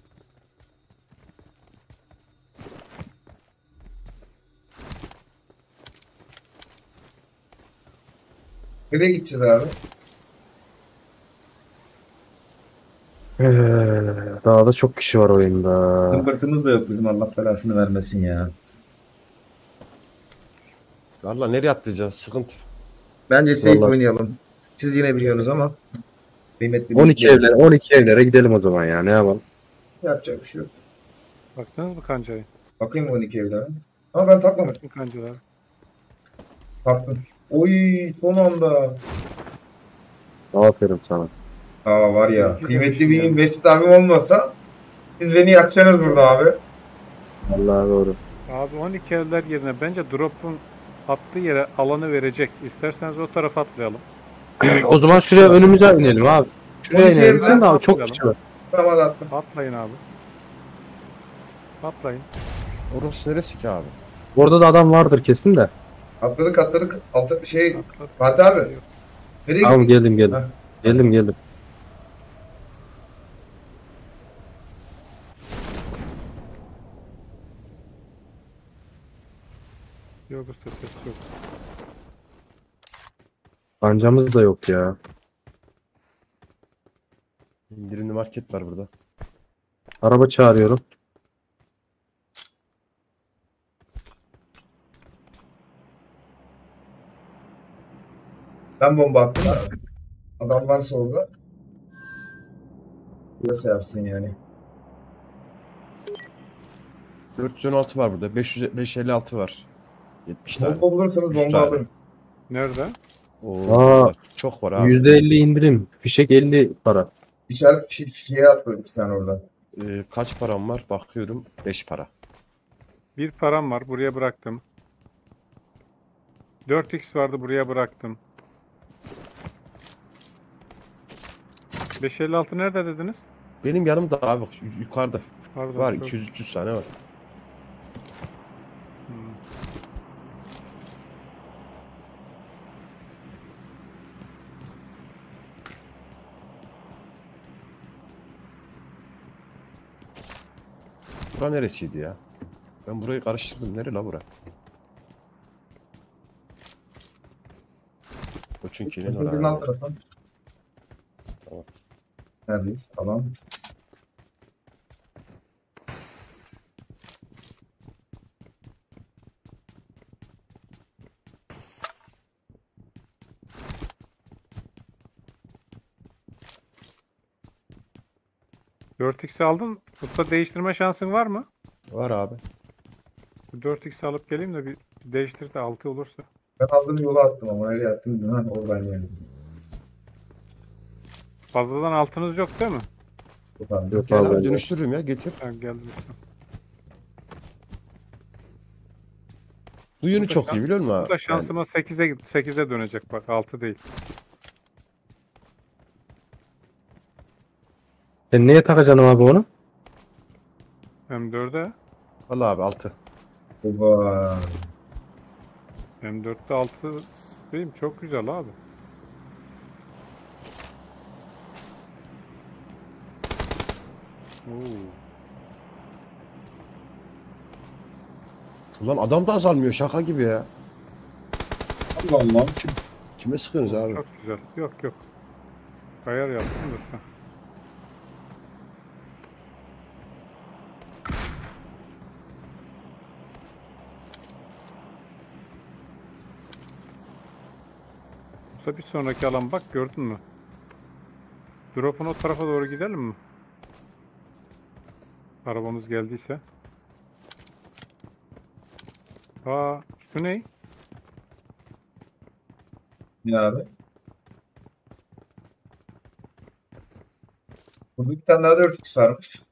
Nereye gideceğiz abi? Daha da çok kişi var oyunda. Zımbırtımız da yok bizim, Allah belasını vermesin ya. Valla nereye atlayacağız? Sıkıntı. Bence safe Vallahi. oynayalım. Siz yine biliyorsunuz ama kıymetli 12 evlere, 12 evlere gidelim o zaman ya. Ne yapalım? yapacak bir şey yok. Baktınız mı kancayı? Bakayım 12 evlere. Ama ben takmamışım. Bakın kancalar. Taktım. Oy, son anda. Aferin sana. Aa var ya, Güzel kıymetli bir şey bir yani. Mesut abim olmasa siz beni yakacaksınız burada abi. Vallahi doğru. Abi 12 evler yerine bence drop'un attığı yere alanı verecek. İsterseniz o tarafa atlayalım. O zaman şuraya önümüze inelim abi. Şuraya 12 inelim. evler Sen de abi çok atlayalım. kişi var. Tamam, hadi attım. Atlayın abi. Atlayın. Orası neresi ki abi? Orada da adam vardır kesin de. Atladık. Altı, Atla. Fatih abi. Nereye Tamam, gittin? geldim. Heh. Geldim. Yok usta, ses yok. Pancamız da yok ya. İndirimli market var burada. Araba çağırıyorum. Ben bomba attım da. Adam varsa orada. Nasıl yapsın yani? 416 var burada. 556 var. 70 tane. Bomba bulursanız Üç bomba tane. alırım. Nerede? Oo, Aa. çok var abi. %50 indirim. Fişek 50 para. İşaret şeye atladım bir tane orada. Kaç param var? Bakıyorum. 5 para. Bir Bir param var, buraya bıraktım. 4x vardı, buraya bıraktım. 556 nerede dediniz? Benim yanımda abi. Yukarıda. Pardon. Var çok- 200-300 tane var. Hmm. Bura neresiydi ya? Ben burayı karıştırdım. Nere la bura? O çünkü Birinin alt tarafı. Neredeyiz? Alan. Dört x aldın. Usta değiştirme şansın var mı? Var abi. 4x alıp geleyim de bir değiştir de 6 olursa. Ben aldığım yola attım ama nereye attım bilmiyorum. Ha, oradan geldim. Fazladan altınız yok değil mi? Buradan. Yok Gel abi abi. dönüştürürüm ya getir. Ha, geldim usta. Bu yönü Burada çok iyi biliyor musun abi? Burada şansıma 8'e dönecek bak 6 değil. Sen neye takacaksın abi onu? M4'e. Vallahi abi 6. Oba. M4'te 6 değil mi? Çok güzel abi. Oo. Ulan adam da azalmıyor şaka gibi ya. Allah Allah. Kime sıkıyorsunuz abi? Çok güzel. Yok yok. Ayar yaptım da. Usta bir sonraki alan bak gördün mü? Drop'un o tarafa doğru gidelim mi? Arabamız geldiyse. Aa, şu ne? Ne abi? Burada bir tane daha 4x varmış.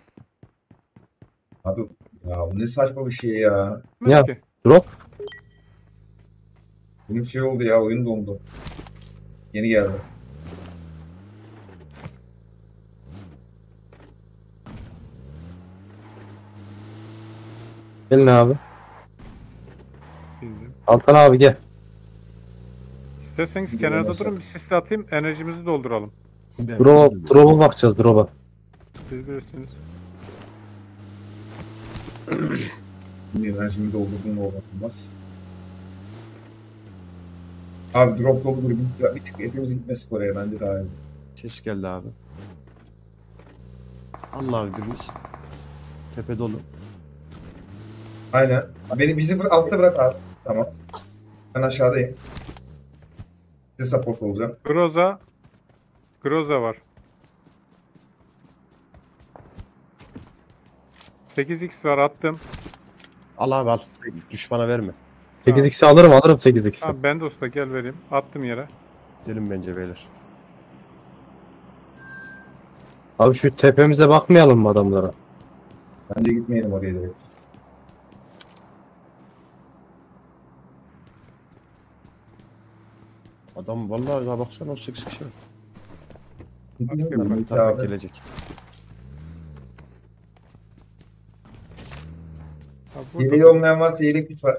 Abi ya bu ne saçma bir şey ya. Ya. Ki. Drop. Benim şey oldu ya, oyun dondu. Yeni geldi. Gelin abi. Bildim. Altan abi gel. İsterseniz Gidelim kenarda mesela. durun bir sisle atayım enerjimizi dolduralım. Drop'a bakacağız drop'a. Siz bilirsiniz. Bilmiyorum, ben şimdi doldurdum da olmaz. Abi drop doldur bir tık hepimiz gitmesi oraya, bence daha iyi. Ses geldi abi. Allah birimiz. Tepe dolu. Aynen. Bizi altta bırak abi. Tamam. Ben aşağıdayım. Size support olacağım. Groza var. 8x var attım. Al abi al. Düşmana verme. 8x'i alırım 8x'i. Tamam ben de usta gel vereyim. Attım yere. Gidelim bence beyler. Abi şu tepemize bakmayalım mı adamlara? Bence gitmeyelim oraya direkt. Adam vallahi daha baksana 18 kişi var. Gitmeyelim Bunlar mi? bu tarafa Abi. gelecek. Ha, burada- Yeleği olmayan varsa yelek güç var.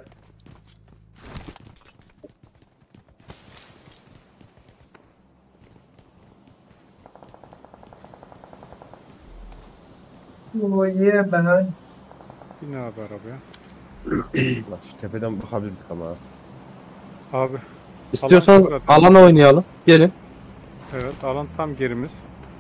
Oh yeah ben. Bin abi arabaya. Ulan şu tepeden bakabilirdik ama. Abi İstiyorsan Alan- alana oynayalım. Gelin. evet alan tam gerimiz.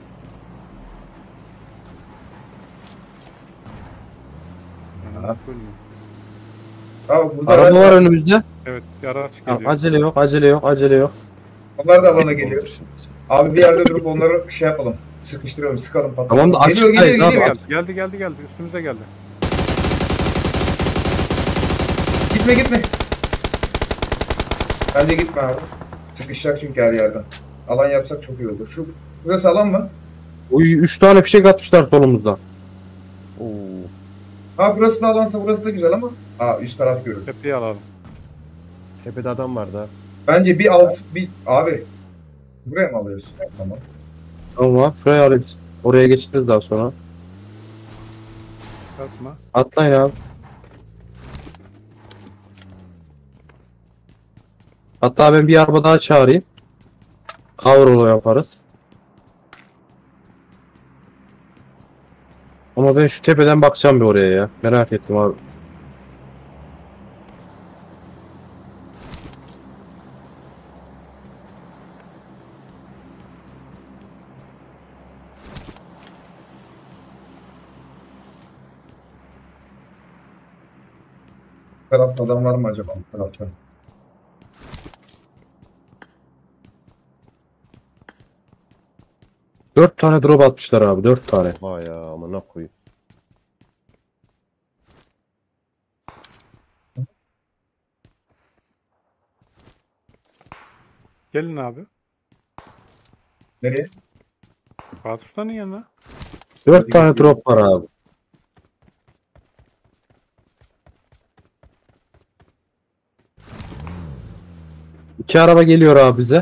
Ha. Buyurun. Abi burada Araba araç var önümüzde. Evet bir araç Ha, geliyor. acele yok, acele yok, acele yok. Onlar da alana geliyor. Abi bir yerde durup onları şey yapalım. Sıkıştıralım, sıkalım, patlatalım. Tamam da Geliyor, açıktayız geliyor, abi. geliyor. Geldi üstümüze geldi. Gitme. Bence gitme abi. Sıkışacak çünkü her yerden. Alan yapsak çok iyi olur. Şurası alan mı? Uy 3 tane fişek atmışlar solumuzdan. Oo. Ha burası da alansa burası da güzel ama. Üst taraf görür. Tepeyi alalım. Tepede adam var da. Bence abi. Buraya mı alıyorsun? Tamam. Tamam, şuraya alırız. Oraya geçeriz daha sonra. Atma. Atlayın abi. Hatta ben bir araba daha çağırayım. Kavrulu yaparız. Ama ben şu tepeden bakacağım bir oraya ya. Merak ettim abi. Bu tarafta adam var mı acaba? Bu tarafta. Dört tane drop atmışlar abi. 4 tane. Vay ya amına koyayım. Gelin abi. Nereye? Fatih Usta'nın yanına. 4 tane drop var abi. İki araba geliyor abi bize.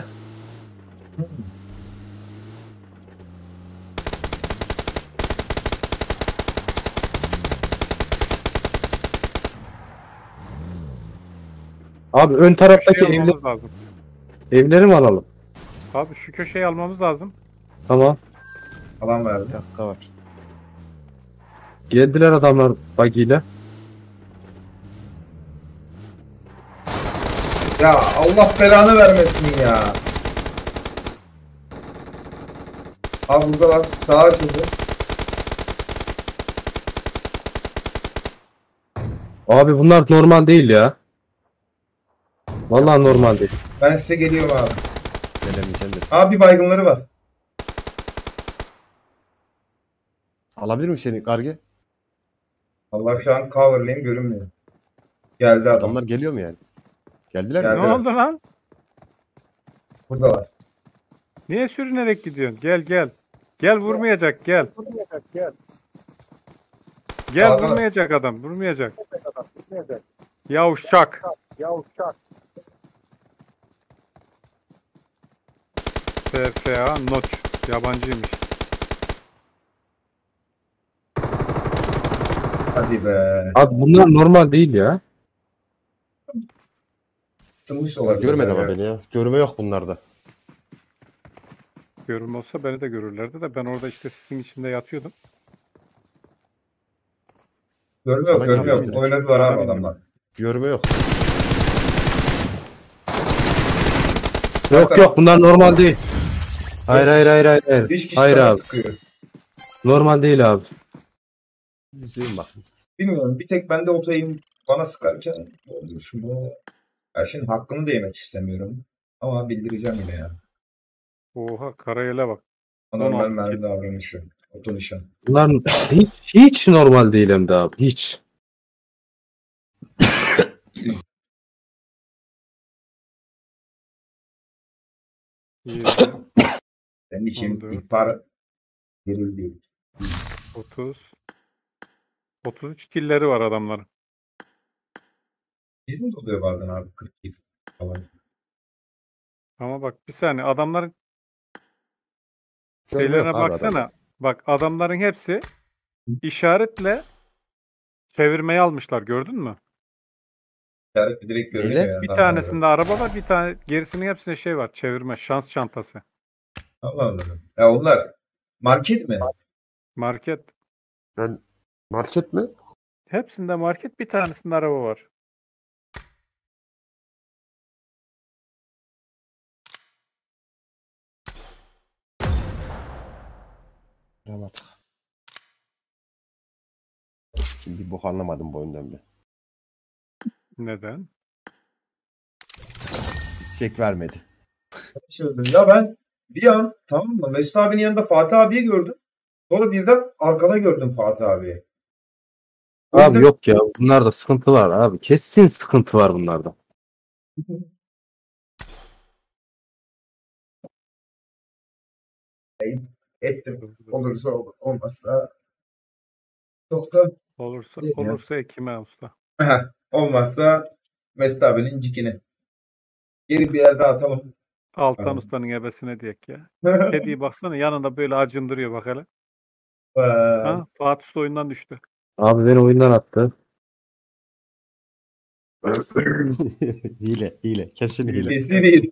Abi ön taraftaki Köşeyi almamız lazım. evleri mi alalım? Abi şu köşeyi almamız lazım. Tamam. Alan verdi. Bir dakika var. Geldiler adamlar buggy ile. Ya Allah belanı vermesin ya. Abi burada bak sağa açıldı. Abi bunlar normal değil ya. Vallahi normal değil. Ben size geliyorum abi. Gelemeyeceğim de. Abi baygınları var. Alabilir miyim seni Garge? Allah şu an coverlayayım görünmüyor. Geldi adam. Adamlar geliyor mu yani? Geldiler Geldi. mi? Ne Evet. oldu lan? Buradalar. Niye sürünerek gidiyorsun? Gel gel. Gel vurmayacak gel. Gel Aa, vurmayacak adam. Vurmayacak. Yavşak. FFA Notch. Yabancıymış. Hadi be. Abi bunlar normal değil ya. Sılmış olabilir. Görmedi ama ya. beni ya. Görme yok bunlarda. Görüm olsa beni de görürlerdi de ben orada işte sisin içinde yatıyordum. Görmüyor, Sana görmüyor. geldi. Oynadılar abi Bana adamlar. Görme yok. Yok yok bunlar normal değil. Hayır hayır hayır hayır. Hayır, 3 kişi hayır sana abi. sıkıyor. Normal değil abi. İzleyin bak. Bilmiyorum. Bir tek bende otayım bana sıkarken oldu şu bu. Ya şimdi hakkını da yemek istemiyorum. Ama bildireceğim yine ya. Oha karayele bak. Normal 16 mermi kill. davranışı. Oto nişan. Bunlar hiç normal değil hem de abi. Hiç. Yedi, Senin için 14. ihbar verildi. 30. 33 killeri var adamların. Bizim de oluyor bazen abi 42 falan. Ama bak bir saniye adamların Görme yok şeylerine abi baksana. adamlar. Bak adamların hepsi işaretle çevirmeyi almışlar gördün mü? İşaret direkt görünüyor Neyle? ya. Bir adamlarda. tanesinde araba var, bir tane gerisinin hepsinde şey var. Çevirme, şans çantası. Allah Allah. Ya onlar market mi? Market. Ben market mi? Hepsinde market, bir tanesinde araba var. Evet. Şimdi bir bok anlamadım bu oyundan ben. Neden? Çek vermedi. Çıldım. Ya ben bir an tamam mı? Mesut abinin yanında Fatih abiyi gördüm. Sonra birden arkada gördüm Fatih abiyi. O Abi yüzden- yok ya. Bunlarda sıkıntı var abi. Kesin sıkıntı var bunlarda. Ettim. Olursa olur. Olmazsa çok da Olursa Değil ya. olursa ekime usta. olmazsa Mesut abinin cikini. Geri bir yerde atalım. Altan Tamam. ustanın ebesine diyek ya. Kediyi baksana yanında böyle acındırıyor bak hele. Vay. Ha, Fatih Usta oyundan düştü. Abi beni oyundan attı. hile. Kesin hile. Kesiniz.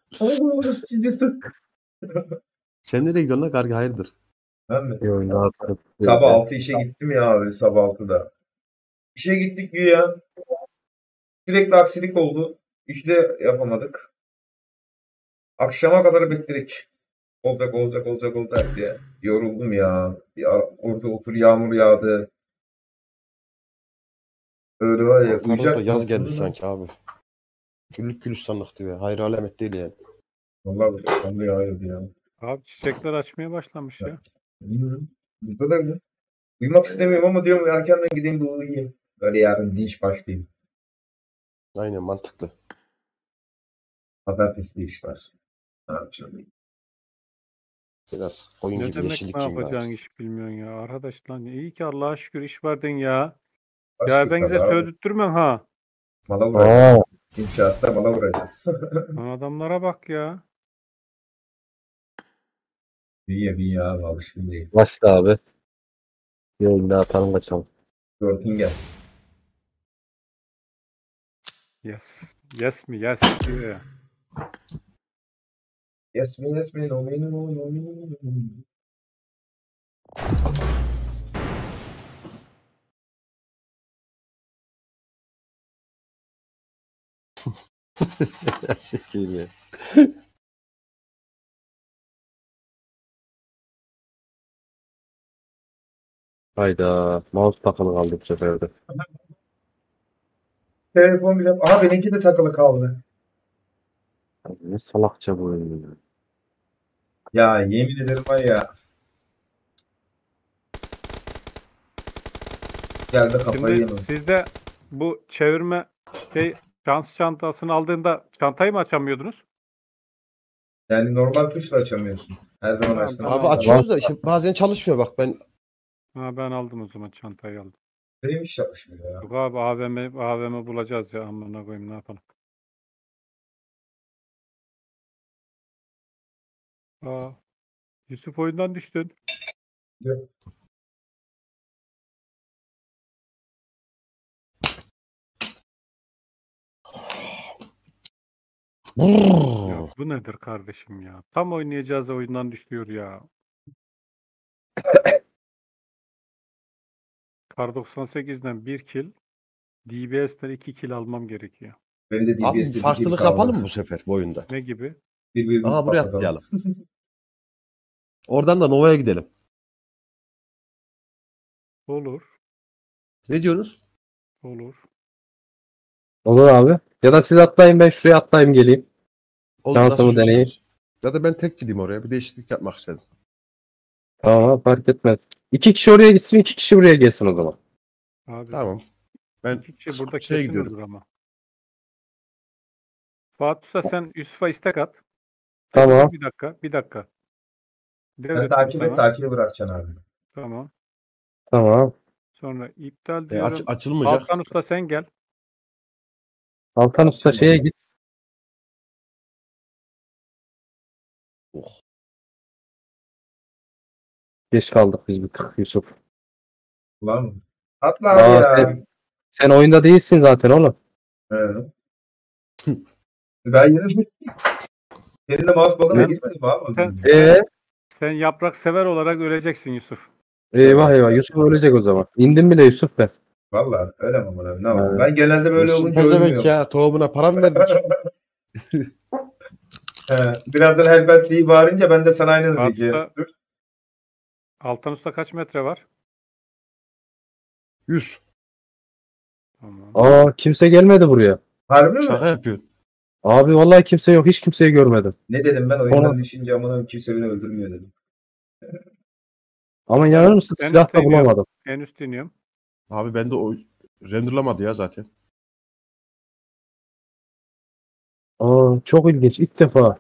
Sen nereye gidiyorsun lan Garge hayırdır? Ben mi? Bir oyunda atarım. Sabah 6 işe gittim ya abi sabah 6'da. İşe gittik güya. Sürekli aksilik oldu. İşte yapamadık. Akşama kadar bekledik. Olacak diye. Yoruldum ya. Orada otur yağmur yağdı. Öyle var ya. Ankara'da Uyuyacak yaz mısın? geldi sanki abi. Güllük gülistanlık diyor. Hayır alamet değil yani. Vallahi ben de hayır ya. Abi çiçekler açmaya başlamış ya. Bilmiyorum. Burada da öyle. Uyumak istemiyorum ama diyorum erkenden gideyim de uyuyayım. Böyle yarın dinç başlayayım. Aynen mantıklı. Pazartesi de iş var. Ne yapacağım? Biraz oyun Ne gibi demek yeşillik ne gibi yapacağın var. iş bilmiyorsun ya. Arkadaş lan iyi ki Allah'a şükür iş verdin ya. Başka Ya ben size tabii abi. söylettirmem ha. Mala vuracağız. İnşaatta mala vuracağız. Lan adamlara bak ya. İyi abi alışkın değil. Başla abi. Yayında atalım kaçalım. Görtingen. Yes. Yes mi? Yes diyor ya. Yes me, no me, no me. Sikeyim ya. Hayda. Mouse takılı kaldı bu sefer de. Telefon bile... Aha benimki de takılı kaldı. Abi ne salakça bu oyun ya. Ya yemin ederim var ya. Geldi kafayı Şimdi yedim. sizde bu çevirme şans çantasını aldığında çantayı mı açamıyordunuz? Yani normal tuşla açamıyorsun. Her zaman Tamam, açtım. tamam. Abi açıyoruz da işte bazen çalışmıyor bak ben. Ha, ben aldım o zaman çantayı aldım. Benim hiç çalışmıyor ya. Yok abi AVM bulacağız ya amına koyayım ne yapalım. Aa, Yusuf oyundan düştün. Yok. Ya bu nedir kardeşim ya? Tam oynayacağız da oyundan düşüyor ya. Kar 98'den 1 kill, DBS'den 2 kill almam gerekiyor. Benim de Abi DBS'de farklılık yapalım mı bu sefer bu oyunda? Ne gibi? Aha buraya atlayalım. Oradan da Nova'ya gidelim. Olur. Ne diyorsunuz? Olur. Olur abi. Ya da siz atlayın ben şuraya atlayayım geleyim. Olur, Şansımı nasıl deneyeyim. istiyorsunuz? Ya da ben tek gideyim oraya. Bir değişiklik yapmak istedim. Tamam fark etmez. 2 kişi oraya gitsin 2 kişi buraya gelsin o zaman. Abi Tamam. Ben 2 kişi burada şeye kesin gidiyorum. olur ama. Fatih Usta sen Yusuf'a istek at. Tamam. Bir dakika. Ben Devrettim takip sana. et takibi bırakacaksın abi. Tamam. Tamam. Sonra iptal diyorum. açılmayacak. Altan Usta sen gel. Altan Usta şeye git. Oh. Geç kaldık biz bir tık Yusuf. Var mı? Atla Aa, abi ya. Sen oyunda değilsin zaten oğlum. Evet. Ben yine senin de mouse bug'ına Ben- gitmedim abi. Sen yaprak sever olarak öleceksin Yusuf. Eyvah Yusuf ölecek o zaman. İndim bile Yusuf ben. Valla öyle mi Murat? Ne yapayım? Evet. Ben genelde böyle olunca Ne demek ölmüyorum. ya? Tohumuna para mı verdik? Birazdan elbet diye bağırınca ben de sana aynı diyeceğim. Altta- Dur. Altan Usta kaç metre var? 100. Tamam. Aa kimse gelmedi buraya. Harbi mi? Şaka yapıyor. Abi vallahi kimse yok. Hiç kimseyi görmedim. Ne dedim ben oyundan Ona- düşünce amına kimse beni öldürmüyor dedim. Ama inanır mısın Ben silah da istemiyorum. bulamadım. En üst iniyorum. Abi ben de o renderlamadı ya zaten. Aa çok ilginç. İlk defa.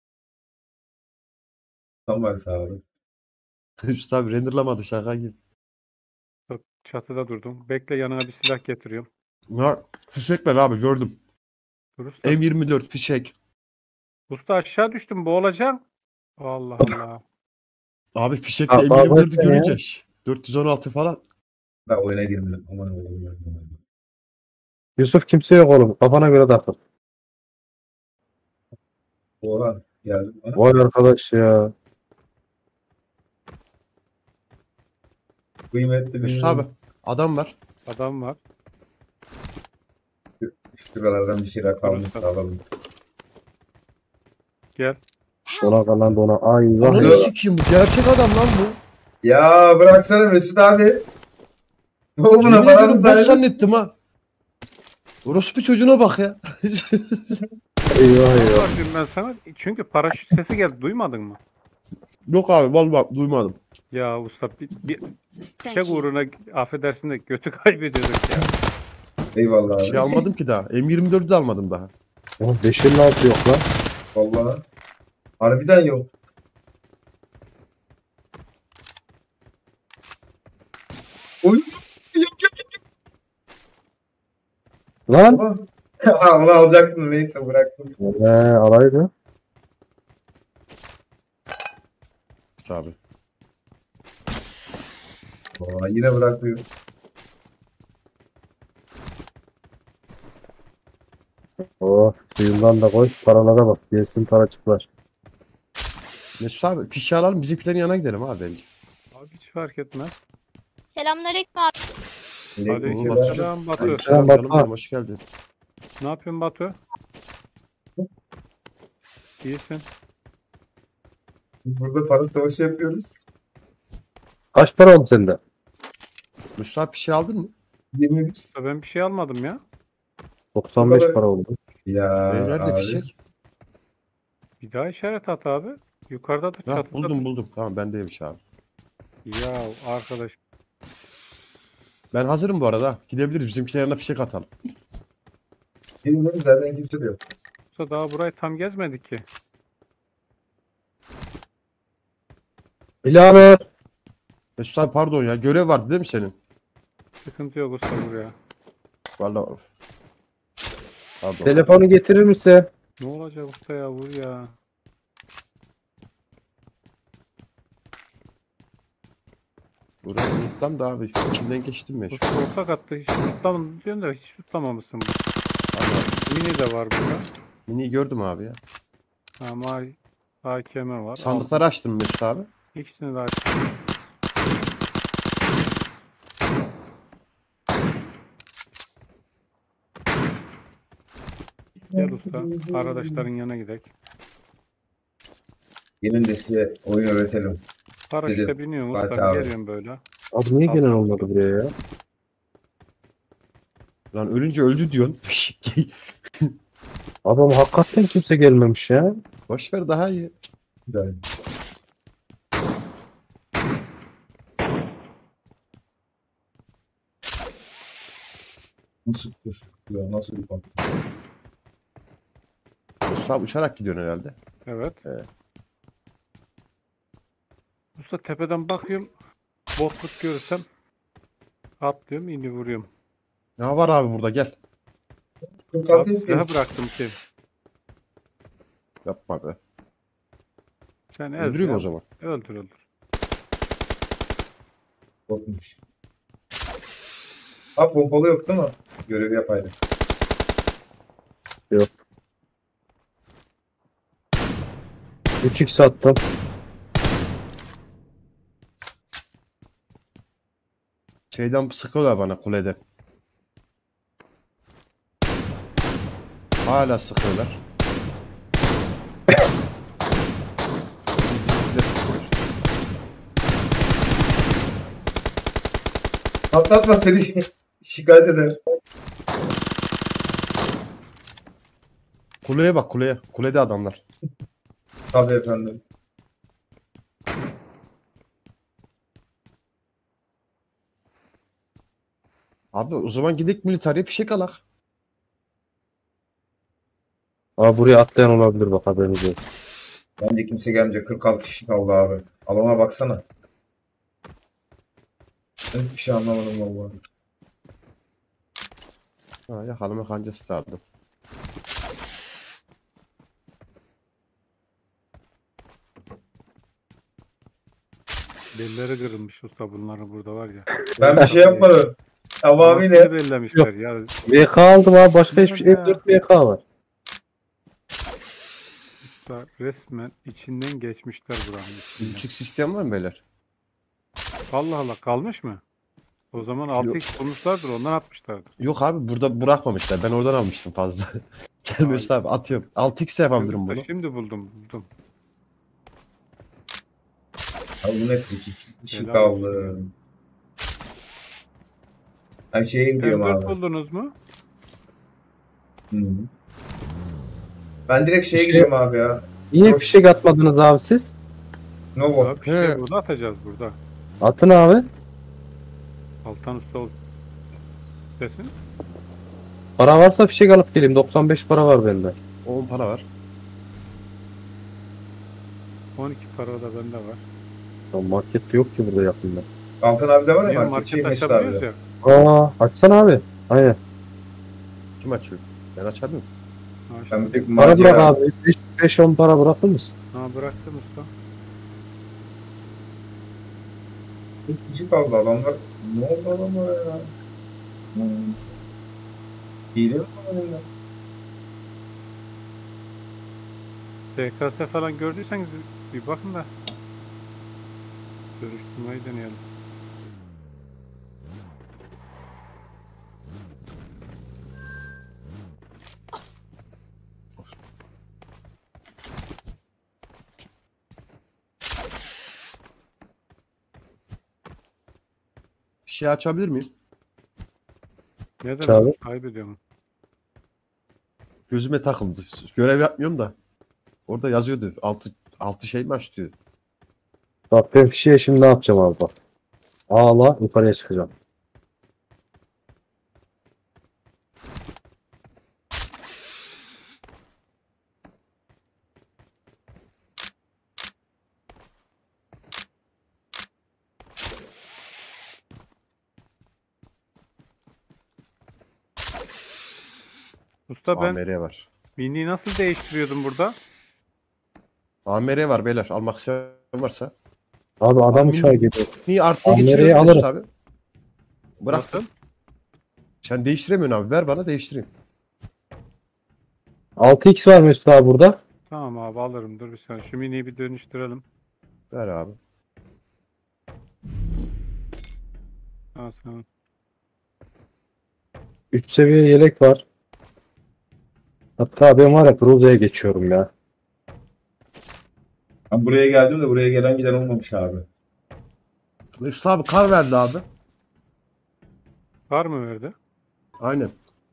Tam var sağ olun. Üstad abi renderlamadı şaka gibi. Bak, çatıda durdum. Bekle yanına bir silah getiriyorum. Ya, fişek ver abi gördüm. Dur usta. M24 fişek. Usta aşağı düştüm boğulacağım. Allah Allah. Abi fişekle Abi, M24'ü ya. görünce 416 falan. Ben oyuna girmedim. Aman oğlum. Yusuf kimse yok oğlum. Kafana göre takıl. Oğlan geldi bana. Vay arkadaş ya. Kıymetli bir Üstad abi adam var. Adam var. Şuralardan bir şeyler kalmış sağlam. Gel. Ona kalan da ona. Ay Ananı vah. Alo. sikeyim bu gerçek adam lan bu. Ya bıraksana Mesut abi. Tohumuna Yemin paranı ediyorum bot saydım. zannettim ha. Orospu çocuğuna bak ya. Eyvah eyvah. Bakıyorum ben sana. Çünkü paraşüt sesi geldi. Duymadın mı? Yok abi vallahi duymadım. Ya usta bir Thank tek you. uğruna affedersin de götü kaybediyorduk ya. Eyvallah Bir şey abi. almadım ki daha. M24'ü de almadım daha. Oğlum 556 yok lan. Vallahi. Harbiden yok. Oy. Yok yok yok. Lan. Ha, onu alacaktım neyse bıraktım. Alaydı. Abi. Aa, yine bırakıyor. Oh, suyundan da koy. Paralara bak. Gelsin paracıklar. Mesut abi fişi alalım bizimkilerin yanına gidelim abi bence. Abi hiç fark etmez. Selamünaleyküm abi. Aleykümselam Batu. Aleykümselam. Canım Batu. benim, hoş geldin. Ne yapıyorsun Batu? İyisin. Burada para savaşı yapıyoruz. Kaç para oldu sende? Mesut abi fişi aldın mı? 21. Ben bir şey almadım ya. 95 kadar. para oldu. Ya Nerede abi. fişek? Bir daha işaret at abi. Yukarıda da Ha, çatıda. buldum. Tamam bendeymiş abi. Ya arkadaş. Ben hazırım bu arada. Gidebiliriz bizimkilerin yanına fişek atalım. Benim zaten kimse de yok. Usta daha burayı tam gezmedik ki. Bilader. Mesut abi pardon ya görev vardı değil mi senin? Sıkıntı yok usta buraya. Vallahi. Pardon. Telefonu getirir misin? Ne olacak usta ya vur ya. Buraya unuttum da abi. İçimden geçtim ya. Usta ortak attı hiç tutamam diyorsun da hiç tutamamışsın. Mini de var burada. Mini'yi gördüm abi ya. Ama AKM var. Sandıkları açtım Mesut abi. İkisini de açtım. Gel usta. Arkadaşların yanına gidelim. Gelin de size oyun öğretelim. Paraşüte Dedim, biniyorum Fatih usta. abi. Geliyorum böyle. Abi niye gelen olmadı buraya ya? Lan ölünce öldü diyorsun. Adam hakikaten kimse gelmemiş ya. Boş ver daha iyi. Güzel. Nasıl kuş? Ya nasıl bir bak? Mesut abi uçarak gidiyorsun herhalde. Evet. Evet. Usta tepeden bakıyorum. Botluk görürsem atlıyorum, ini vuruyorum. Ne var abi burada gel. Abi silahı bıraktım ki. Yapma be. Sen ez Öldüreyim ya. o zaman. Öldür. Korkmuş. Ha pompalı yok değil mi? Görevi yapaydım. 3x attım. Şeyden sıkıyorlar bana kulede. Hala sıkıyorlar. Bir de sıkıyor. Atlatma seni şikayet eder. Kuleye bak kuleye. Kulede adamlar. Tabii efendim. Abi o zaman gidelim militariye fişek alak. Abi buraya atlayan olabilir bak haberiniz yok. Bence kimse gelmeyecek. 46 kişi kaldı abi. Alana baksana. Ben hiçbir şey anlamadım vallahi. Ha, yakalama kancası da aldım. Belleri kırılmış usta bunların burada var ya. Ben bir şey yapmadım. Tamamıyla Nasıl bellemişler ya. VK aldım abi başka hiçbir şey. M4 VK var. Usta resmen içinden geçmişler buranın içinden. Küçük sistem var mı beyler? Allah Allah kalmış mı? O zaman 6x bulmuşlardır ondan atmışlardır. Yok abi burada bırakmamışlar. Ben oradan almıştım fazla. Gel Mesut abi atıyorum. 6x de yapabilirim bunu. Şimdi buldum. Abi bu ne peki? İşi Helal kaldı. Ben şeye gidiyorum M4 abi. buldunuz mu? Hı. Ben direkt şeye Şey- gidiyorum abi ya. Niye fişek atmadınız abi siz? Novo. Abi işte burada atacağız burada. Atın abi. Altan usta ol. Desin. Para varsa fişek alıp geleyim. 95 para var bende. 10 para var. 12 para da bende var. Ya market yok ki burada yakında. Altan abi de var Niye ya market Mesut abi açabiliyoruz de. ya. Aa, açsana abi. Aynen. Kim açıyor? Ben açamıyorum. Ha, işte. Ben bir tek Para bırak macera. abi. 5-10 para bırakır mısın? Ha bıraktım usta. Bir kişi kaldı adamlar. Ne oldu adamlara ya? Hile mi var ya? TKS falan gördüyseniz bir bakın da. Görüştürmeyi deneyelim. Bir şey açabilir miyim? Ne Çağrı. demek? Kaybediyorum. Gözüme takıldı. Görev yapmıyorum da. Orada yazıyordu. Altı şey mi aç diyor. Bak ben fişeğe şimdi ne yapacağım abi bak. Ağla yukarıya çıkacağım. Usta ben AMR var. mini nasıl değiştiriyordum burada? AMR var beyler. Almak isteyen varsa. Abi adam Abi, uçağa geliyor. Niye artıya AMR'yi geçiriyorsun alırım. Mesut abi? Bırak. Nasıl? Sen değiştiremiyorsun abi. Ver bana değiştireyim. 6x var Mesut abi burada. Tamam abi alırım. Dur bir saniye. Şu miniyi bir dönüştürelim. Ver abi. Ha, sen. 3 seviye yelek var. Hatta ben var ya Cruza'ya geçiyorum ya. Ben buraya geldim de buraya gelen giden olmamış abi. Mesut abi kar verdi abi. Var mı verdi? Aynen.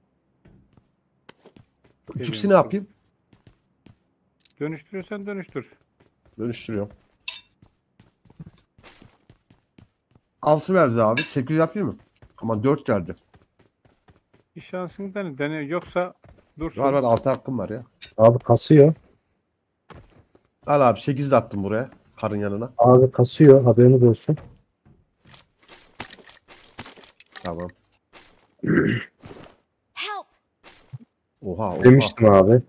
Geliyorum. Üçüksü ne yapayım? Dönüştürüyorsan dönüştür. Dönüştürüyorum. 6 verdi abi. 8 yapayım mı? Ama 4 geldi. Bir şansını dene. Yoksa dursun. Var 6 hakkım var ya. Abi kasıyor. Al abi 8 de attım buraya. Karın yanına. Abi kasıyor. Haberiniz olsun. Tamam. Help! Oha. Demiştim abi.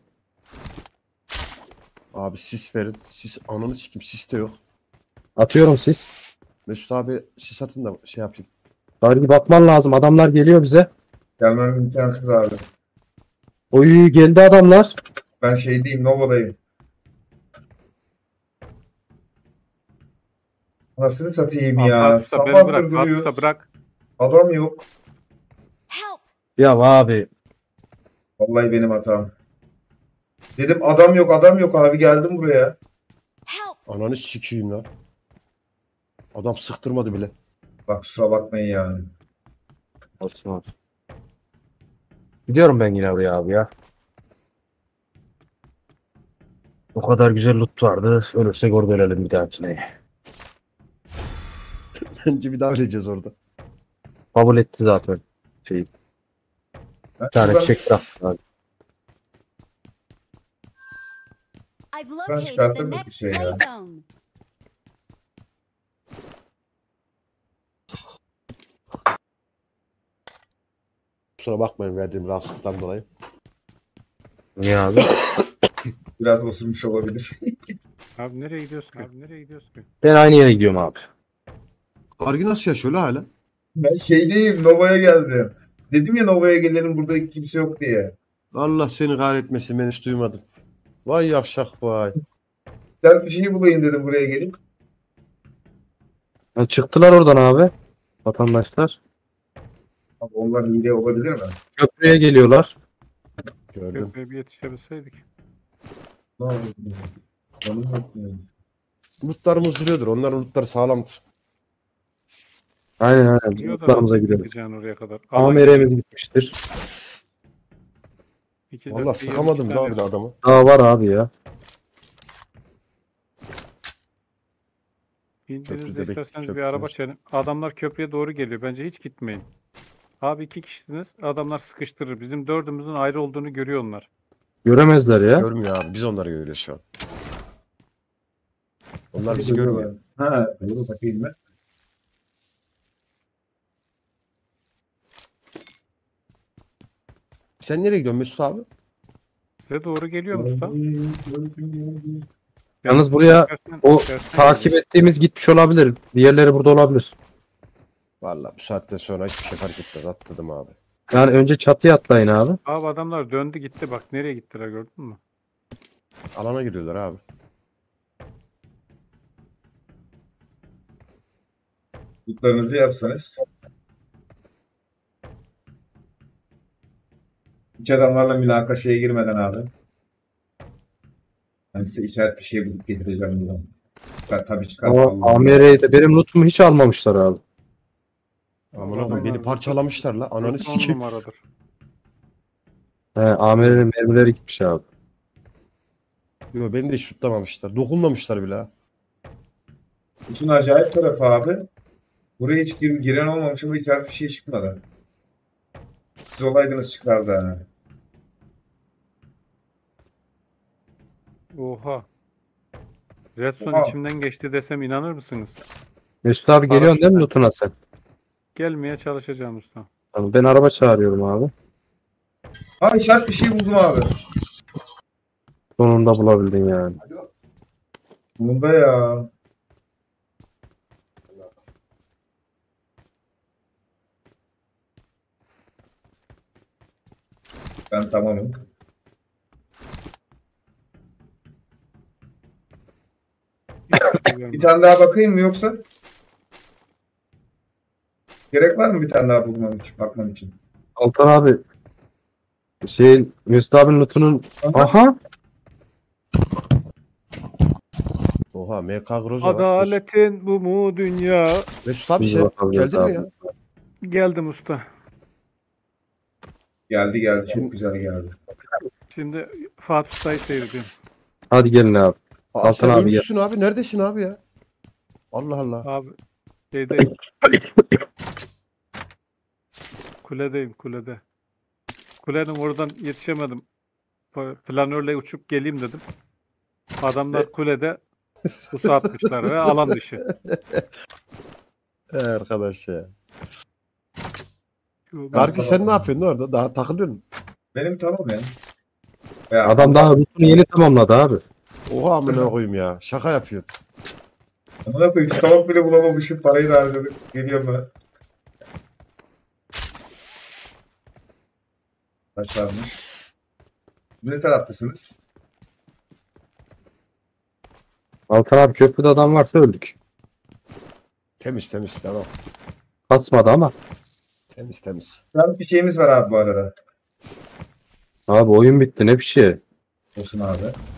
Abi sis verin. Sis ananı sikim. Sis de yok. Atıyorum siz. Mesut abi sis atın da şey yapayım. Bari bakman lazım. Adamlar geliyor bize. Gelmem imkansız abi. Oy geldi adamlar. Ben şeydeyim, Nova'dayım. Nasıl satayım ya? Altan usta beni Sabah bırak. Altan duruyoruz. usta bırak. Adam yok. Help! Ya abi. Vallahi benim hatam. Dedim adam yok, adam yok abi, geldim buraya. Help! Ananı sikeyim lan. Adam sıktırmadı bile. Bak kusura bakmayın yani. Olsun olsun. Gidiyorum ben yine buraya abi ya. O kadar güzel loot vardı. Ölürsek orada ölelim bir dahakine. Bence bir daha öleceğiz orada. Kabul etti zaten. Şey, Ben bir tane şuradan- çek bıraktı abi. I've located the çıkarttım bir next şey ya. play zone. Kusura bakmayın verdiğim rahatsızlıktan dolayı. Niye abi? Biraz osurmuş olabilir. Abi nereye gidiyorsun? Abi nereye gidiyorsun? Ben aynı yere gidiyorum abi. Argi nasıl yaşıyor la hala? Ben şeydeyim, Nova'ya geldim. Dedim ya Nova'ya gelelim, burada kimse yok diye. Allah seni kahretmesin ben hiç duymadım. Vay yavşak vay. Ben bir şey bulayım dedim buraya gelip. Ya çıktılar oradan abi. Vatandaşlar. Abi onlar hile olabilir mi? Köprüye geliyorlar. Gördüm. Köprüye bir yetişebilseydik. Ne oldu? Canım yok yani. Lootlarımız duruyordur. Onların lootları sağlamdır. Aynen aynen. Gidiyor da Lootlarımıza gidiyoruz. gideceksin oraya kadar. AMR'miz gitmiştir. 2, Valla 4, sıkamadım da abi adamı. Daha var abi ya. İndiğinizde Köprüde isterseniz bir köprü araba var. çevirin. Adamlar köprüye doğru geliyor. Bence hiç gitmeyin. Abi 2 kişisiniz. Adamlar sıkıştırır. Bizim 4'ümüzün ayrı olduğunu görüyor onlar. Göremezler ya. Görmüyor abi. Biz onları görüyoruz şu an. Onlar bizi görmüyor. Ha, doğru bakayım ben. Sen nereye gidiyorsun Mesut abi? Size doğru geliyor usta. Yalnız buraya o takip ettiğimiz gitmiş olabilir. Diğerleri burada olabilir. Valla bu saatten sonra hiçbir şey fark etmez. Atladım abi. Yani önce çatıya atlayın abi. Abi adamlar döndü gitti. Bak nereye gittiler gördün mü? Alana giriyorlar abi. Tutlarınızı yapsanız. Hiç adamlarla münakaşaya girmeden abi. Ben size işaret bir şey bulup getireceğim buradan. Tabii çıkarsa Ama AMR'de benim lootumu hiç almamışlar abi. Aman Allah'ım beni parçalamışlar la. Ananı 10 sikeyim. numaradır. He, AMR'nin mermileri gitmiş abi. Yo beni de hiç tutlamamışlar. Dokunmamışlar bile ha. İşin acayip tarafı abi. Buraya hiç giren olmamış ama içeride bir şey çıkmadı. Siz olaydınız çıkardı ha. Oha. Redstone Oha. içimden geçti desem inanır mısınız? Mesut abi geliyorsun değil mi lootuna sen? Gelmeye çalışacağım usta. Tamam, ben araba çağırıyorum abi. Ha işaret bir şey buldum abi. Sonunda bulabildin yani. Bunda ya. Ben tamamım. Bir tane daha bakayım mı yoksa? Gerek var mı bir tane daha bulmam için, bakmam için? Altan abi Mesut abinin lootunun aha Oha MK Groza var. Adaletin bu mu dünya? Mesut abi Biz sen bakalım geldin abi. mi ya? Geldim usta. Geldi çok güzel geldi. Şimdi Fatih Usta'yı seyrediyorum. hadi gelin abi. Aa, Altan sen abi ölmüşsün abi. Neredesin abi ya? Allah Allah. Abi şeydeyim. Kuledeyim kulede. Kulenin oradan yetişemedim. Planörle uçup geleyim dedim. Adamlar kulede pusu atmışlar ve alan dışı. Arkadaş ya. Gargi sen ne yapıyorsun orada? Daha takılıyor musun? Benim tamam ya. Ya Adam daha lootunu yeni tamamladı abi. Oha amına koyayım ya. Şaka yapıyor. amına koyayım tavuk bile bulamamışım, parayı da harcadık. Geliyorum ben. Kaçlarmış. Ne taraftasınız? Altan abi köprüde adam varsa öldük. Temiz tamam. Kasmadı ama. Temiz. Ben bir şeyimiz var abi bu arada. Abi oyun bitti ne bir şey. Olsun abi.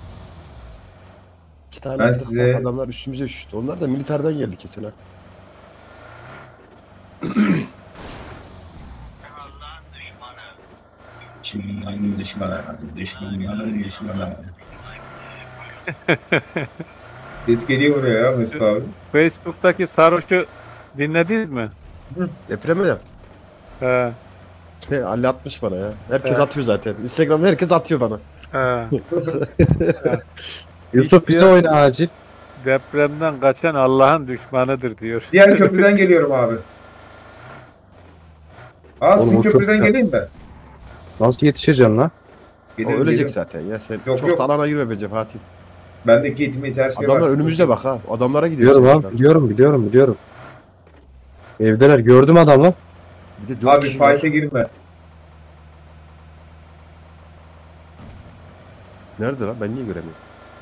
2 tane Ben attık, size- adamlar üstümüze üşüttü. Onlar da militerden geldi kesin ha. Düşmanın düşmanı. Ses geliyor buraya ya Mesut abi. Facebook'taki sarhoşu dinlediniz mi? Deprem mi? He. Ali atmış bana ya. Herkes Evet. atıyor zaten. Instagram'da herkes atıyor bana. He. Yusuf bize oyna acil. Depremden kaçan Allah'ın düşmanıdır diyor. Diğer köprüden geliyorum abi. Abi Oğlum, sizin o çok köprüden güzel. geleyim mi? Nasıl yetişeceksin lan? O Gelirim, ölecek gelirim. zaten ya. Sen Yok, çok yok. da alana girme bence Fatih. Bendeki eğitimi her şey var. Adamlar önümüzde bak ha. Adamlara gidiyor. Biliyorum abi biliyorum. Evdeler gördüm adamı. Bir de 4 Abi kişi var. fight'e girme. Nerede lan? Ben niye göremiyorum?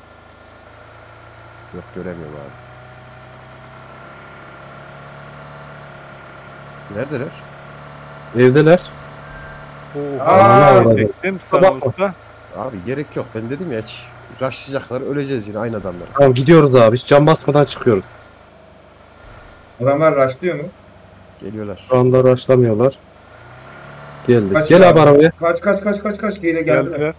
Yok göremiyorum abi. Neredeler? Evdeler. Aa, Çektim sana Bakma. usta. Abi gerek yok. Ben dedim ya hiç. Rushlayacaklar. Öleceğiz yine aynı adamlar. Tamam gidiyoruz abi. Hiç cam basmadan çıkıyoruz. Adamlar rushlıyor mu? Geliyorlar. Şu anda rushlamıyorlar. Geldik. Kaç Gel abi arabaya. Kaç. Gene geldiler. Geldiler.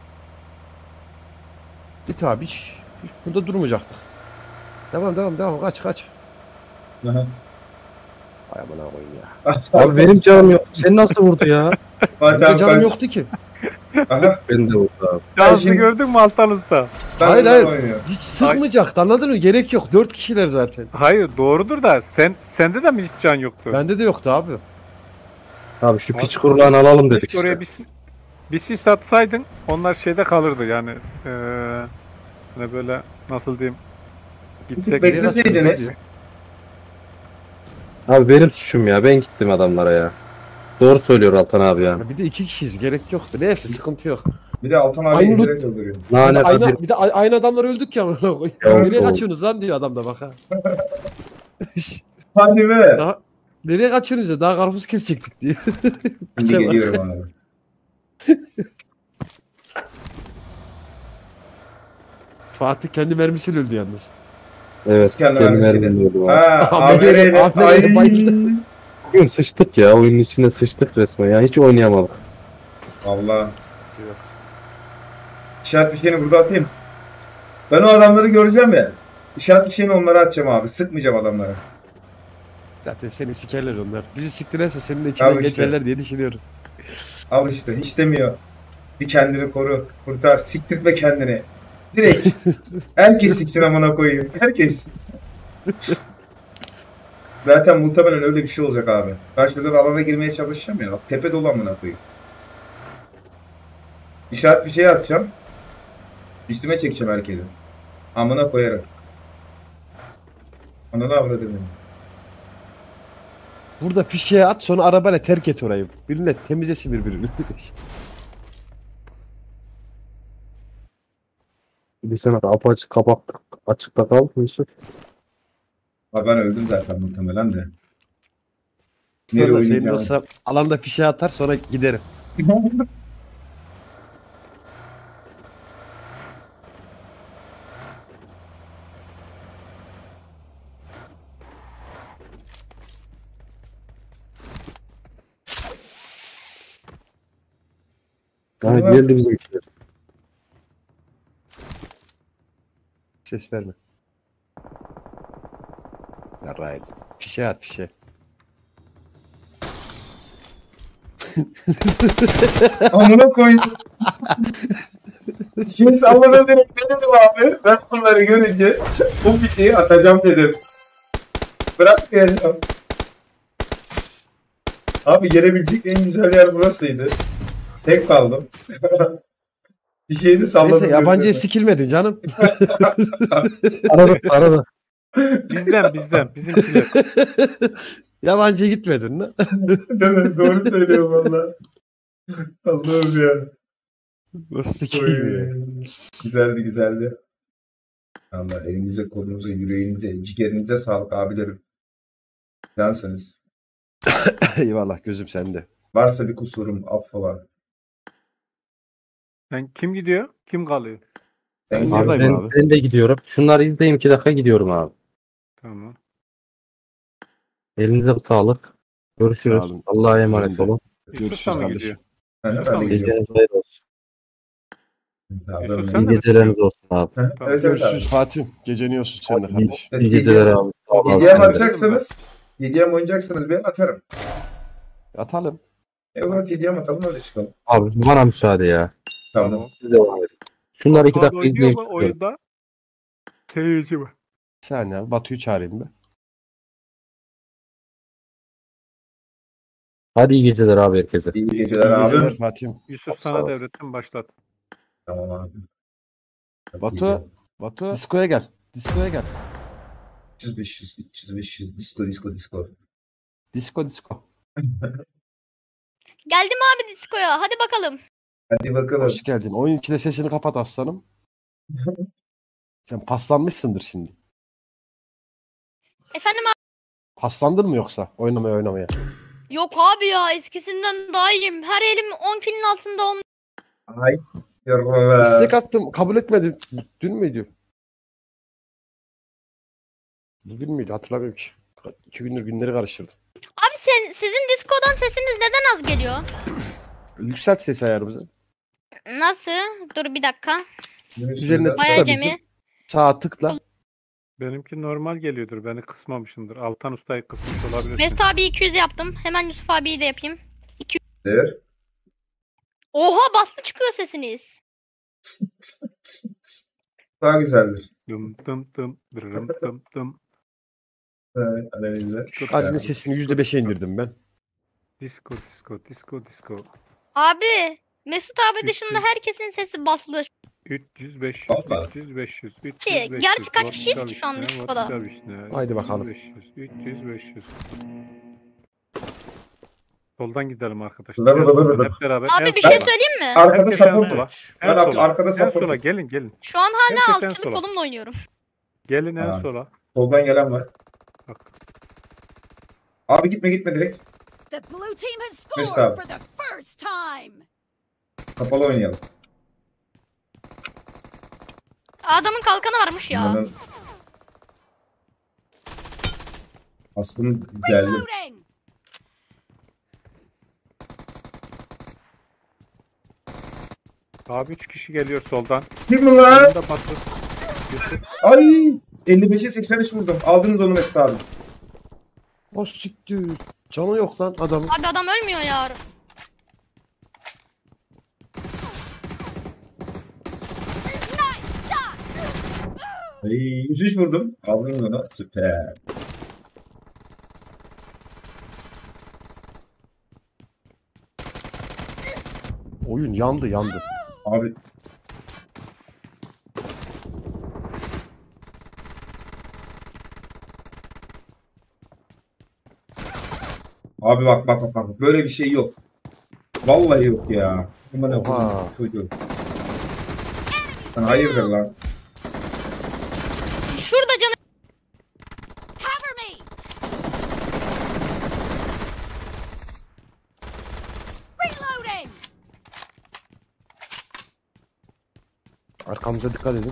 Git abi hiç burada durmayacaktık. Devam kaç. Aha. Ay amına koyayım ya. Abi benim canım yok. Sen nasıl vurdu ya? Fatih Benim abi canım kaç. yoktu ki. Aha. Ben de vurdu abi. Dansı şimdi- gördün mü Altan Usta? Ben Hayır. oynuyorum. Hiç sıkmayacaktı anladın mı? Gerek yok. 4 kişiler zaten. Hayır doğrudur da sende de mi hiç can yoktu? Bende de yoktu abi. Abi şu piç kurularını alalım dedik Keşke oraya işte. bir sis atsaydın onlar şeyde kalırdı yani. Hani böyle nasıl diyeyim? Gitsek Bekleseydiniz. Abi benim suçum ya. Ben gittim adamlara ya. Doğru söylüyor Altan abi ya. Ya bir de 2 kişiyiz. Gerek yoktu. Neyse sıkıntı yok. Bir de Altan abi Aynı ezerek loot. öldürüyor. Nane Bir de aynı adamlar öldük ya. amına koyayım. Yok, Nereye yok. kaçıyorsunuz lan diyor adam da bak ha. Hadi be. Daha, nereye kaçıyorsunuz ya? Daha karpuz kesecektik diyor. Şimdi geliyorum abi. Fatih kendi mermisiyle öldü yalnız. Evet. Biz kendi kendim vermesiyle. vermiyordum abi. Ha, Aferin, aferin. bayıldı. Bugün sıçtık ya. Oyunun içinde sıçtık resmen ya. Hiç oynayamadık. Allah. İşaret bir şeyini burada atayım. Ben o adamları göreceğim ya. İşaret bir şeyini onlara atacağım abi. Sıkmayacağım adamlara. Zaten seni sikerler onlar. Bizi siktirerse senin de içinden Al işte. geçerler diye düşünüyorum. Al işte. Hiç demiyor. Bir kendini koru. Kurtar. Siktirtme kendini. Direkt. Herkes siksin amına koyayım. Herkes. Zaten muhtemelen öyle bir şey olacak abi. Ben şuradan alana girmeye çalışacağım ya. Tepe dolu amına koyayım. İşaret bir şey atacağım. Üstüme çekeceğim herkesi. Amına koyarım. Ananı avradım beni. Burada fişeğe at sonra arabayla terk et orayı. Birine temizlesin birbirini. Bir sene apaçık kapak açıkta kaldı mı Yusuf? Ha ben öldüm zaten muhtemelen de. Nereye Sonra senin oynayacağım? olsa alanda fişeğe atar sonra giderim. Yani Tamam. geldi bizimkiler. Ses verme. Yarraydı. Fişeğe at fişeğe. Amına koyayım. Şimdi salladım direkt ne dedim abi? Ben bunları görünce bu bir şeyi atacağım dedim. Bırakmayacağım. Abi gelebilecek en güzel yer burasıydı. Tek kaldım. Bir şeyi de salladım. Neyse yabancıya gözlerime. sikilmedin canım. Arada. Bizden bizimkiler. Yabancıya gitmedin lan. Değil mi? Doğru söylüyorum valla. Allah'ım ya. Nasıl sikeyim ya. Güzeldi. Allah elinize, kolunuza, yüreğinize, ciğerinize sağlık abilerim. Cansınız. Eyvallah gözüm sende. Varsa bir kusurum affola. Kim gidiyor? Kim kalıyor? Ben Abi gidiyorum. Buradayım ben, abi. ben de gidiyorum. Şunları izleyeyim 2 dakika gidiyorum abi. Tamam. Elinize sağlık. Görüşürüz. Sağ olun. Allah'a emanet Sizin de. olun. Yusuf da mı kardeşim. gidiyor? Ben Yusuf da mı de gidiyor? gidiyorum. Geceniz hayırlı olsun. Tabii, Yusuf, öyle. sen İyi de mi geceleriniz olsun abi. Evet, evet, Görüşürüz abi. Fatih. Geceni olsun seninle kardeş. Evet, İyi geceler abi. Sağ ol abi. 7'ye mi Sen de. atacaksınız? 7'ye mi oynayacaksınız? Ben atarım. Atalım. Evet 7'ye mi atalım öyle çıkalım. Abi bana müsaade ya. Tamam. Siz devam edin. Şunları 2 Batuhan dakika oynuyor izleyeyim. mu çıkıyorum. oyunda? Seyirci mi? Bir saniye abi. Batu'yu çağırayım ben. Hadi iyi geceler abi herkese. İyi geceler İyi abi. geceler Fatih'im. Yusuf Sağ sana ol. devrettim başlat. Tamam abi. Batu. Diskoya gel. Diskoya gel. 300 disco. Disko. Geldim abi diskoya. Hadi bakalım. Hadi bakalım. Hoş geldin. Oyun içinde sesini kapat aslanım. Sen paslanmışsındır şimdi. Efendim abi. Paslandın mı yoksa? Oynamaya. Yok abi ya eskisinden daha iyiyim. Her elim 10 kilin altında Ay. Yorma be. İstek attım. Kabul etmedin. Dün müydü? Bugün müydü? Hatırlamıyorum ki. 2 gündür günleri karıştırdım. Abi sizin Discord'dan sesiniz neden az geliyor? Yükselt ses ayarımızı. Nasıl? Dur bir dakika. Üzerine Bayağı tıkla bizim. Cem'i. Sağa tıkla. Benimki normal geliyordur. Beni kısmamışımdır. Altan Usta'yı kısmış olabilirsin. Mesut abi 200 yaptım. Hemen Yusuf abiyi de yapayım. Der. Oha bastı çıkıyor sesiniz. Daha güzeldir. Dım dım dım dırım dım dım. Evet, analizler. Kalbin sesini %5'e indirdim ben. Disco disco disco disco. Abi Mesut abi dışında herkesin sesi basılı. 300 500 Vallahi. 300 500 300 Şey, 500. gerçi kaç kişiyiz ki şu an Vodka Disco'da? vodka vişne, Haydi bakalım. 500 300 500. Soldan gidelim arkadaşlar. Dur, En dur, sola, dur, dur. hep beraber. Abi en bir sola. şey söyleyeyim mi? Arkada Herkes en support sola. var. En Ben sola. arkada En support sola var. gelin. Şu an hala Herkes en altçılık sola. kolumla oynuyorum. Gelin en Ha. sola. Soldan gelen var. Bak. Abi gitme direkt. The blue team has Mesut scored abi. for the first time. Kapalı oynayalım. Adamın kalkanı varmış ya. Bunların... Aslında geldi. Reloading. Abi 3 kişi geliyor soldan. Kim bu lan? Önünde patlı. Yusuf. Ay! 55'e 83 vurdum. Aldınız onu Mesut abi. O siktir. Canı yok lan adamın. Abi adam ölmüyor ya. Nice shot. Ay 103 vurdum. Aldınız onu. Süper. Oyun yandı. Abi Abi bak. Böyle bir şey yok. Vallahi yok ya. Aman Oha. Allah'ım çocuğum. Sen hayırdır lan? Şurada canı. Cover me. Reloading. Arkamıza dikkat edin.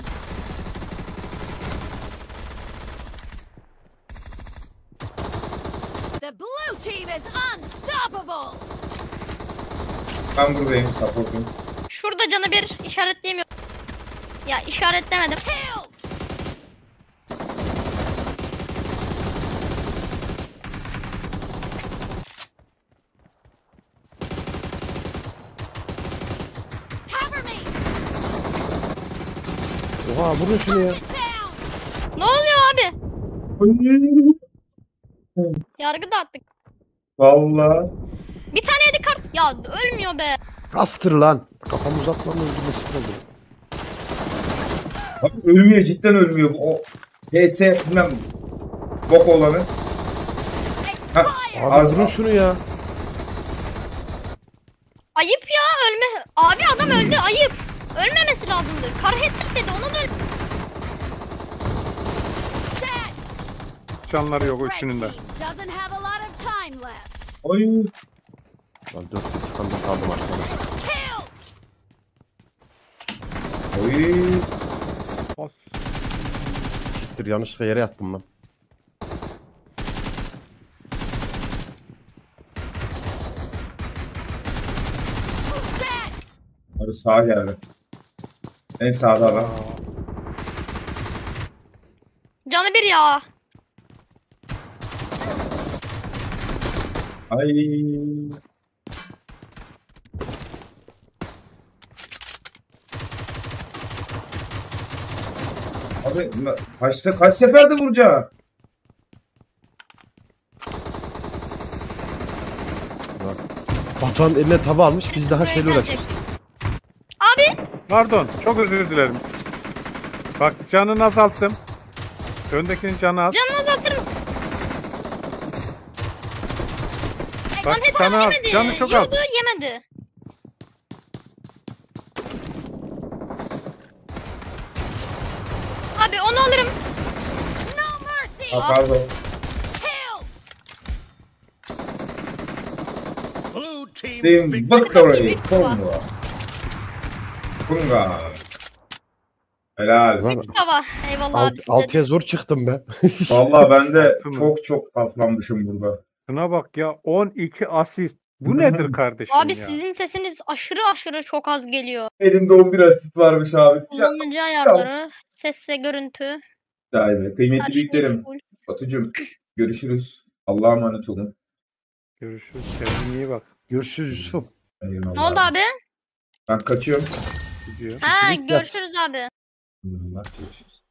The blue team is unstoppable. Ben buradayım. Supportum. Şurada canı bir işaretleyemiyorum. Ya işaretlemedim. Killed. Cover me. Oha vurun şunu ya. Down. Ne oluyor abi? Yargı dağıttık. Vallahi. Bir tane yedi kart. Ya ölmüyor be. Astır lan. Kafamı uzatmamla öldürmesi oldu. Abi ölmüyor, cidden ölmüyor. O PS bilmem bok olanı. Expired. Abi vurun şunu ya. Ayıp ya ölme. Abi adam öldü ayıp. Ölmemesi lazımdı. Karhettik dedi onu da Dead. Canları yok Red üçünün de. team doesn't have a lot of time left. Ay. Lan 4 tıkanda kaldım arkadaşlar. Killed. Ay. Bas. Siktir yanlışlıkla yere yattım lan. Dead. Abi sağa geldi. En sağda adam. canı bir ya. Ay. Abi kaç seferde vuracağım? Batuhan eline tava almış. Biz daha Buraya şeyle gelecek. uğraşıyoruz. Abi Pardon çok özür dilerim. Bak canını azalttım. Öndekinin canı az. canını azaltır mısın? Bak Lan hep canı az. yemedi. Canı çok az. Yiyordu yemedi. Abi onu alırım. No mercy. Ha, pardon. Killed. Team Victory. Konga. Konga. Helal. Lan Baba eyvallah abi. 6'ya zor çıktım ben. Vallahi ben de Altı mı? çok paslanmışım burada. Şuna bak ya 12 asist. Bu nedir kardeşim Abi ya? sizin sesiniz aşırı aşırı çok az geliyor. Elinde 11 asist varmış abi. Ya, Kullanıcı ayarları, ses ve görüntü. sahibi. Kıymetli Her şey büyüklerim. full. Batucuğum görüşürüz. Allah'a emanet olun. Görüşürüz. Kendine iyi bak. Görüşürüz Yusuf'um. Ne oldu abi? Ben kaçıyorum. Gidiyor. Ha Kesinlikle. görüşürüz abi. Görüşürüz.